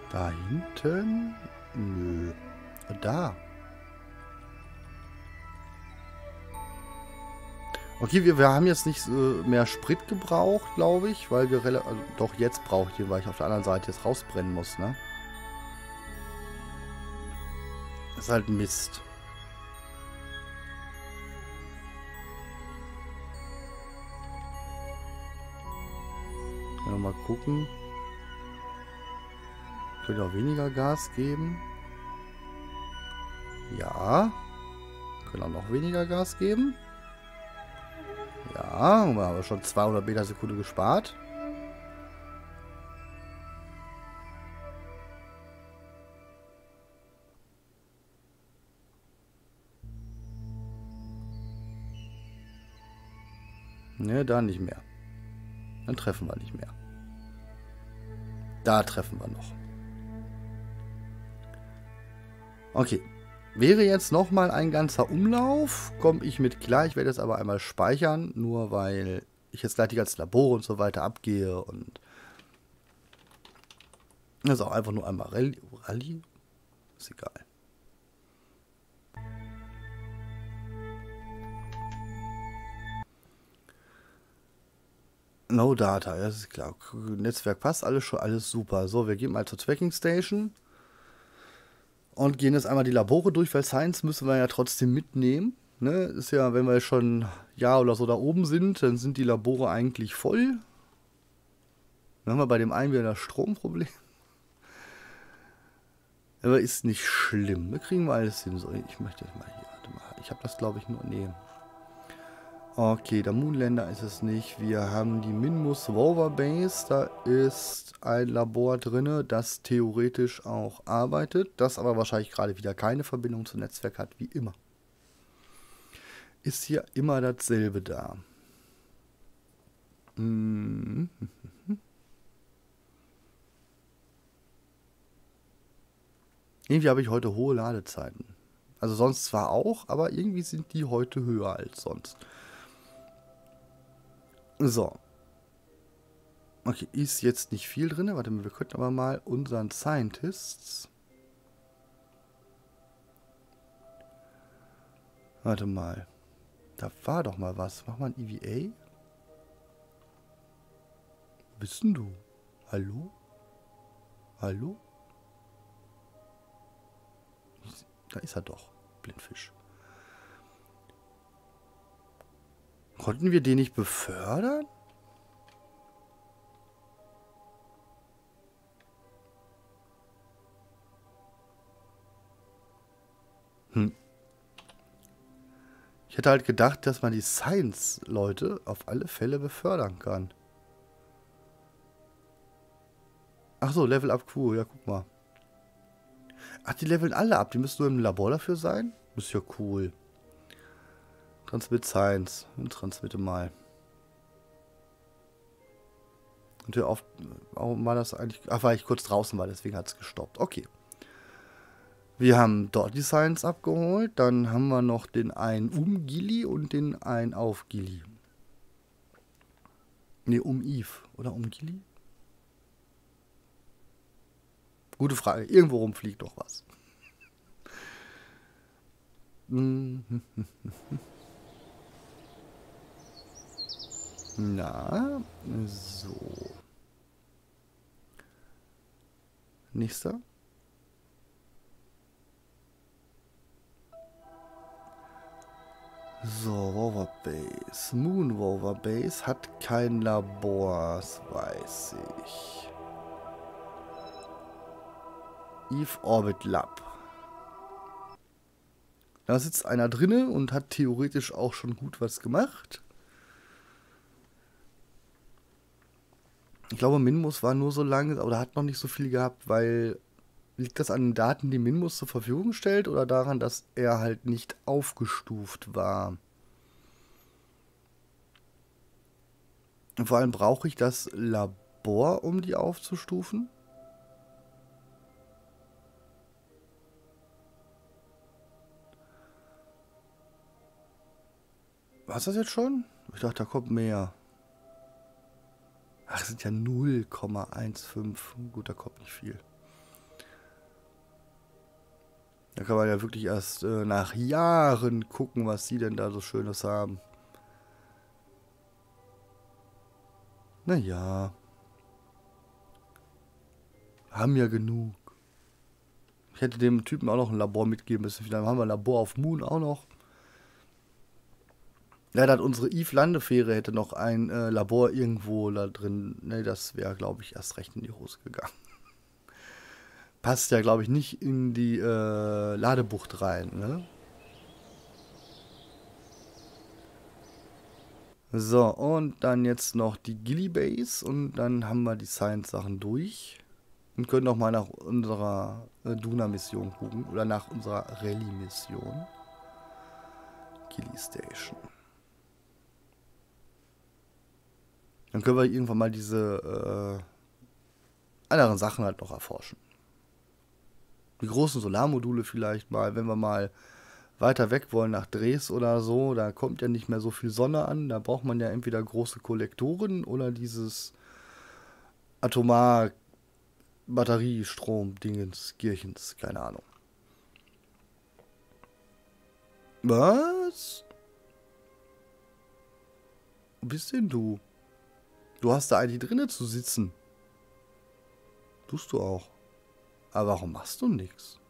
Da hinten? Nö. Da. Okay, wir haben jetzt nicht mehr Sprit gebraucht, glaube ich, weil wir relativ... Also doch, jetzt brauche ich den, weil ich auf der anderen Seite jetzt rausbrennen muss, ne? Ist halt Mist. Ja, mal gucken. Könnte auch weniger Gas geben. Ja. Können auch noch weniger Gas geben. Ja, wir haben schon 200 Meter Sekunde gespart. Ne, da nicht mehr. Dann treffen wir nicht mehr. Da treffen wir noch. Okay. Wäre jetzt nochmal ein ganzer Umlauf, komme ich mit klar. Ich werde jetzt aber einmal speichern, nur weil ich jetzt gleich die ganzen Labore und so weiter abgehe. Und das ist auch einfach nur einmal Rallye. Ist egal. No Data, ja, das ist klar. Netzwerk passt, alles schon, alles super. So, wir gehen mal zur Tracking Station. Und gehen jetzt einmal die Labore durch, weil Science müssen wir ja trotzdem mitnehmen. Ne? Ist ja, wenn wir schon ein Jahr oder so da oben sind, dann sind die Labore eigentlich voll. Dann haben wir bei dem einen wieder das Stromproblem. Aber ist nicht schlimm. Wir kriegen wir alles hin. So, ich möchte das mal hier. Warte mal. Ich habe das, glaube ich, nur. Nee. Okay, der Moonlander ist es nicht. Wir haben die Minmus Rover Base. Da ist ein Labor drin, das theoretisch auch arbeitet. Das aber wahrscheinlich gerade wieder keine Verbindung zum Netzwerk hat, wie immer. Ist hier immer dasselbe da. Irgendwie habe ich heute hohe Ladezeiten. Also sonst zwar auch, aber irgendwie sind die heute höher als sonst. So. Okay, ist jetzt nicht viel drin. Warte mal, wir könnten aber mal unseren Scientists... Warte mal. Da war doch mal was. Mach mal ein EVA. Wo bist denn du? Hallo? Hallo? Da ist er doch. Blindfisch. Konnten wir den nicht befördern? Ich hätte halt gedacht, dass man die Science-Leute auf alle Fälle befördern kann. Ach so, Level Up Crew. Ja, guck mal. Ach, die leveln alle ab. Die müssen nur im Labor dafür sein? Ist ja cool. Transmit Science. Transmitte mal. Und hör auf. Warum war das eigentlich? Ach, weil ich kurz draußen war, deswegen hat es gestoppt. Okay. Wir haben dort die Science abgeholt. Dann haben wir noch den einen Gili und den einen auf Gili. Ne, Eve. Oder Gili? Gute Frage. Irgendwo rumfliegt doch was. Na, so. Nächster. So, Rover Base. Moon Rover Base hat kein Labor, das weiß ich. Eve Orbit Lab. Da sitzt einer drinne und hat theoretisch auch schon gut was gemacht. Ich glaube, Minmus war nur so lange oder hat noch nicht so viel gehabt, weil liegt das an den Daten, die Minmus zur Verfügung stellt oder daran, dass er halt nicht aufgestuft war? Und vor allem brauche ich das Labor, um die aufzustufen? War es das jetzt schon? Ich dachte, da kommt mehr. Ach, es sind ja 0,15. Gut, da kommt nicht viel. Da kann man ja wirklich erst nach Jahren gucken, was die denn da so Schönes haben. Naja. Haben ja genug. Ich hätte dem Typen auch noch ein Labor mitgeben müssen. Vielleicht haben wir ein Labor auf Moon auch noch. Leider hat unsere Eve-Landefähre hätte noch ein Labor irgendwo da drin. Ne, das wäre, glaube ich, erst recht in die Hose gegangen. Passt ja, glaube ich, nicht in die Ladebucht rein, ne? So, und dann jetzt noch die Gilly Base und dann haben wir die Science-Sachen durch. Und können noch mal nach unserer Duna-Mission gucken. Oder nach unserer Rallye-Mission. Gilly Station. Dann können wir irgendwann mal diese anderen Sachen halt noch erforschen. Die großen Solarmodule vielleicht mal, wenn wir mal weiter weg wollen nach Dres oder so, da kommt ja nicht mehr so viel Sonne an, da braucht man ja entweder große Kollektoren oder dieses Atomar Batteriestrom Dingens Kirchens, keine Ahnung. Was? Wo bist denn du? Du hast da eigentlich drinnen zu sitzen. Tust du auch. Aber warum machst du nichts?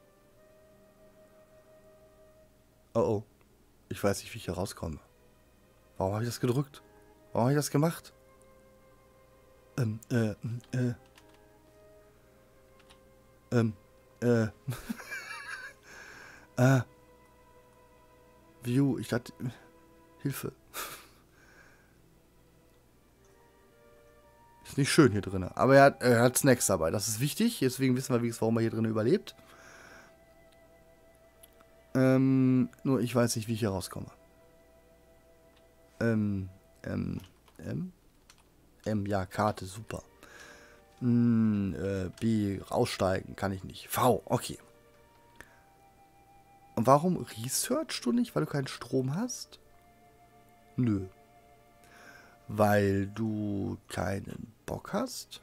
Oh oh. Ich weiß nicht, wie ich hier rauskomme. Warum habe ich das gedrückt? Warum habe ich das gemacht? Ähm, äh, äh. Ah. View, ich dachte. Hilfe. Ist nicht schön hier drin. Aber er hat Snacks dabei. Das ist wichtig. Deswegen wissen wir wenigstens, warum er hier drin überlebt. Nur ich weiß nicht, wie ich hier rauskomme. Ja, Karte, super. B, raussteigen, kann ich nicht. V, okay. Und warum researchst du nicht? Weil du keinen Strom hast? Nö. Weil du keinen Bock hast?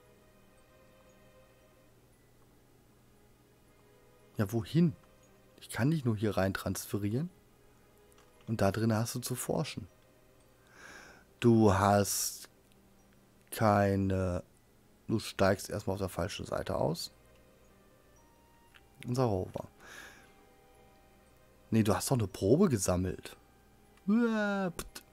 Ja, wohin? Ich kann dich nur hier rein transferieren. Und da drin hast du zu forschen. Du hast keine... Du steigst erstmal auf der falschen Seite aus. Unser Rover. Nee, du hast doch eine Probe gesammelt. Ja,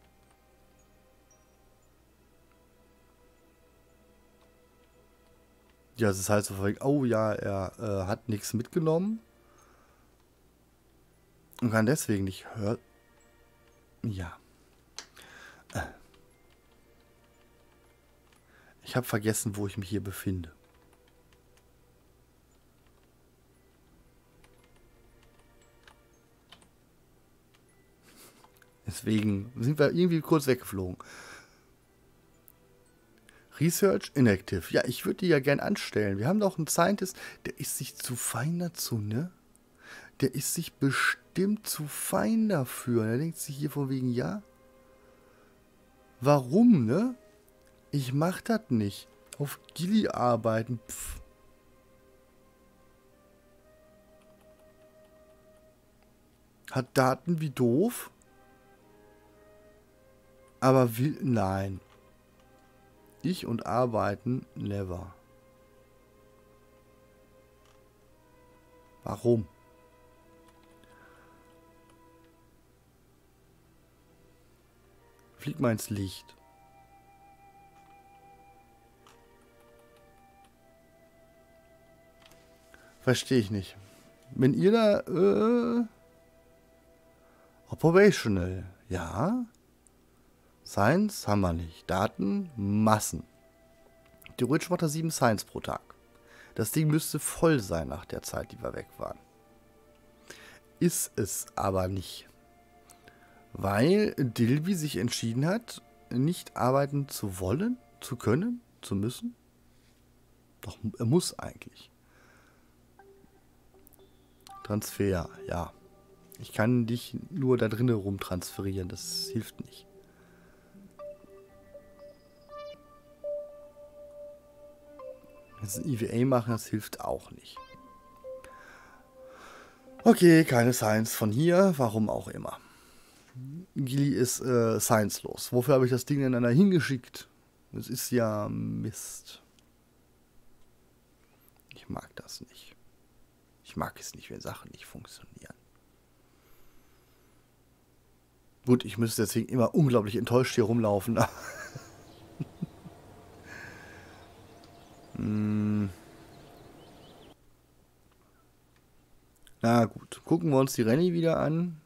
es ist halt so, oh ja, er hat nichts mitgenommen. Und kann deswegen nicht hören. Ja. Ich habe vergessen, wo ich mich hier befinde. Deswegen sind wir irgendwie kurz weggeflogen. Research inactive. Ja, ich würde die ja gern anstellen. Wir haben doch einen Scientist, der ist sich zu fein dazu, ne? Der ist sich bestimmt zu fein dafür. Der denkt sich hier von wegen, ja? Warum, ne? Ich mach das nicht. Auf Gilly arbeiten. Pff. Hat Daten wie doof? Aber will... Nein. Ich und arbeiten, never. Warum? Flieg mal ins Licht. Verstehe ich nicht. Wenn ihr da, operational, ja. Science haben wir nicht. Daten, Massen. Theoretisch macht er 7 Science pro Tag. Das Ding müsste voll sein nach der Zeit, die wir weg waren. Ist es aber nicht. Weil Dilby sich entschieden hat, nicht arbeiten zu wollen, zu können, zu müssen. Doch, er muss eigentlich. Transfer, ja. Ich kann dich nur da drinnen rumtransferieren, das hilft nicht. Jetzt ein EVA machen, das hilft auch nicht. Okay, keine Science von hier, warum auch immer. Gili ist science-los. Wofür habe ich das Ding denn dann da hingeschickt? Das ist ja Mist. Ich mag das nicht. Ich mag es nicht, wenn Sachen nicht funktionieren. Gut, ich müsste deswegen immer unglaublich enttäuscht hier rumlaufen. Na gut, gucken wir uns die Rallye wieder an.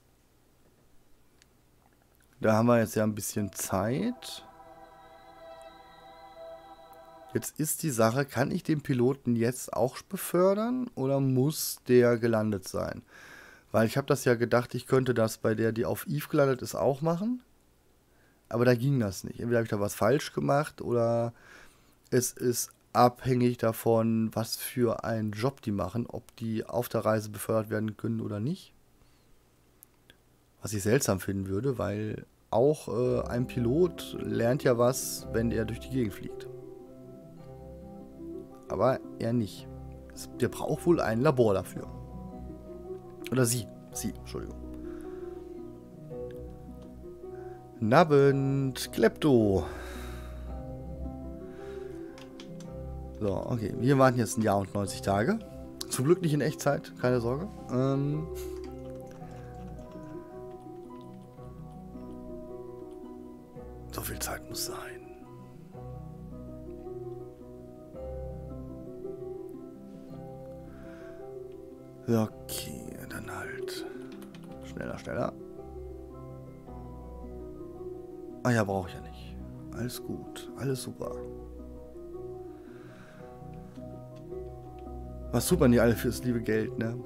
Da haben wir jetzt ja ein bisschen Zeit. Jetzt ist die Sache, kann ich den Piloten jetzt auch befördern oder muss der gelandet sein? Weil ich habe das ja gedacht, ich könnte das bei der, die auf Eve gelandet ist, auch machen. Aber da ging das nicht. Entweder habe ich da was falsch gemacht oder es ist abhängig davon, was für einen Job die machen, ob die auf der Reise befördert werden können oder nicht. Was ich seltsam finden würde, weil auch ein Pilot lernt ja was, wenn er durch die Gegend fliegt. Aber er nicht. Der braucht wohl ein Labor dafür. Oder sie, Entschuldigung. Nabend, Klepto. So, okay. Wir warten jetzt ein Jahr und 90 Tage. Zum Glück nicht in Echtzeit, keine Sorge. So viel Zeit muss sein. Okay, dann halt. Schneller. Ah ja, brauche ich ja nicht. Alles gut, alles super. Was tut man hier alle fürs liebe Geld, ne?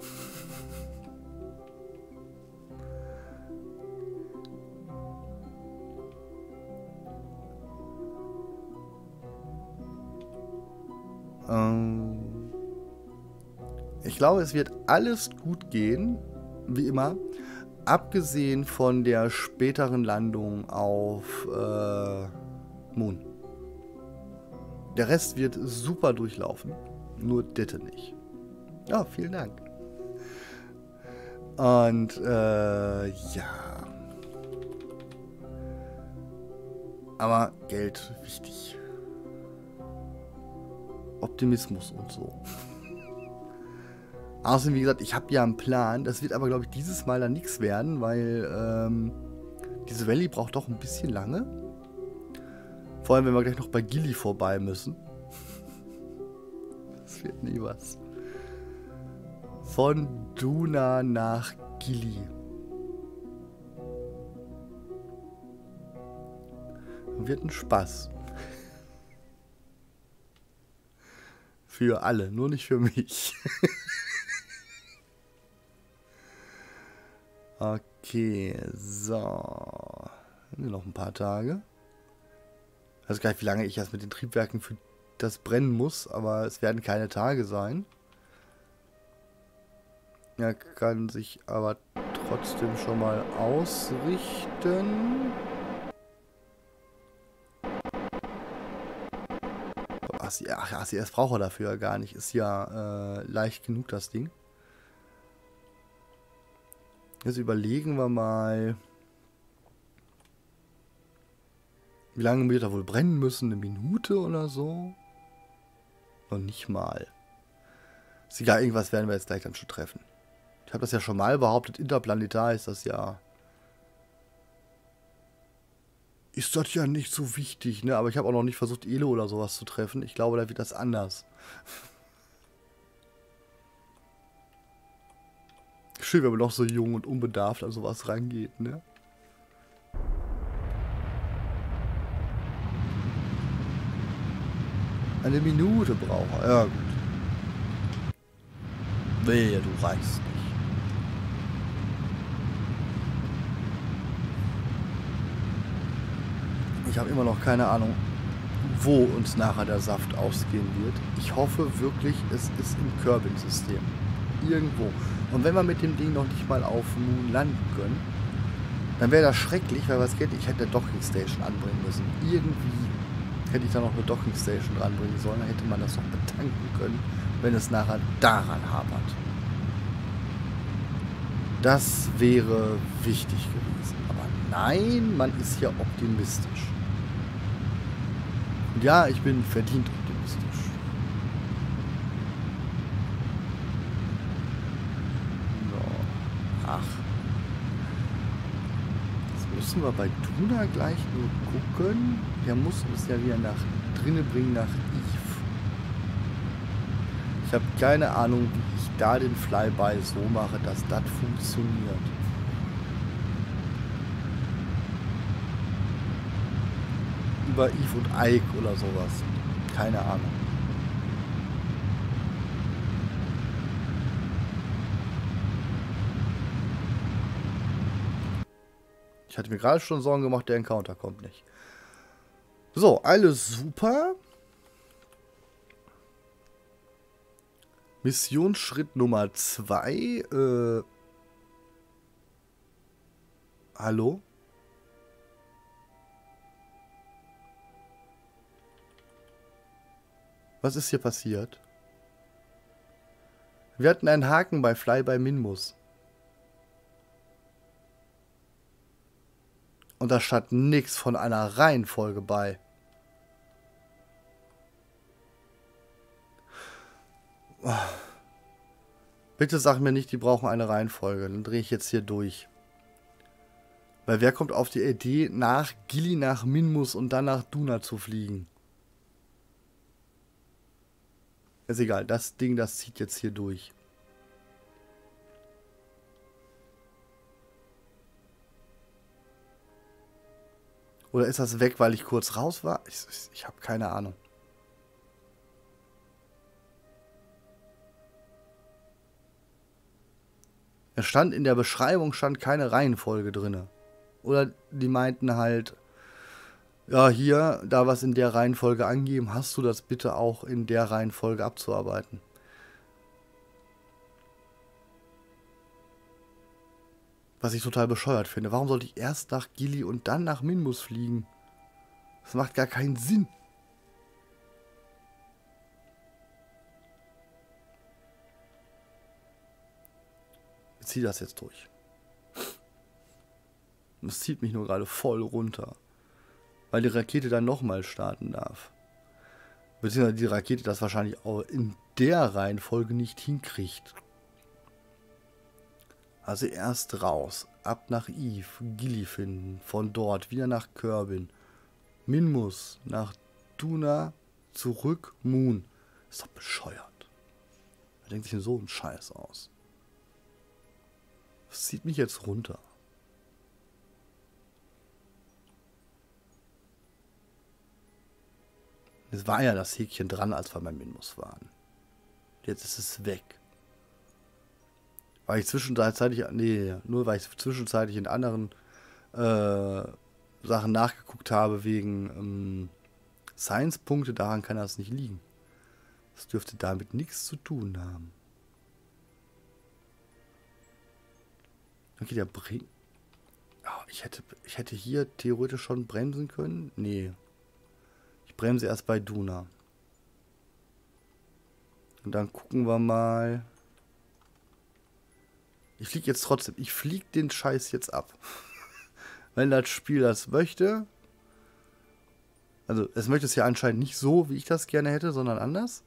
Ich glaube, es wird alles gut gehen, wie immer, abgesehen von der späteren Landung auf Moon. Der Rest wird super durchlaufen, nur Ditte nicht. Ja, vielen Dank. Und ja. Aber Geld wichtig. Optimismus und so. Außerdem, wie gesagt, ich habe ja einen Plan. Das wird aber, glaube ich, dieses Mal dann nichts werden, weil diese Rallye braucht doch ein bisschen lange. Vor allem, wenn wir gleich noch bei Gili vorbei müssen. Das wird nie was. Von Duna nach Gili. Wird ein Spaß. Für alle, nur nicht für mich. Okay, so. Noch ein paar Tage. Ich weiß gar nicht, wie lange ich erst mit den Triebwerken für das brennen muss, aber es werden keine Tage sein. Er kann sich aber trotzdem schon mal ausrichten. Ach, ACS braucht er dafür ja gar nicht. Ist ja leicht genug, das Ding. Jetzt überlegen wir mal, wie lange wir da wohl brennen müssen. 1 Minute oder so? Noch nicht mal. Ist egal, irgendwas werden wir jetzt gleich dann schon treffen. Ich habe das ja schon mal behauptet, interplanetar ist das ja... Ist das ja nicht so wichtig, ne? Aber ich habe auch noch nicht versucht, Elo oder sowas zu treffen. Ich glaube, da wird das anders. Schön, wenn man noch so jung und unbedarft an sowas rangeht, ne? Eine Minute braucht er. Ja, gut. Wehe, du reichst nicht. Ich habe immer noch keine Ahnung, wo uns nachher der Saft ausgehen wird. Ich hoffe wirklich, es ist im Kerbin-System. Irgendwo. Und wenn wir mit dem Ding noch nicht mal auf Moon landen können, dann wäre das schrecklich, weil was geht, ich hätte eine Docking Station anbringen müssen. Irgendwie hätte ich da noch eine Docking Station ranbringen sollen, dann hätte man das noch betanken können, wenn es nachher daran hapert. Das wäre wichtig gewesen. Aber nein, man ist ja optimistisch. Und ja, ich bin verdient optimistisch. So. Ach. Jetzt müssen wir bei Duna gleich nur gucken. Der muss uns ja wieder nach drinnen bringen, nach Eve. Ich habe keine Ahnung, wie ich da den Flyby so mache, dass das funktioniert. Über Eve und Ike oder sowas. Keine Ahnung. Ich hatte mir gerade schon Sorgen gemacht, der Encounter kommt nicht. So, alles super. Missionsschritt Nummer 2. Hallo? Was ist hier passiert? Wir hatten einen Haken bei Flyby Minmus. Und da stand nichts von einer Reihenfolge bei. Bitte sag mir nicht, die brauchen eine Reihenfolge. Dann drehe ich jetzt hier durch. Weil wer kommt auf die Idee, nach Gilly, nach Minmus und dann nach Duna zu fliegen? Ist egal, das Ding, das zieht jetzt hier durch. Oder ist das weg, weil ich kurz raus war? Ich habe keine Ahnung. Es stand in der Beschreibung, stand keine Reihenfolge drin. Oder die meinten halt, ja, hier, da was in der Reihenfolge angeben, hast du das bitte auch in der Reihenfolge abzuarbeiten. Was ich total bescheuert finde. Warum sollte ich erst nach Gilly und dann nach Minmus fliegen? Das macht gar keinen Sinn. Ich ziehe das jetzt durch. Das zieht mich nur gerade voll runter. Weil die Rakete dann nochmal starten darf. Beziehungsweise die Rakete das wahrscheinlich auch in der Reihenfolge nicht hinkriegt. Also erst raus, ab nach Eve, Gilly finden, von dort wieder nach Kerbin, Minmus, nach Duna, zurück, Moon. Ist doch bescheuert. Wer denkt sich denn so einen Scheiß aus? Das zieht mich jetzt runter. Es war ja das Häkchen dran, als wir beim Minmus waren. Jetzt ist es weg. Weil ich zwischenzeitlich, nur weil ich zwischenzeitlich in anderen Sachen nachgeguckt habe wegen Science-Punkte, daran kann das nicht liegen. Das dürfte damit nichts zu tun haben. Okay, der bringt. Oh, ich hätte hier theoretisch schon bremsen können. Nee. Ich bremse erst bei Duna. Und dann gucken wir mal. Ich fliege jetzt trotzdem. Ich fliege den Scheiß jetzt ab. Wenn das Spiel das möchte. Also, es möchte es ja anscheinend nicht so, wie ich das gerne hätte, sondern anders.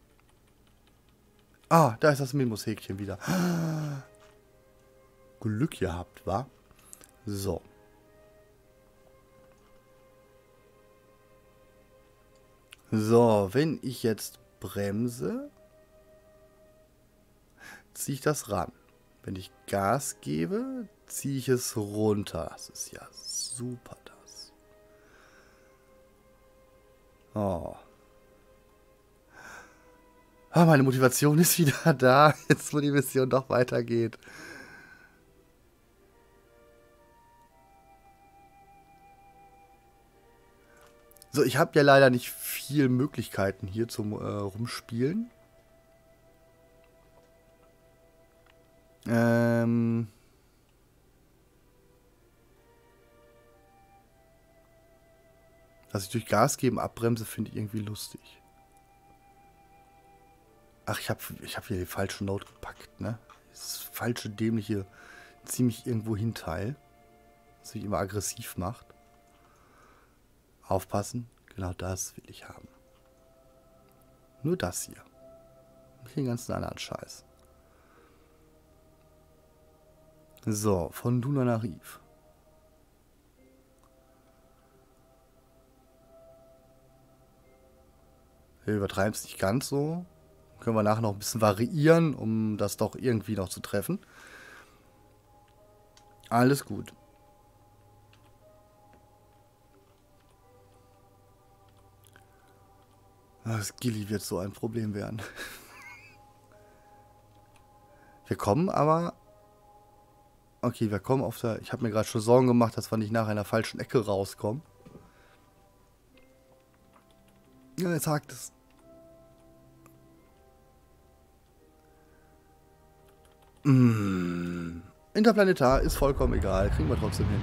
Ah, da ist das Minmus-Häkchen wieder. Glück gehabt, wa? So. So, wenn ich jetzt bremse, ziehe ich das ran. Wenn ich Gas gebe, ziehe ich es runter. Das ist ja super, das. Oh. Ah, meine Motivation ist wieder da, jetzt wo die Mission doch weitergeht. So, ich habe ja leider nicht viel Möglichkeiten hier zum Rumspielen. Dass ich durch Gas geben abbremse, finde ich irgendwie lustig. Ach, ich hab hier die falsche Note gepackt, ne? Das falsche, dämliche ziemlich irgendwo hin teil. Was mich immer aggressiv macht. Aufpassen, genau das will ich haben. Nur das hier. Nicht den ganzen anderen Scheiß. So, von Duna nach Eve. Wir übertreiben es nicht ganz so. Können wir nachher noch ein bisschen variieren, um das doch irgendwie noch zu treffen. Alles gut. Das Gilly wird so ein Problem werden. Wir kommen aber... Okay, wir kommen auf der... Ich habe mir gerade schon Sorgen gemacht, dass wir nicht nach einer falschen Ecke rauskommen. Ja, jetzt hakt es. Interplanetar ist vollkommen egal. Kriegen wir trotzdem hin.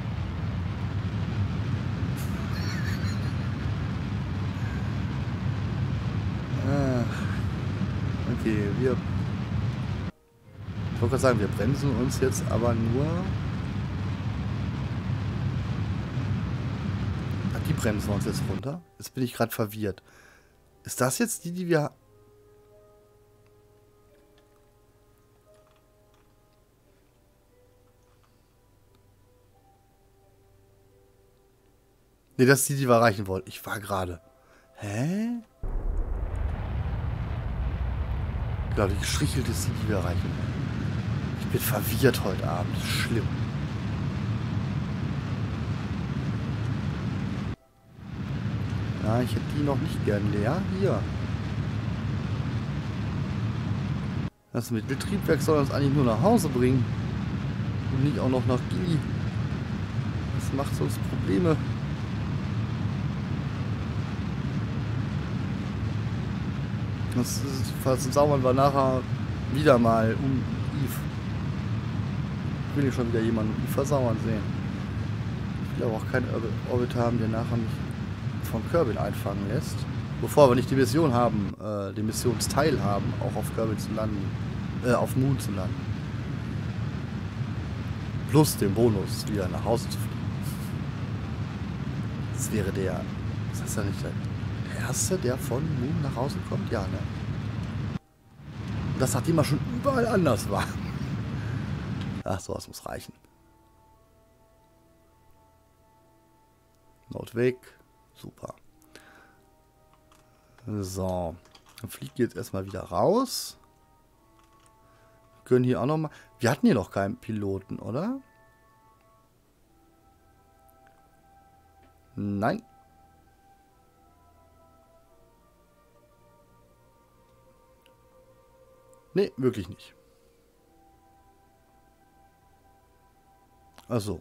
Okay, wir... Ich wollte gerade sagen, wir bremsen uns jetzt aber nur... Ach, die bremsen wir uns jetzt runter. Jetzt bin ich gerade verwirrt. Ist das jetzt die, die wir... Ne, das ist die, die wir erreichen wollten. Ich war gerade... Hä? Ich glaube, die gestrichelte ist die, die wir erreichen wollen. Ich bin verwirrt heute Abend. Das ist schlimm. Ja, ich hätte die noch nicht gern leer. Hier. Das Mitteltriebwerk soll uns eigentlich nur nach Hause bringen. Und nicht auch noch nach Gili. Das macht uns Probleme. Das verzaubern wir nachher wieder mal um Eve. Ich will hier schon wieder jemanden um Eve versauern sehen. Ich will aber auch keinen Orbit haben, der nachher mich von Kerbin einfangen lässt. Bevor wir nicht die Mission haben, den Missionsteil haben, auch auf Kerbin zu landen. Auf Moon zu landen. Plus den Bonus, wieder nach Hause zu fliegen. Das wäre der... Das heißt ja nicht der erste, der von Moon nach Hause kommt? Ja, ne? Das nachdem er schon überall anders war. Ach, sowas muss reichen. Not weg. Super. So. Dann fliegt jetzt erstmal wieder raus. Wir können hier auch nochmal... Wir hatten hier noch keinen Piloten, oder? Nein. Nee, wirklich nicht. Also.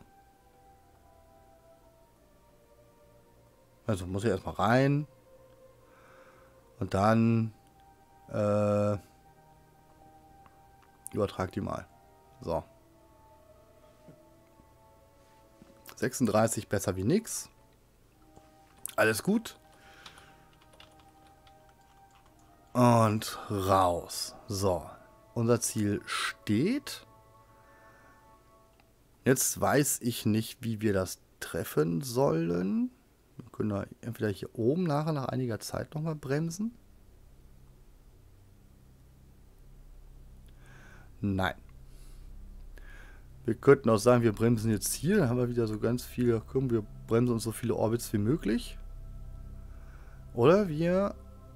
Also muss ich erstmal rein. Und dann übertrag die mal. So. 36 besser wie nix. Alles gut. Und raus. So. Unser Ziel steht. Jetzt weiß ich nicht, wie wir das treffen sollen. Wir können da entweder hier oben nachher nach einiger Zeit nochmal bremsen. Nein. Wir könnten auch sagen, wir bremsen jetzt hier. Dann haben wir wieder so ganz viele. Komm, wir bremsen uns so viele Orbits wie möglich. Oder wir...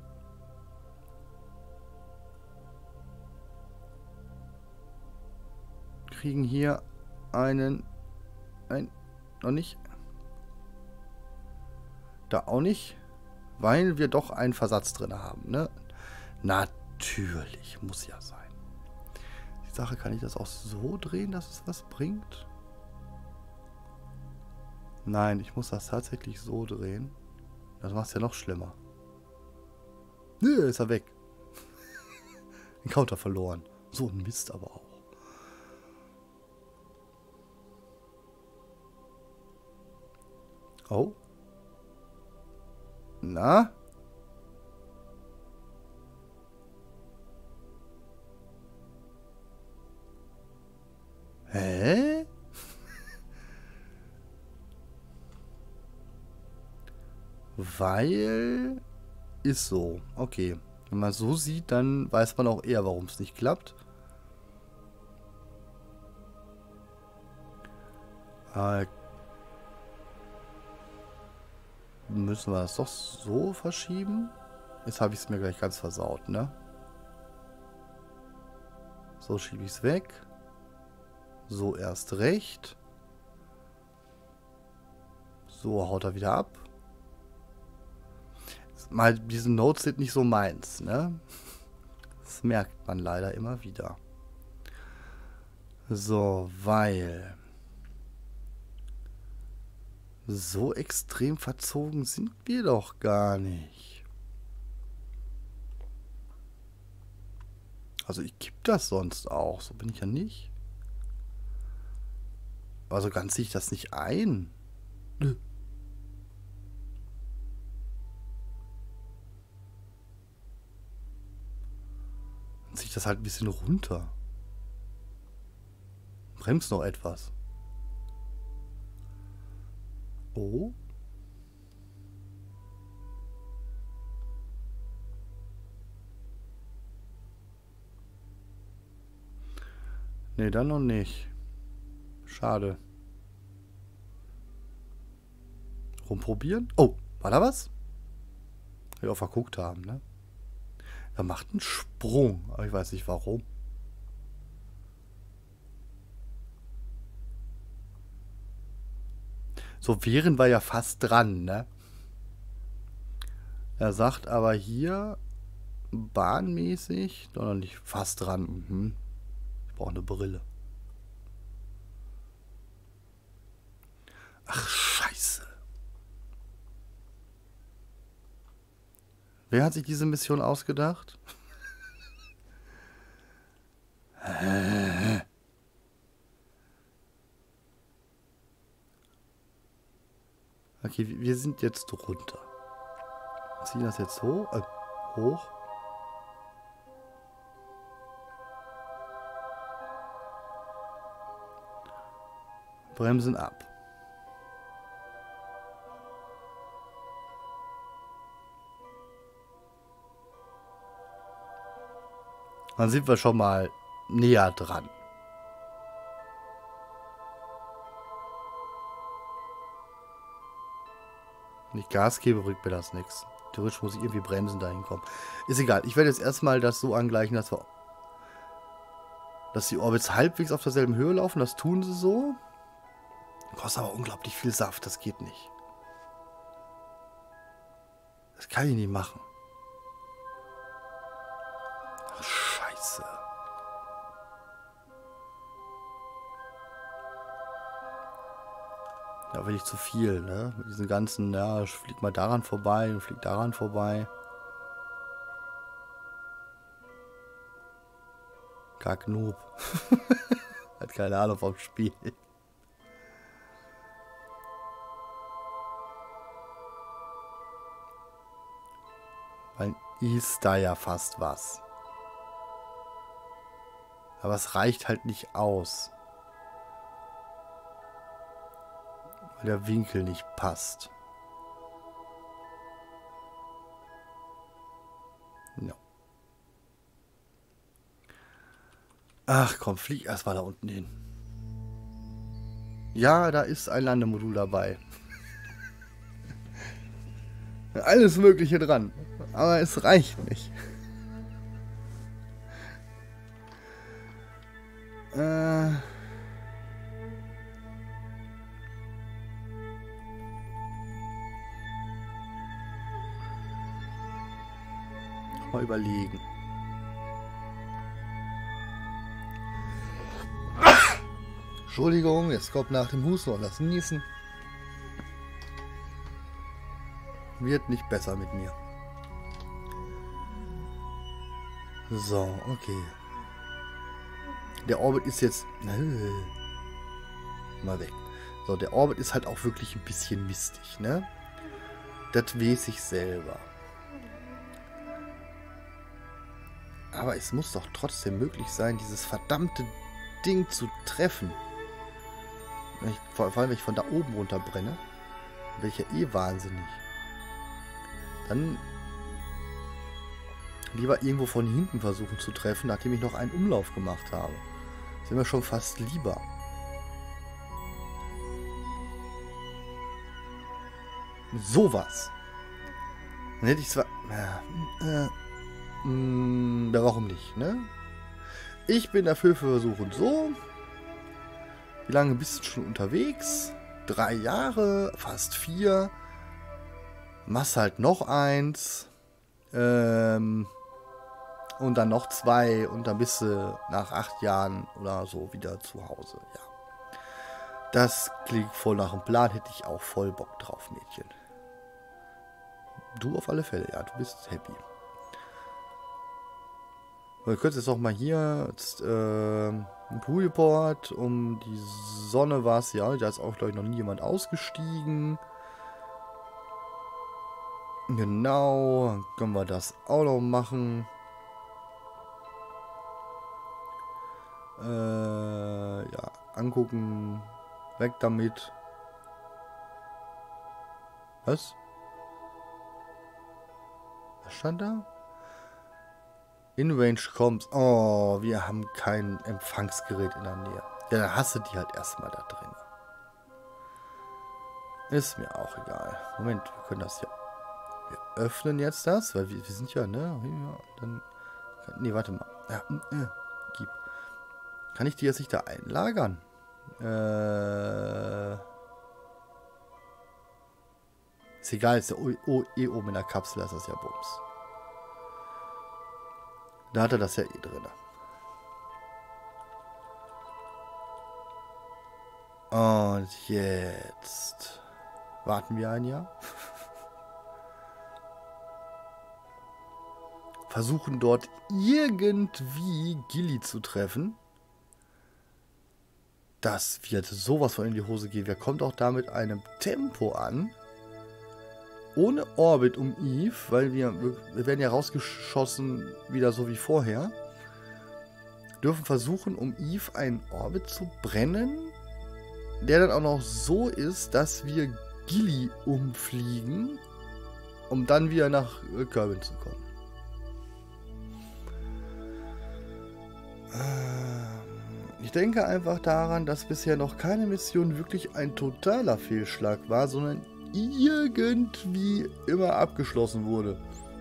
kriegen hier einen... Nein, noch nicht. Da auch nicht. Weil wir doch einen Versatz drin haben, ne? Natürlich, muss ja sein. Die Sache, kann ich das auch so drehen, dass es was bringt? Nein, ich muss das tatsächlich so drehen. Das macht es ja noch schlimmer. Nö, ist er weg. Den Counter verloren. So ein Mist aber auch. Oh. Na? Hä? Weil... Ist so. Okay. Wenn man so sieht, dann weiß man auch eher, warum es nicht klappt. Müssen wir das doch so verschieben? Jetzt habe ich es mir gleich ganz versaut, ne? So schiebe ich es weg. So erst recht. So haut er wieder ab. Mal, diese Notes sind nicht so meins, ne? Das merkt man leider immer wieder. So, weil... So extrem verzogen sind wir doch gar nicht. Also ich kipp das sonst auch. So bin ich ja nicht. Also ganz sehe ich das nicht ein. Nö. Dann ziehe ich das halt ein bisschen runter. Bremst noch etwas. Oh. Nee, dann noch nicht. Schade. Rumprobieren? Oh, war da was? Wir auch verguckt haben, ne? Er macht einen Sprung, aber ich weiß nicht warum. So wären wir ja fast dran, ne? Er sagt aber hier bahnmäßig, doch noch nicht fast dran. Mhm. Ich brauche eine Brille. Ach, scheiße. Wer hat sich diese Mission ausgedacht? Okay, wir sind jetzt runter. Ziehen das jetzt hoch. Hoch. Bremsen ab. Dann sind wir schon mal näher dran. Wenn ich Gas gebe, bringt mir das nichts. Theoretisch muss ich irgendwie bremsen dahin kommen. Ist egal. Ich werde jetzt erstmal das so angleichen, dass die Orbits halbwegs auf derselben Höhe laufen. Das tun sie so. Kostet aber unglaublich viel Saft. Das geht nicht. Das kann ich nicht machen. Ach, scheiße. Da will ich zu viel, ne? Mit diesen ganzen, ja, flieg mal daran vorbei und flieg daran vorbei. Kacknoob. Hat keine Ahnung vom Spiel. Weil ist da ja fast was. Aber es reicht halt nicht aus. Weil der Winkel nicht passt. No. Ach komm, flieg erstmal da unten hin. Ja, da ist ein Landemodul dabei. Alles Mögliche dran. Aber es reicht nicht. Mal überlegen. Entschuldigung, jetzt kommt nach dem Husten und das Niesen. Wird nicht besser mit mir. So, okay. Der Orbit ist jetzt... mal weg. So, der Orbit ist halt auch wirklich ein bisschen mistig, ne? Das weiß ich selber. Aber es muss doch trotzdem möglich sein, dieses verdammte Ding zu treffen. Vor allem, wenn ich von da oben runter brenne, wäre ich ja eh wahnsinnig. Dann lieber irgendwo von hinten versuchen zu treffen, nachdem ich noch einen Umlauf gemacht habe. Das ist mir schon fast lieber. Sowas. Dann hätte ich zwar... warum nicht, ne? Ich bin dafür versuchen so. Wie lange bist du schon unterwegs? 3 Jahre, fast 4. Machst halt noch 1. Und dann noch 2. Und dann bist du nach 8 Jahren oder so wieder zu Hause. Ja. Das klingt voll nach dem Plan. Hätte ich auch voll Bock drauf, Mädchen. Du auf alle Fälle, ja. Du bist happy. Wir können jetzt auch mal hier ein Poolport. Um die Sonne war es ja. Da ist auch, glaube ich, noch nie jemand ausgestiegen. Genau. Dann können wir das auch noch machen. Ja, angucken. Weg damit. Was? Was stand da? In Range kommt. Oh, wir haben kein Empfangsgerät in der Nähe. Ja, dann hast du die halt erstmal da drin. Ist mir auch egal. Moment, wir können das ja. Wir öffnen jetzt das, weil wir sind ja, ne? Ja, dann. Nee, warte mal. Ja, gib. Kann ich die jetzt nicht da einlagern? Ist egal, ist ja eh oben in der Kapsel, ist das ja Bums. Da hat er das ja eh drin. Und jetzt warten wir ein Jahr. Versuchen dort irgendwie Gilly zu treffen. Das wird sowas von in die Hose gehen. Wer kommt auch da mit einem Tempo an? Ohne Orbit um Eve, weil wir werden ja rausgeschossen, wieder so wie vorher. Dürfen versuchen, um Eve einen Orbit zu brennen, der dann auch noch so ist, dass wir Gilly umfliegen, um dann wieder nach Kerbin zu kommen. Ich denke einfach daran, dass bisher noch keine Mission wirklich ein totaler Fehlschlag war, sondern irgendwie immer abgeschlossen wurde.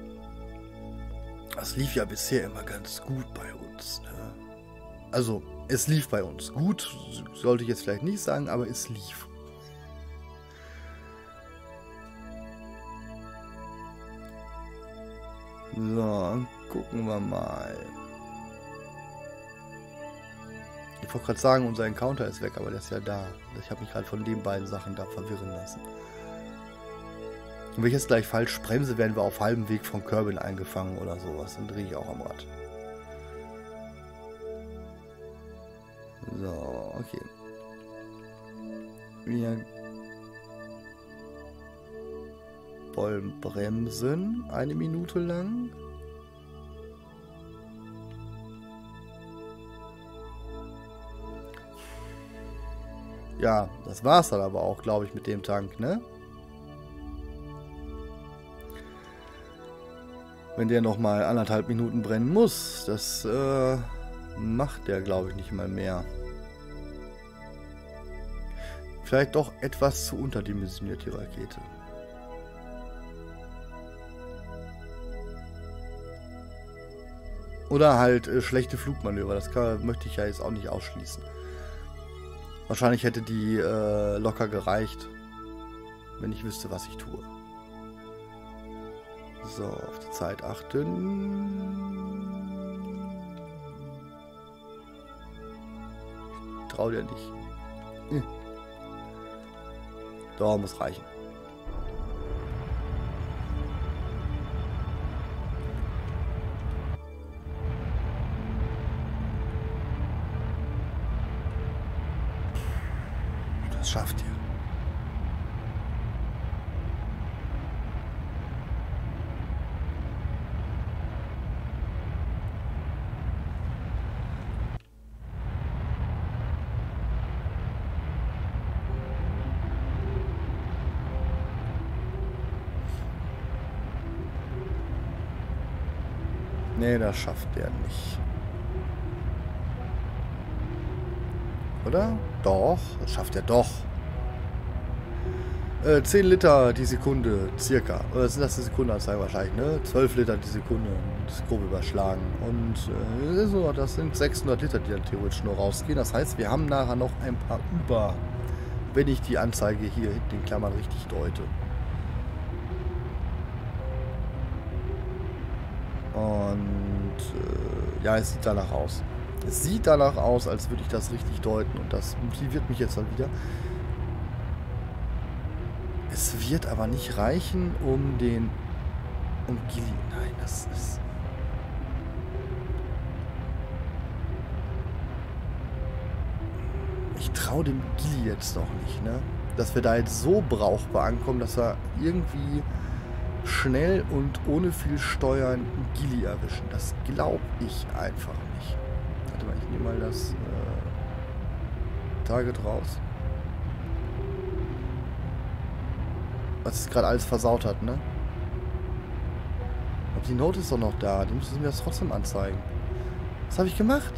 Das lief ja bisher immer ganz gut bei uns. Ne? Also, es lief bei uns. Gut, sollte ich jetzt vielleicht nicht sagen, aber es lief. So, gucken wir mal. Ich wollte gerade sagen, unser Encounter ist weg, aber der ist ja da. Ich habe mich gerade von den beiden Sachen da verwirren lassen. Und wenn ich jetzt gleich falsch bremse, werden wir auf halbem Weg von Kerbin eingefangen oder sowas. Dann drehe ich auch am Rad. So, okay. Wir wollen bremsen. 1 Minute lang. Ja, das war's dann aber auch, glaube ich, mit dem Tank, ne? Wenn der nochmal 1,5 Minuten brennen muss, das macht der, glaube ich, nicht mal mehr. Vielleicht doch etwas zu unterdimensioniert, die Rakete. Oder halt schlechte Flugmanöver, das möchte ich ja jetzt auch nicht ausschließen. Wahrscheinlich hätte die locker gereicht, wenn ich wüsste, was ich tue. So, auf die Zeit achten. Ich trau dir nicht. Da muss reichen. Das schafft ihr. Nee, das schafft der nicht. Oder? Doch, das schafft er doch. 10 Liter die Sekunde, circa. Oder sind das die Sekundenanzeige wahrscheinlich, ne? 12 Liter die Sekunde, das ist grob überschlagen. Und das sind 600 Liter, die dann theoretisch nur rausgehen. Das heißt, wir haben nachher noch ein paar über, wenn ich die Anzeige hier hinten in Klammern richtig deute. Und ja, es sieht danach aus. Es sieht danach aus, als würde ich das richtig deuten. Und das motiviert mich jetzt dann wieder. Es wird aber nicht reichen, um Gilly. Nein, das ist... Ich traue dem Gilly jetzt doch nicht, ne? Dass wir da jetzt so brauchbar ankommen, dass wir irgendwie schnell und ohne viel Steuern Gilly erwischen. Das glaube ich einfach nicht. Warte mal, ich nehme mal das Target raus. Was es gerade alles versaut hat, ne? Aber die Note ist doch noch da. Die müssen mir das trotzdem anzeigen. Was habe ich gemacht?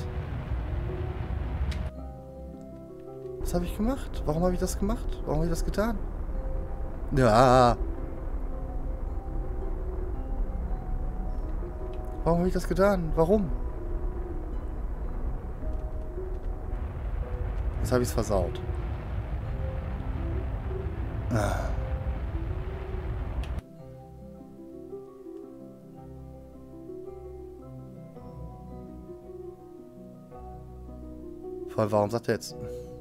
Was habe ich gemacht? Warum habe ich das gemacht? Warum habe ich das getan? Ja. Warum habe ich das getan? Warum? Jetzt habe ich es versaut. Ah. Voll, warum sagt er jetzt?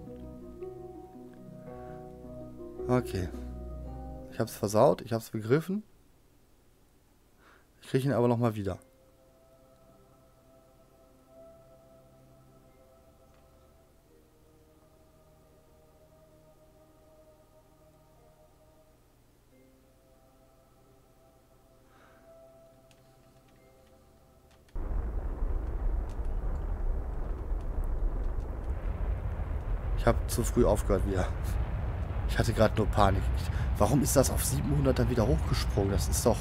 Okay. Ich habe es versaut, ich habe es begriffen. Ich kriege ihn aber nochmal wieder. Ich habe zu früh aufgehört wieder. Ich hatte gerade nur Panik. Warum ist das auf 700 dann wieder hochgesprungen? Das ist doch...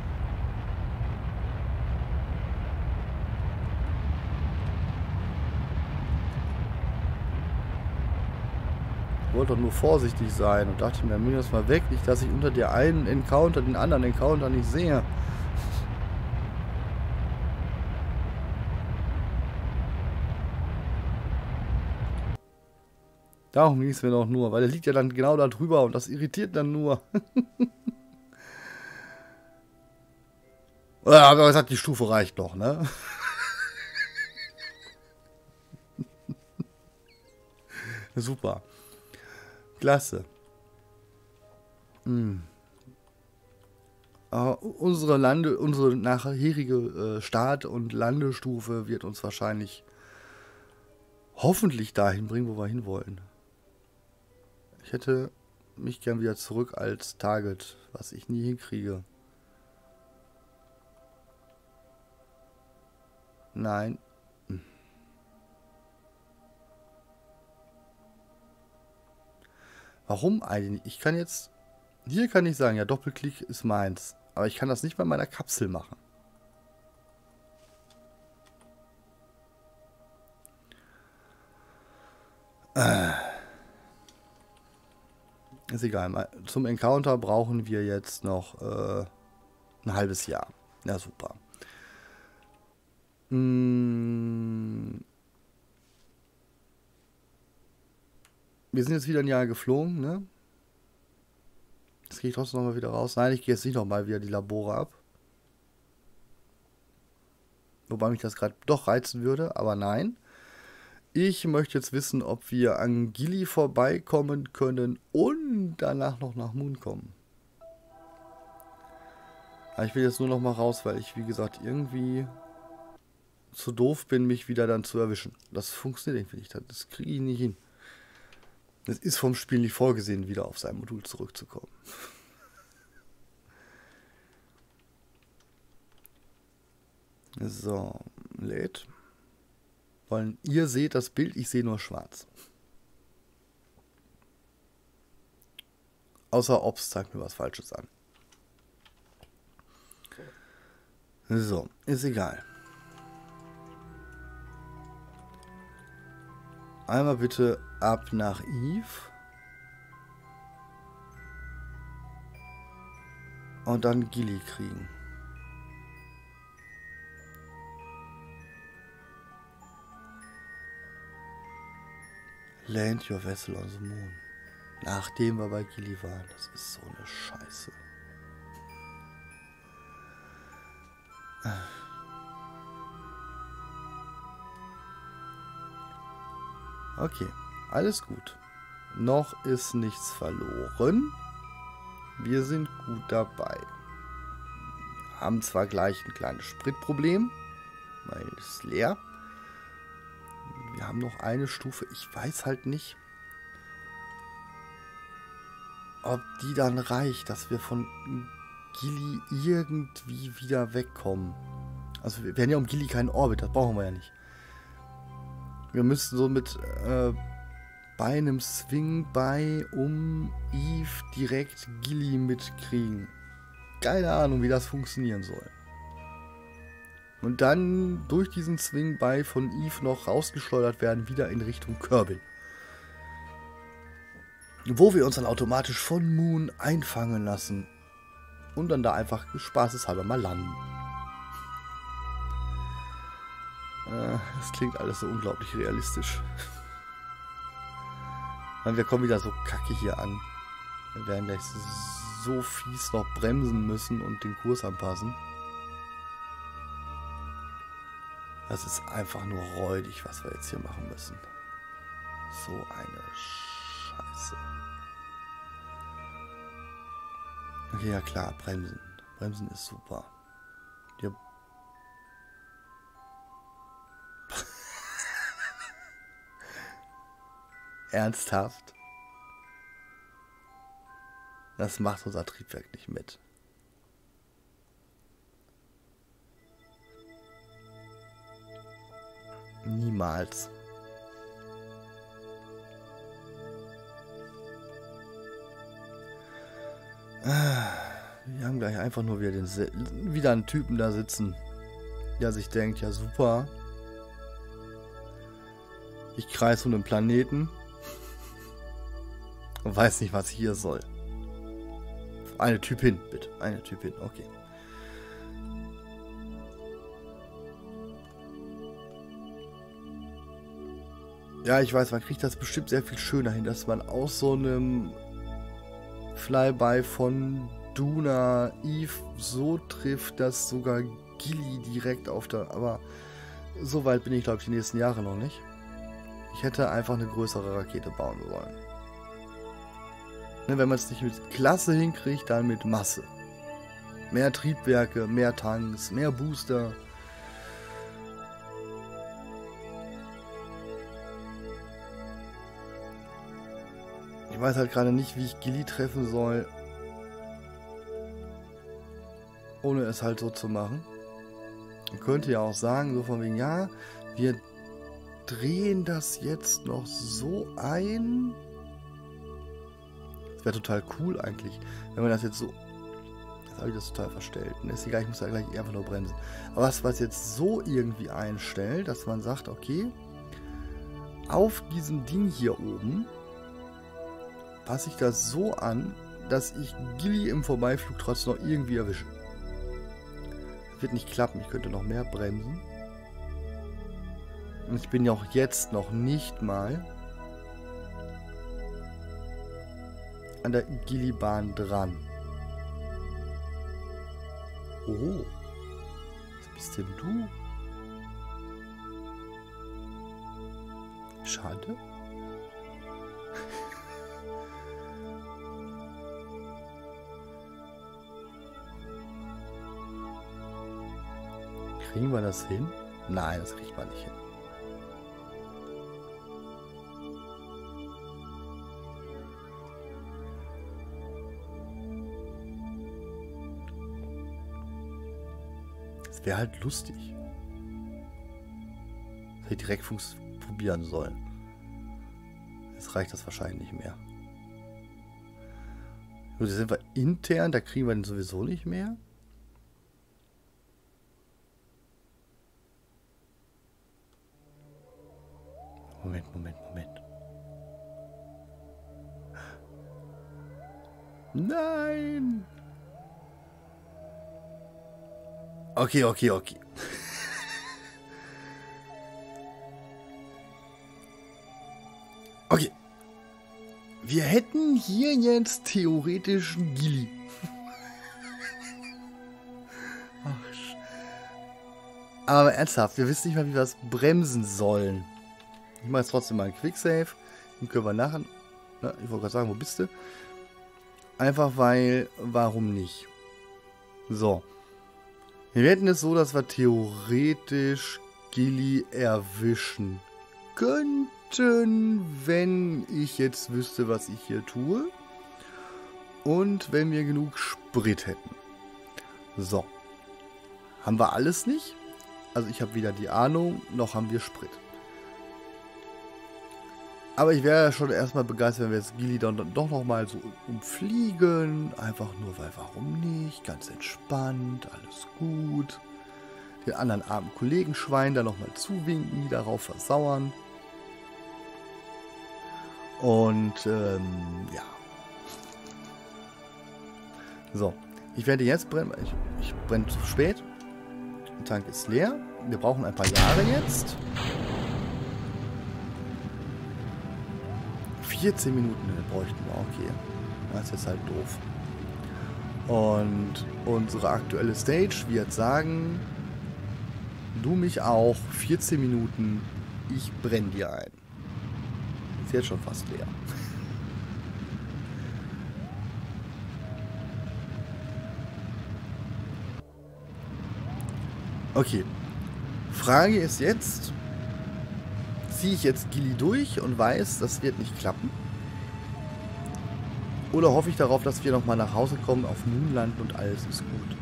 Ich wollte doch nur vorsichtig sein und dachte mir, nimm das mal weg. Nicht, dass ich unter der einen Encounter den anderen Encounter nicht sehe. Darum ging es mir doch nur, weil der liegt ja dann genau da drüber und das irritiert dann nur. Aber es hat die Stufe reicht doch, ne? Super. Klasse. Unsere nachherige Start- und Landestufe wird uns wahrscheinlich hoffentlich dahin bringen, wo wir hinwollen. Ich hätte mich gern wieder zurück als Target, was ich nie hinkriege. Nein. Warum eigentlich? Ich kann jetzt... Hier kann ich sagen, ja, Doppelklick ist meins. Aber ich kann das nicht bei meiner Kapsel machen. Ist egal. Zum Encounter brauchen wir jetzt noch ein halbes Jahr. Ja, super. Wir sind jetzt wieder ein Jahr geflogen, ne? Jetzt gehe ich trotzdem nochmal wieder raus. Nein, ich gehe jetzt nicht nochmal wieder die Labore ab. Wobei mich das gerade doch reizen würde, aber nein. Ich möchte jetzt wissen, ob wir an Gilly vorbeikommen können und danach noch nach Moon kommen. Aber ich will jetzt nur noch mal raus, weil ich, wie gesagt, irgendwie zu doof bin, mich wieder dann zu erwischen. Das funktioniert irgendwie nicht. Das kriege ich nicht hin. Es ist vom Spiel nicht vorgesehen, wieder auf sein Modul zurückzukommen. So, lädt. Weil ihr seht das Bild, ich sehe nur schwarz. Außer Ops zeigt mir was Falsches an. So, ist egal. Einmal bitte ab nach Eve. Und dann Gilly kriegen. Land your vessel on the moon. Nachdem wir bei Gilly waren. Das ist so eine Scheiße. Okay, alles gut. Noch ist nichts verloren. Wir sind gut dabei. Haben zwar gleich ein kleines Spritproblem, weil es ist leer. Wir haben noch eine Stufe. Ich weiß halt nicht, ob die dann reicht, dass wir von Gilly irgendwie wieder wegkommen. Also wir werden ja um Gilly keinen Orbit, das brauchen wir ja nicht. Wir müssten so mit bei einem Swing bei um Eve direkt Gilly mitkriegen. Keine Ahnung, wie das funktionieren soll. Und dann durch diesen Swing bei von Eve noch rausgeschleudert werden, wieder in Richtung Kerbin. Wo wir uns dann automatisch von Moon einfangen lassen. Und dann da einfach spaßeshalber mal landen. Das klingt alles so unglaublich realistisch. Wir kommen wieder so kacke hier an. Wir werden gleich so fies noch bremsen müssen und den Kurs anpassen. Das ist einfach nur räudig, was wir jetzt hier machen müssen. So eine Scheiße. Okay, ja klar, bremsen. Bremsen ist super. Ja. Ernsthaft? Das macht unser Triebwerk nicht mit. Niemals. Wir haben gleich einfach nur wieder einen Typen da sitzen, der sich denkt, ja super, ich kreise um den Planeten und weiß nicht, was hier soll. Eine Typ hin, bitte. Eine Typ hin, okay. Ja, ich weiß, man kriegt das bestimmt sehr viel schöner hin, dass man aus so einem Flyby von Duna Eve so trifft, dass sogar Gilly direkt auf der... Aber so weit bin ich, glaube ich, die nächsten Jahre noch nicht. Ich hätte einfach eine größere Rakete bauen sollen. Ne, wenn man es nicht mit Klasse hinkriegt, dann mit Masse. Mehr Triebwerke, mehr Tanks, mehr Booster. Ich weiß halt gerade nicht, wie ich Gilly treffen soll, ohne es halt so zu machen. Man könnte ja auch sagen, so von wegen, ja, wir drehen das jetzt noch so ein. Das wäre total cool eigentlich, wenn man das jetzt so... Jetzt habe ich das total verstellt. Ist egal, ich muss ja gleich einfach nur bremsen. Aber was jetzt so irgendwie einstellt, dass man sagt, okay, auf diesem Ding hier oben passe ich das so an, dass ich Gilly im Vorbeiflug trotzdem noch irgendwie erwische. Das wird nicht klappen, ich könnte noch mehr bremsen. Und ich bin ja auch jetzt noch nicht mal an der Gilly-Bahn dran. Oh, was bist denn du? Schade. Kriegen wir das hin? Nein, das kriegt man nicht hin. Das wäre halt lustig. Das hätte ich direkt probieren sollen. Jetzt reicht das wahrscheinlich nicht mehr. Gut, jetzt sind wir intern, da kriegen wir den sowieso nicht mehr. Moment. Nein! Okay. Okay. Wir hätten hier jetzt theoretisch einen Gilly. Aber ernsthaft, wir wissen nicht mal, wie wir es bremsen sollen. Ich mache jetzt trotzdem mal einen Quicksave. Den können wir nachher... Na, ich wollte gerade sagen, wo bist du? Einfach weil, warum nicht? So. Wir hätten es so, dass wir theoretisch Gilly erwischen könnten, wenn ich jetzt wüsste, was ich hier tue. Und wenn wir genug Sprit hätten. So. Haben wir alles nicht? Also ich habe weder die Ahnung, noch haben wir Sprit. Aber ich wäre ja schon erstmal begeistert, wenn wir jetzt Gilly dann doch nochmal so umfliegen. Einfach nur, weil warum nicht? Ganz entspannt, alles gut. Den anderen armen Kollegenschwein da nochmal zuwinken, die darauf versauern. Und ja. So, ich werde jetzt brennen. Ich brenne zu spät. Der Tank ist leer. Wir brauchen ein paar Jahre jetzt. 14 Minuten bräuchten wir, okay. Das ist jetzt halt doof. Und unsere aktuelle Stage wird sagen, du mich auch, 14 Minuten, ich brenne dir ein. Ist jetzt schon fast leer. Okay. Frage ist jetzt, ziehe ich jetzt Gilly durch und weiß, das wird nicht klappen? Oder hoffe ich darauf, dass wir nochmal nach Hause kommen, auf Moon landen und alles ist gut?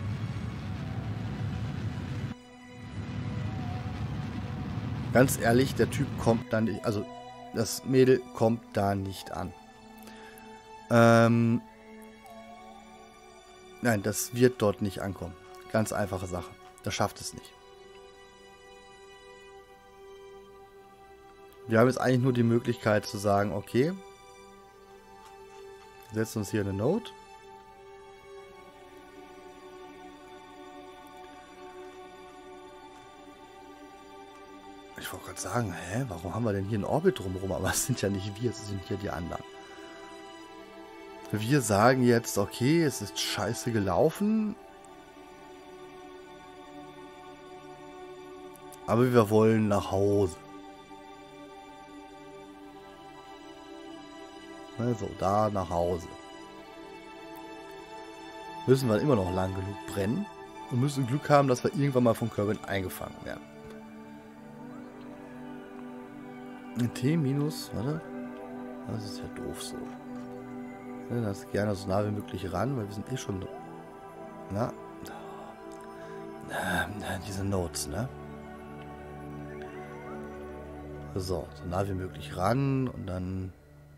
Ganz ehrlich, der Typ kommt dann nicht, also das Mädel kommt da nicht an. Nein, das wird dort nicht ankommen. Ganz einfache Sache. Das schafft es nicht. Wir haben jetzt eigentlich nur die Möglichkeit zu sagen, okay, wir setzen uns hier eine Note. Ich wollte gerade sagen, warum haben wir denn hier einen Orbit drumherum? Aber es sind ja nicht wir, es sind hier die anderen. Wir sagen jetzt, okay, es ist scheiße gelaufen. Aber wir wollen nach Hause. Also da nach Hause. Müssen wir immer noch lang genug brennen. Und müssen Glück haben, dass wir irgendwann mal von Kerbin eingefangen werden. T minus, warte. Das ist ja doof so. Ja, das gerne so nah wie möglich ran, weil wir sind eh schon... Na, diese Notes, ne? So nah wie möglich ran und dann...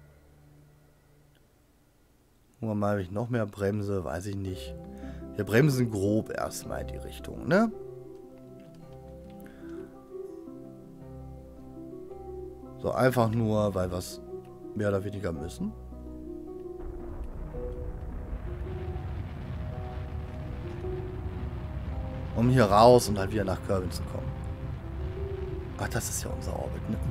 Gucken wir mal, ob ich noch mehr bremse, weiß ich nicht. Wir bremsen grob erstmal in die Richtung, ne? So einfach nur, weil wir es mehr oder weniger müssen. Um hier raus und halt wieder nach Kerbin zu kommen. Ach, das ist ja unser Orbit, ne?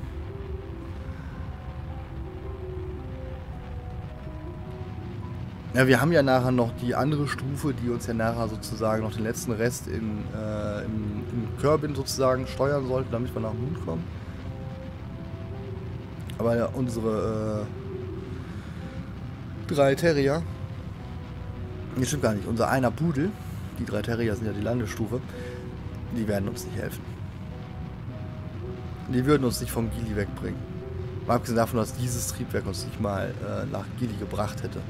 Ja, wir haben ja nachher noch die andere Stufe, die uns ja nachher sozusagen noch den letzten Rest in Kerbin sozusagen steuern sollte, damit wir nach Moon kommen. Aber ja, unsere 3 Terrier, nee, stimmt gar nicht, unser einer Pudel, die 3 Terrier sind ja die Landestufe, die werden uns nicht helfen. Die würden uns nicht vom Gilly wegbringen. Mal abgesehen davon, dass dieses Triebwerk uns nicht mal nach Gilly gebracht hätte.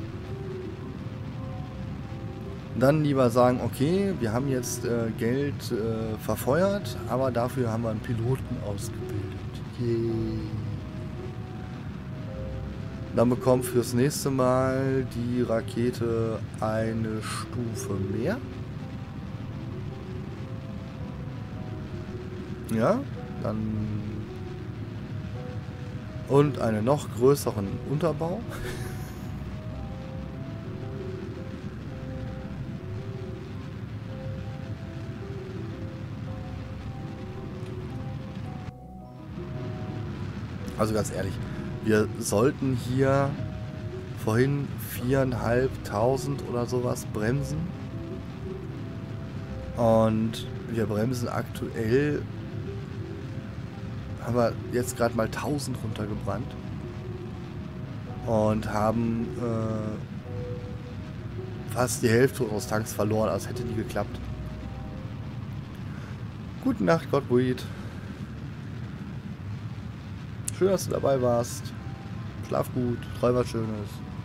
Dann lieber sagen, okay, wir haben jetzt Geld verfeuert, aber dafür haben wir einen Piloten ausgebildet. Yay. Dann bekommt fürs nächste Mal die Rakete eine Stufe mehr. Ja, dann Und einen noch größeren Unterbau. Also ganz ehrlich, wir sollten hier vorhin 4.500 oder sowas bremsen. Und wir bremsen aktuell, haben wir jetzt gerade mal 1.000 runtergebrannt. Und haben fast die Hälfte unseres Tanks verloren, als hätte nie geklappt. Gute Nacht, Gottfried. Schön, dass du dabei warst. Schlaf gut, träum was Schönes.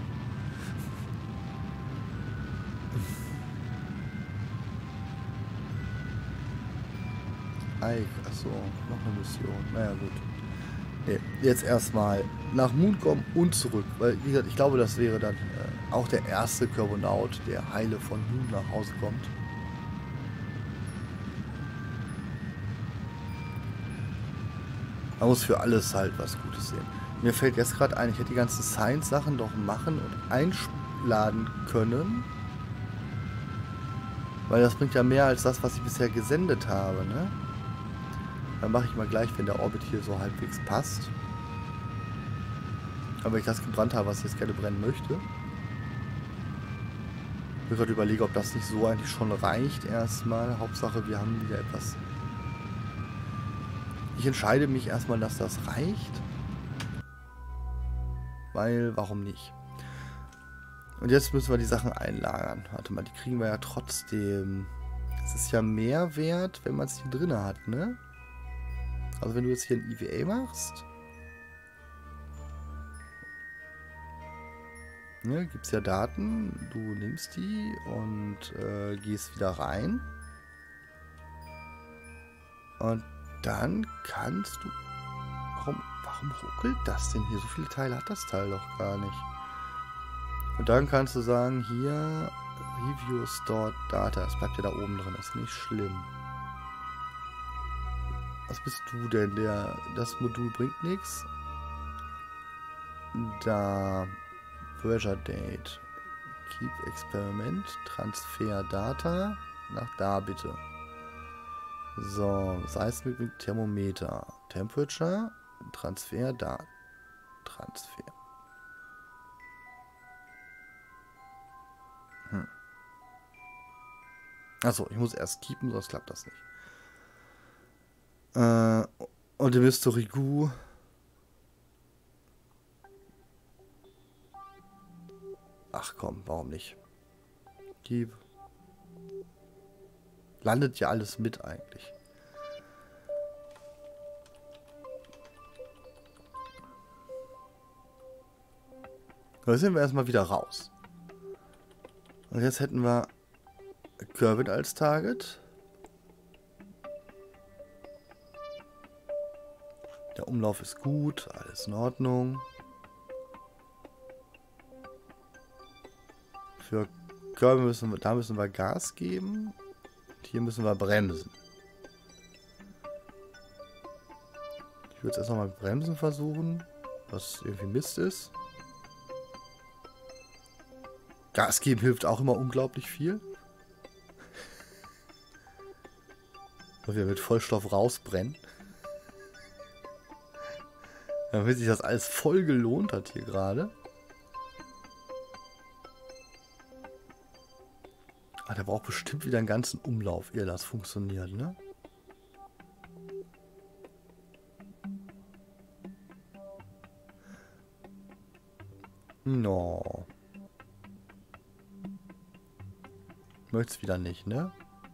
Ike, achso, noch eine Mission. Naja, gut. Nee, jetzt erstmal nach Mooncom und zurück. Weil, wie gesagt, ich glaube, das wäre dann auch der erste Körbonaut, der heile von Moon nach Hause kommt. Man muss für alles halt was Gutes sehen. Mir fällt jetzt gerade ein, ich hätte die ganzen Science-Sachen doch machen und einladen können. Weil das bringt ja mehr als das, was ich bisher gesendet habe, ne? Dann mache ich mal gleich, wenn der Orbit hier so halbwegs passt. Aber wenn ich das gebrannt habe, was ich jetzt gerne brennen möchte. Ich will gerade überlegen, ob das nicht so eigentlich schon reicht erstmal. Hauptsache, wir haben wieder etwas. Ich entscheide mich erstmal, dass das reicht. Weil, warum nicht? Und jetzt müssen wir die Sachen einlagern. Warte mal, die kriegen wir ja trotzdem. Das ist ja mehr wert, wenn man es hier drin hat, ne? Also wenn du jetzt hier ein EVA machst, ne, gibt es ja Daten, du nimmst die und gehst wieder rein. Und dann kannst du... Warum ruckelt das denn hier? So viele Teile hat das Teil doch gar nicht. Und dann kannst du sagen, hier, Review Stored Data. Das bleibt ja da oben drin, das ist nicht schlimm. Was bist du denn? Das Modul bringt nichts. Da. Pressure Date. Keep Experiment. Transfer Data. Nach da bitte. So. Seismik Thermometer. Temperature. Transfer da. Transfer. Achso, ich muss erst keepen, sonst klappt das nicht. Und der Mystery Goo. Ach komm, warum nicht? Keep. Landet ja alles mit eigentlich. Da sind wir erstmal wieder raus. Und jetzt hätten wir Kerbin als Target. Der Umlauf ist gut, alles in Ordnung. Für Kerbin müssen wir Gas geben. Und hier müssen wir bremsen. Ich würde es erst nochmal mit Bremsen versuchen, was irgendwie Mist ist. Gas geben hilft auch immer unglaublich viel. Und wir mit Vollstoff rausbrennen. Damit sich das alles voll gelohnt hat hier gerade. Ah, der braucht bestimmt wieder einen ganzen Umlauf, ehe das funktioniert, ne? No. Möcht's wieder nicht, ne?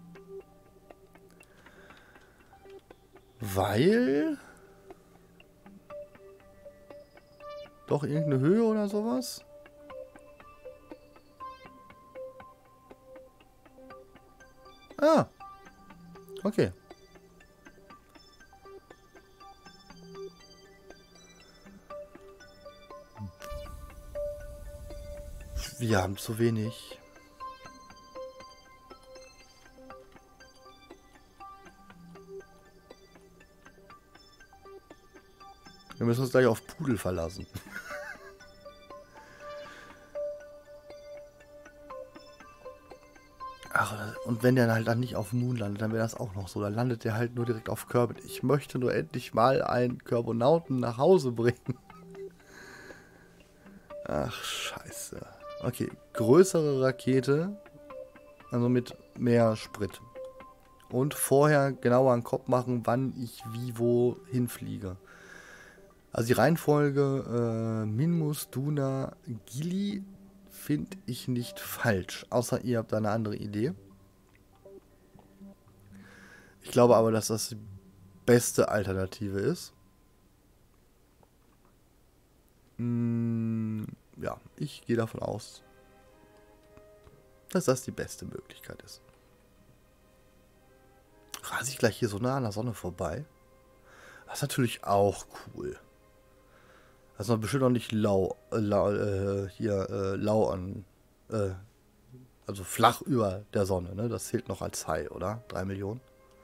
Weil... Doch irgendeine Höhe oder sowas? Ah. Okay. Wir haben zu wenig. Wir müssen uns gleich auf Pudel verlassen. Ach, und wenn der halt dann nicht auf dem Moon landet, dann wäre das auch noch so. Dann landet der halt nur direkt auf Kerbin. Ich möchte nur endlich mal einen Kerbonauten nach Hause bringen. Ach, scheiße. Okay, größere Rakete. Also mit mehr Sprit. Und vorher genauer einen Kopf machen, wann ich wie wo hinfliege. Also die Reihenfolge Minmus, Duna, Gili finde ich nicht falsch. Außer ihr habt da eine andere Idee. Ich glaube aber, dass das die beste Alternative ist. Ja, ich gehe davon aus, dass das die beste Möglichkeit ist. Rase ich gleich hier so nah an der Sonne vorbei? Das ist natürlich auch cool. Das ist noch bestimmt noch nicht lau an, also flach über der Sonne, ne? Das zählt noch als High, oder? 3 Millionen.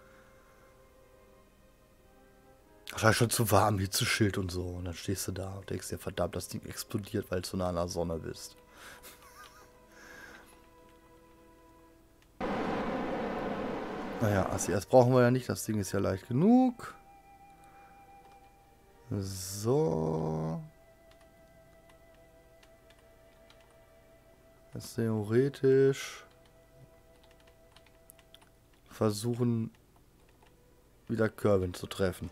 Wahrscheinlich schon zu warm, Hitzeschild und so. Und dann stehst du da und denkst dir, verdammt, das Ding explodiert, weil du so nah an der Sonne bist. Naja, ACS brauchen wir ja nicht, das Ding ist ja leicht genug. So. Jetzt theoretisch versuchen, wieder Kerbin zu treffen.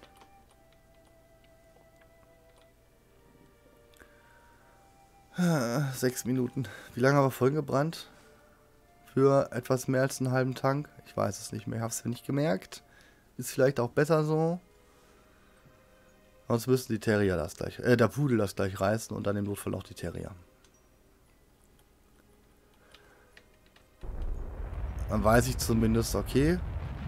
Ah, 6 Minuten. Wie lange haben wir vorhin gebrannt? Für etwas mehr als einen halben Tank? Ich weiß es nicht mehr, ich habe es ja nicht gemerkt. Ist vielleicht auch besser so. Sonst müssen die Terrier das gleich, der Pudel das gleich reißen und dann im Notfall auch die Terrier. Dann weiß ich zumindest, okay.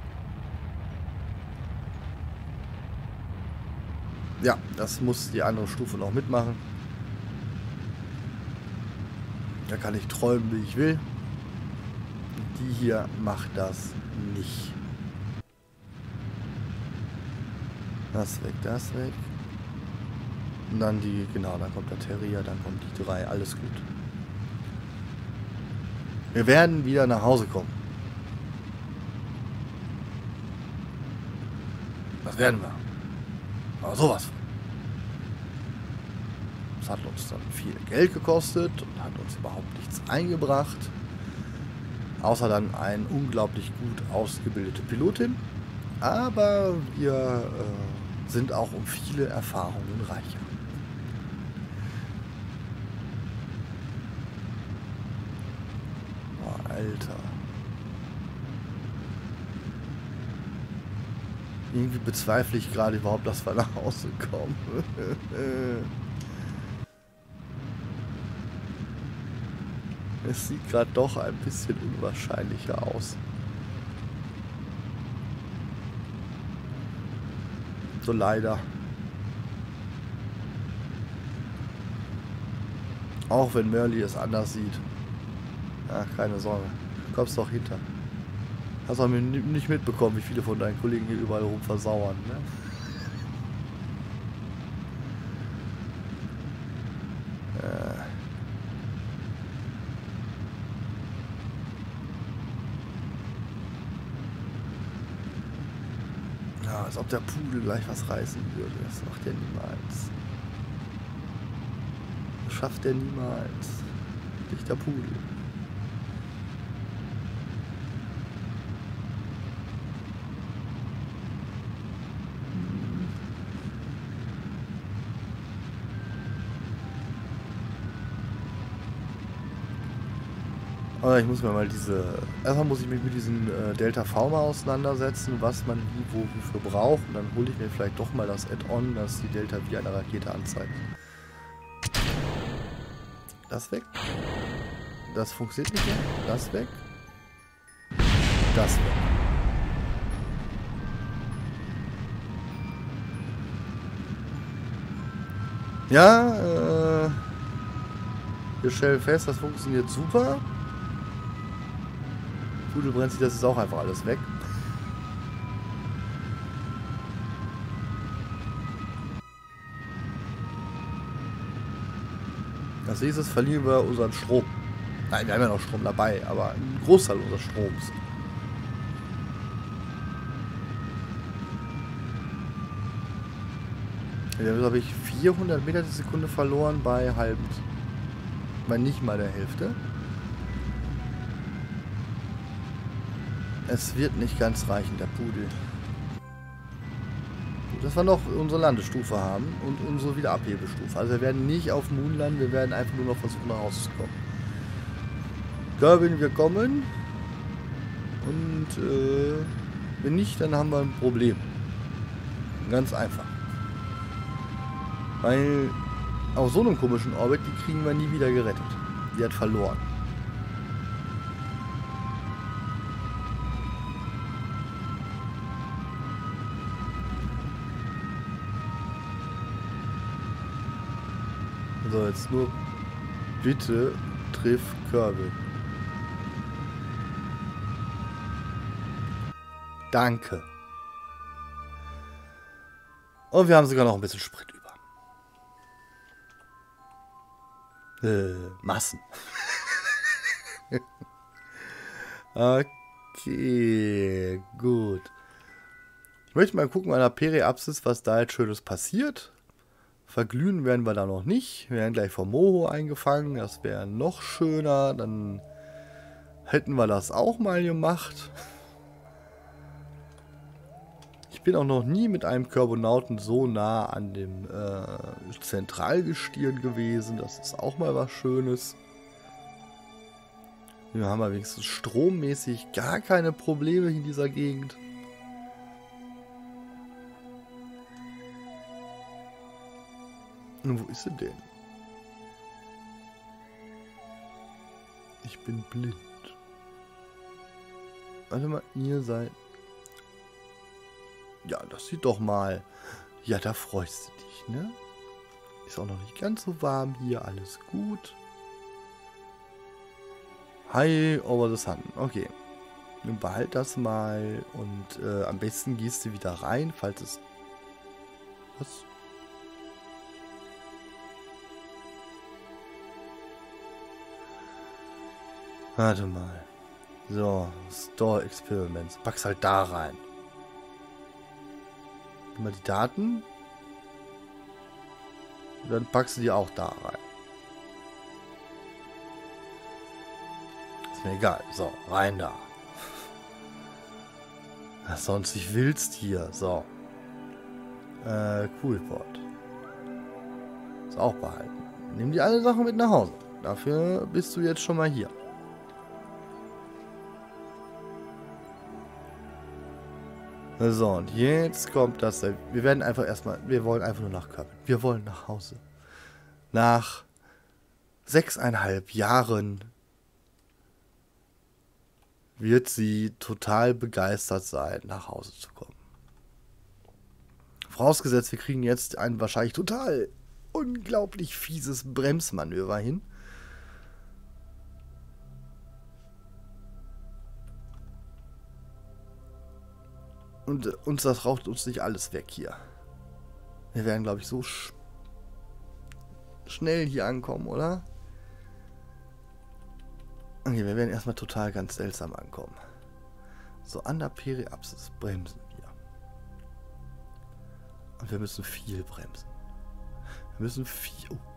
Ja, das muss die andere Stufe noch mitmachen. Da kann ich träumen, wie ich will. Die hier macht das nicht. Das weg, das weg. Und dann die, genau, dann kommt der Terrier, dann kommt die 3, alles gut. Wir werden wieder nach Hause kommen. Das werden wir. Aber sowas von. Das hat uns dann viel Geld gekostet und hat uns überhaupt nichts eingebracht. Außer dann eine unglaublich gut ausgebildete Pilotin. Aber wir sind auch um viele Erfahrungen reicher. Boah, Alter. Irgendwie bezweifle ich gerade überhaupt, dass wir nach Hause kommen. Es sieht gerade doch ein bisschen unwahrscheinlicher aus. So leider. Auch wenn Merli es anders sieht. Ach, keine Sorge. Du kommst doch hinter. Hast auch nicht mitbekommen, wie viele von deinen Kollegen hier überall rum versauern, ne? Ja, als ob der Pudel gleich was reißen würde. Das macht er niemals. Das schafft er niemals. Nicht der Pudel. Aber ich muss mir mal erstmal muss ich mich mit diesem Delta V mal auseinandersetzen, was man wie, wo, wofür braucht. Und dann hole ich mir vielleicht doch mal das Add-on, das die Delta wie eine Rakete anzeigt. Das weg. Das funktioniert nicht mehr. Das weg. Das weg. Ja, wir stellen fest, das funktioniert super. Pudel brennt sich, das ist auch einfach alles weg. Als nächstes verlieren wir unseren Strom. Nein, wir haben ja noch Strom dabei, aber ein Großteil unseres Stroms. Wir haben, glaube ich, 400 Meter die Sekunde verloren bei nicht mal der Hälfte. Es wird nicht ganz reichen, der Pudel. Gut, dass wir noch unsere Landestufe haben und unsere Wiederabhebestufe. Also wir werden nicht auf Moon landen, wir werden einfach nur noch versuchen, nach Hause zu kommen. Kerbin, wir kommen. Und wenn nicht, dann haben wir ein Problem. Ganz einfach. Weil auf so einem komischen Orbit, die kriegen wir nie wieder gerettet. Die hat verloren. So, jetzt nur bitte triff Kerbin. Danke. Und wir haben sogar noch ein bisschen Sprit über. Massen. Okay, gut. Ich möchte mal gucken an der Periapsis, was da jetzt Schönes passiert. Verglühen werden wir da noch nicht. Wir werden gleich vom Moho eingefangen. Das wäre noch schöner. Dann hätten wir das auch mal gemacht. Ich bin auch noch nie mit einem Körbonauten so nah an dem Zentralgestirn gewesen. Das ist auch mal was Schönes. Wir haben ja wenigstens strommäßig gar keine Probleme in dieser Gegend. Und wo ist sie denn? Ich bin blind. Warte mal, ihr seid... Ja, das sieht doch mal. Ja, da freust du dich, ne? Ist auch noch nicht ganz so warm hier, alles gut. Hi, over the sun. Okay. Nun behalt das mal und am besten gehst du wieder rein, falls es... Was? Warte mal. So, Store Experiments. Pack's halt da rein. Mal die Daten. Und dann packst du die auch da rein. Ist mir egal. So, rein da. Was sonst nicht willst hier. So. Coolpot. Ist auch behalten. Nimm die alle Sachen mit nach Hause. Dafür bist du jetzt schon mal hier. So, und jetzt kommt das. Wir werden einfach erstmal, wir wollen einfach nur nach Kerbin. Wir wollen nach Hause. Nach 6,5 Jahren wird sie total begeistert sein, nach Hause zu kommen. Vorausgesetzt, wir kriegen jetzt ein wahrscheinlich total unglaublich fieses Bremsmanöver hin. Und uns das raucht uns nicht alles weg hier. Wir werden, glaube ich, so schnell hier ankommen, oder? Okay, wir werden erstmal total ganz seltsam ankommen. So, an der Periapsis bremsen wir. Und wir müssen viel bremsen. Wir müssen viel... Oh.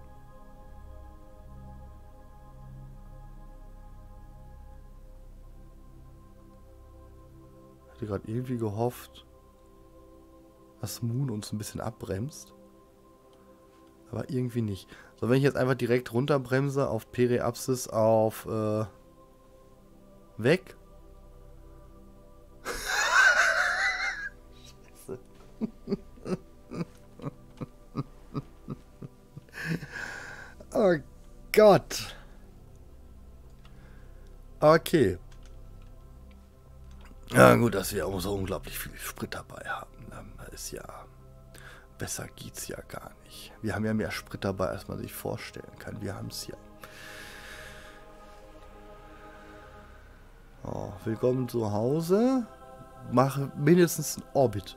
Ich hatte gerade irgendwie gehofft, dass Moon uns ein bisschen abbremst. Aber irgendwie nicht. So, wenn ich jetzt einfach direkt runterbremse auf Periapsis auf weg. Scheiße. Oh Gott. Okay. Ja, gut, dass wir auch so unglaublich viel Sprit dabei haben. Ist ja... Besser geht's ja gar nicht. Wir haben ja mehr Sprit dabei, als man sich vorstellen kann. Wir haben es ja. Oh, willkommen zu Hause. Mache mindestens einen Orbit.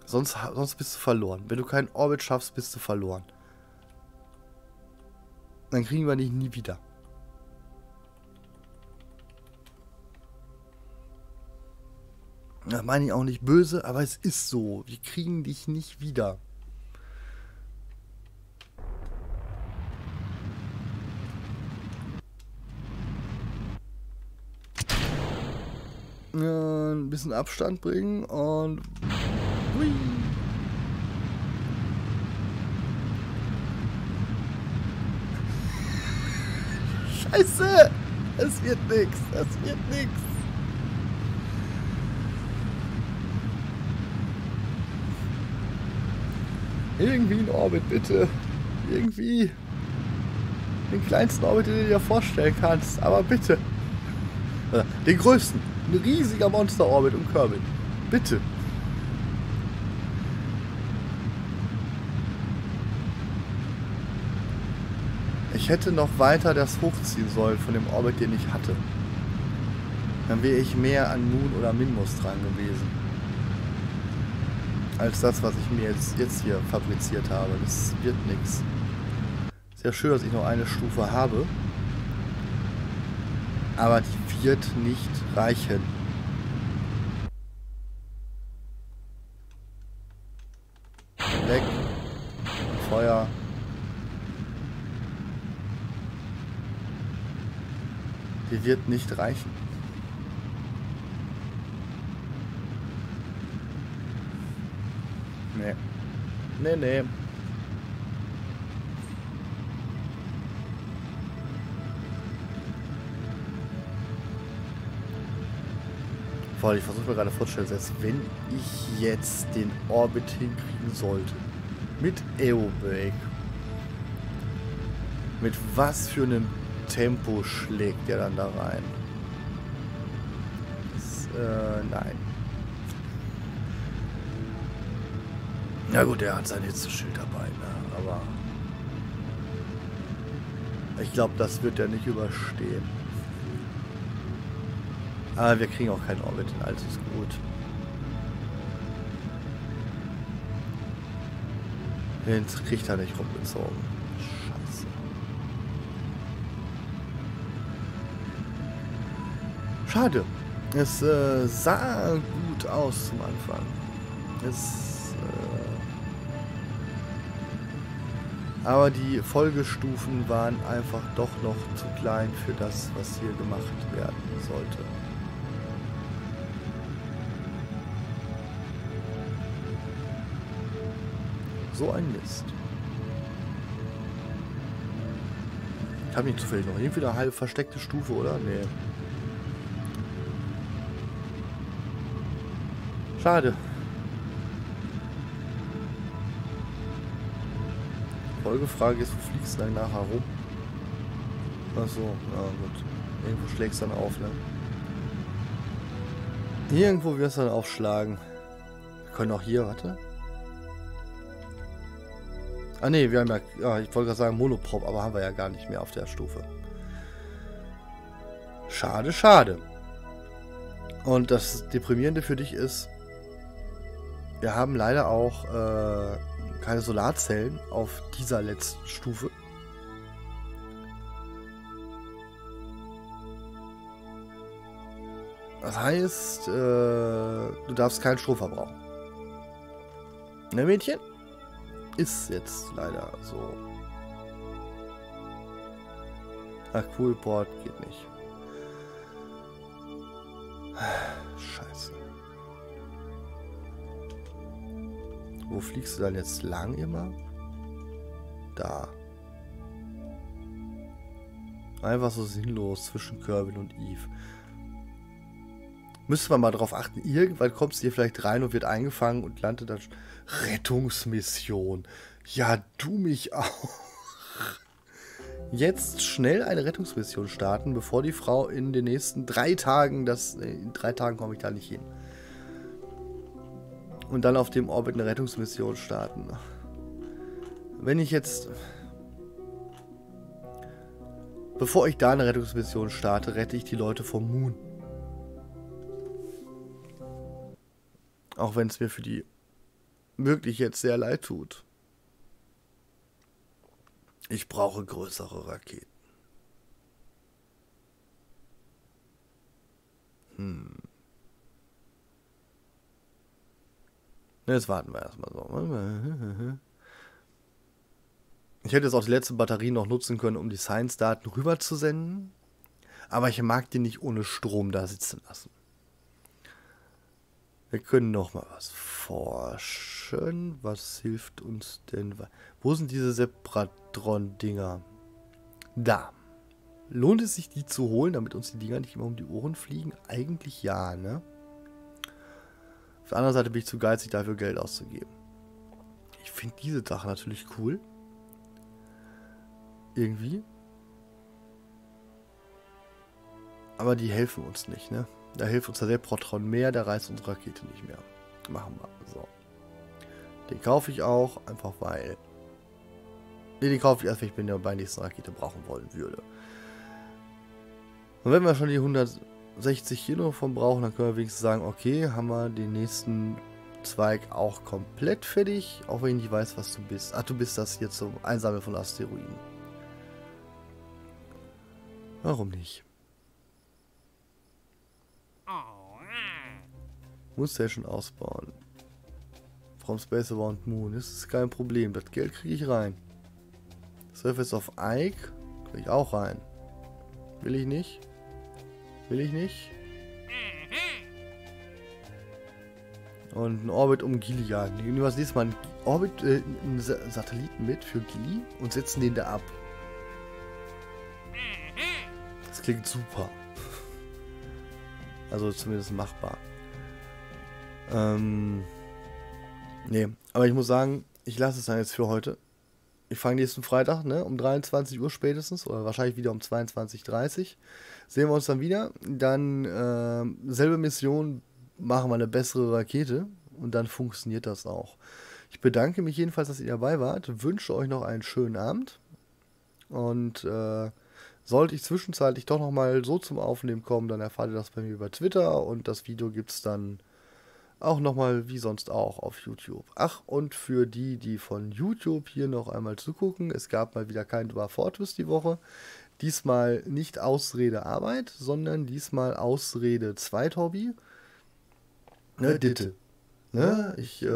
Sonst bist du verloren. Wenn du keinen Orbit schaffst, bist du verloren. Dann kriegen wir dich nie wieder. Das meine ich auch nicht böse, aber es ist so. Wir kriegen dich nicht wieder. Ein bisschen Abstand bringen und... Hui. Scheiße! Es wird nix. Es wird nix. Irgendwie ein Orbit, bitte. Irgendwie. Den kleinsten Orbit, den du dir vorstellen kannst. Aber bitte. Den größten. Ein riesiger Monster-Orbit um Kerbin. Bitte. Ich hätte noch weiter das hochziehen sollen von dem Orbit, den ich hatte. Dann wäre ich mehr an Moon oder Minmus dran gewesen. Als das, was ich mir jetzt hier fabriziert habe. Das wird nichts. Sehr schön, dass ich noch eine Stufe habe. Aber die wird nicht reichen. Weg. Feuer. Die wird nicht reichen. Nee. Nee, nee. Ich versuche mir gerade vorzustellen, selbst wenn ich jetzt den Orbit hinkriegen sollte, mit Aeobreak, mit was für einem Tempo schlägt der dann da rein? Das, nein. Na gut, er hat sein Hitzeschild dabei, ne? Aber ich glaube, das wird er nicht überstehen. Aber wir kriegen auch keinen Orbit hin, alles ist gut. Den kriegt er nicht rumgezogen. Scheiße. Schade. Es sah gut aus zum Anfang. Aber die Folgestufen waren einfach doch noch zu klein für das, was hier gemacht werden sollte. So ein Mist. Ich habe nicht zufällig noch irgendwie eine halb versteckte Stufe, oder? Nee. Schade. Folgefrage ist, wo fliegst du dann nachher rum? Achso, ja gut. Irgendwo schlägst du dann auf, ne? Irgendwo wirst du dann aufschlagen. Wir können auch hier, warte. Ah ne, wir haben ja, ich wollte gerade sagen Monoprop, aber haben wir ja gar nicht mehr auf der Stufe. Schade, schade. Und das Deprimierende für dich ist, wir haben leider auch keine Solarzellen auf dieser letzten Stufe. Das heißt, du darfst keinen Strom verbrauchen. Ne, Mädchen? Ist jetzt leider so. Ach, Coolport geht nicht. Scheiße. Wo fliegst du dann jetzt lang immer? Da. Einfach so sinnlos zwischen Kerbin und Eve. Müsste man mal drauf achten. Irgendwann kommst du hier vielleicht rein und wird eingefangen und landet dann... Rettungsmission. Ja, du mich auch. Jetzt schnell eine Rettungsmission starten, bevor die Frau in den nächsten 3 Tagen... in 3 Tagen komme ich da nicht hin. Und dann auf dem Orbit eine Rettungsmission starten. Wenn ich jetzt... Bevor ich da eine Rettungsmission starte, rette ich die Leute vom Moon. Auch wenn es mir für die wirklich jetzt sehr leid tut. Ich brauche größere Raketen. Jetzt warten wir erstmal so. Ich hätte jetzt auch die letzten Batterien noch nutzen können, um die Science-Daten rüber zu senden. Aber ich mag die nicht ohne Strom da sitzen lassen. Wir können noch mal was forschen. Was hilft uns denn? Wo sind diese Sepratron-Dinger? Da. Lohnt es sich, die zu holen, damit uns die Dinger nicht immer um die Ohren fliegen? Eigentlich ja, ne? Auf der anderen Seite bin ich zu geizig, dafür Geld auszugeben. Ich finde diese Sache natürlich cool. Irgendwie. Aber die helfen uns nicht, ne? Da hilft uns der Sepratron mehr, da reißt unsere Rakete nicht mehr. Machen wir. So. Den kaufe ich auch, einfach weil... Ne, den kaufe ich erst, wenn ich mir bei der nächsten Rakete brauchen wollen würde. Und wenn wir schon die 160 Kilo davon brauchen, dann können wir wenigstens sagen, okay, haben wir den nächsten Zweig auch komplett fertig, auch wenn ich nicht weiß, was du bist. Ach, du bist das hier zum Einsammeln von Asteroiden. Warum nicht? Muss der schon ausbauen. From Space Around Moon. Das ist kein Problem. Das Geld kriege ich rein. Surface of Ike kriege ich auch rein. Will ich nicht. Will ich nicht. Und ein Orbit um Gillian. Die nehmen was nächstes Mal einen Orbit, einen Satelliten mit für Gilly und setzen den da ab. Das klingt super. Also zumindest machbar. Nee, aber ich muss sagen, ich lasse es dann jetzt für heute. Ich fange nächsten Freitag, ne, um 23 Uhr spätestens, oder wahrscheinlich wieder um 22:30 Uhr. Sehen wir uns dann wieder. Dann selbe Mission, machen wir eine bessere Rakete und dann funktioniert das auch. Ich bedanke mich jedenfalls, dass ihr dabei wart. Wünsche euch noch einen schönen Abend. Und sollte ich zwischenzeitlich doch nochmal so zum Aufnehmen kommen, dann erfahrt ihr das bei mir über Twitter und das Video gibt es dann auch nochmal wie sonst auch auf YouTube. Ach, und für die, die von YouTube hier noch einmal zugucken, es gab mal wieder kein Dwarf Fortress die Woche. Diesmal nicht Ausrede Arbeit, sondern diesmal Ausrede Zweithobby. Ne, Ditte. Ne,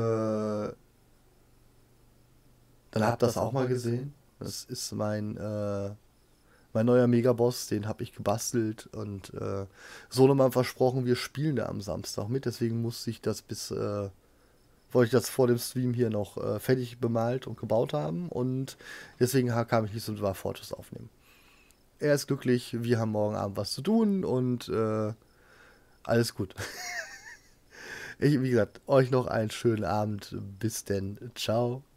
dann habt ihr das auch mal gesehen. Das ist mein neuer Megaboss, den habe ich gebastelt und Sohnemann versprochen, wir spielen da am Samstag mit. Deswegen musste ich das wollte ich das vor dem Stream hier noch fertig bemalt und gebaut haben und deswegen kam ich nicht zum Dwarf Fortress aufnehmen. Er ist glücklich, wir haben morgen Abend was zu tun und alles gut. Wie gesagt, euch noch einen schönen Abend. Bis denn. Ciao.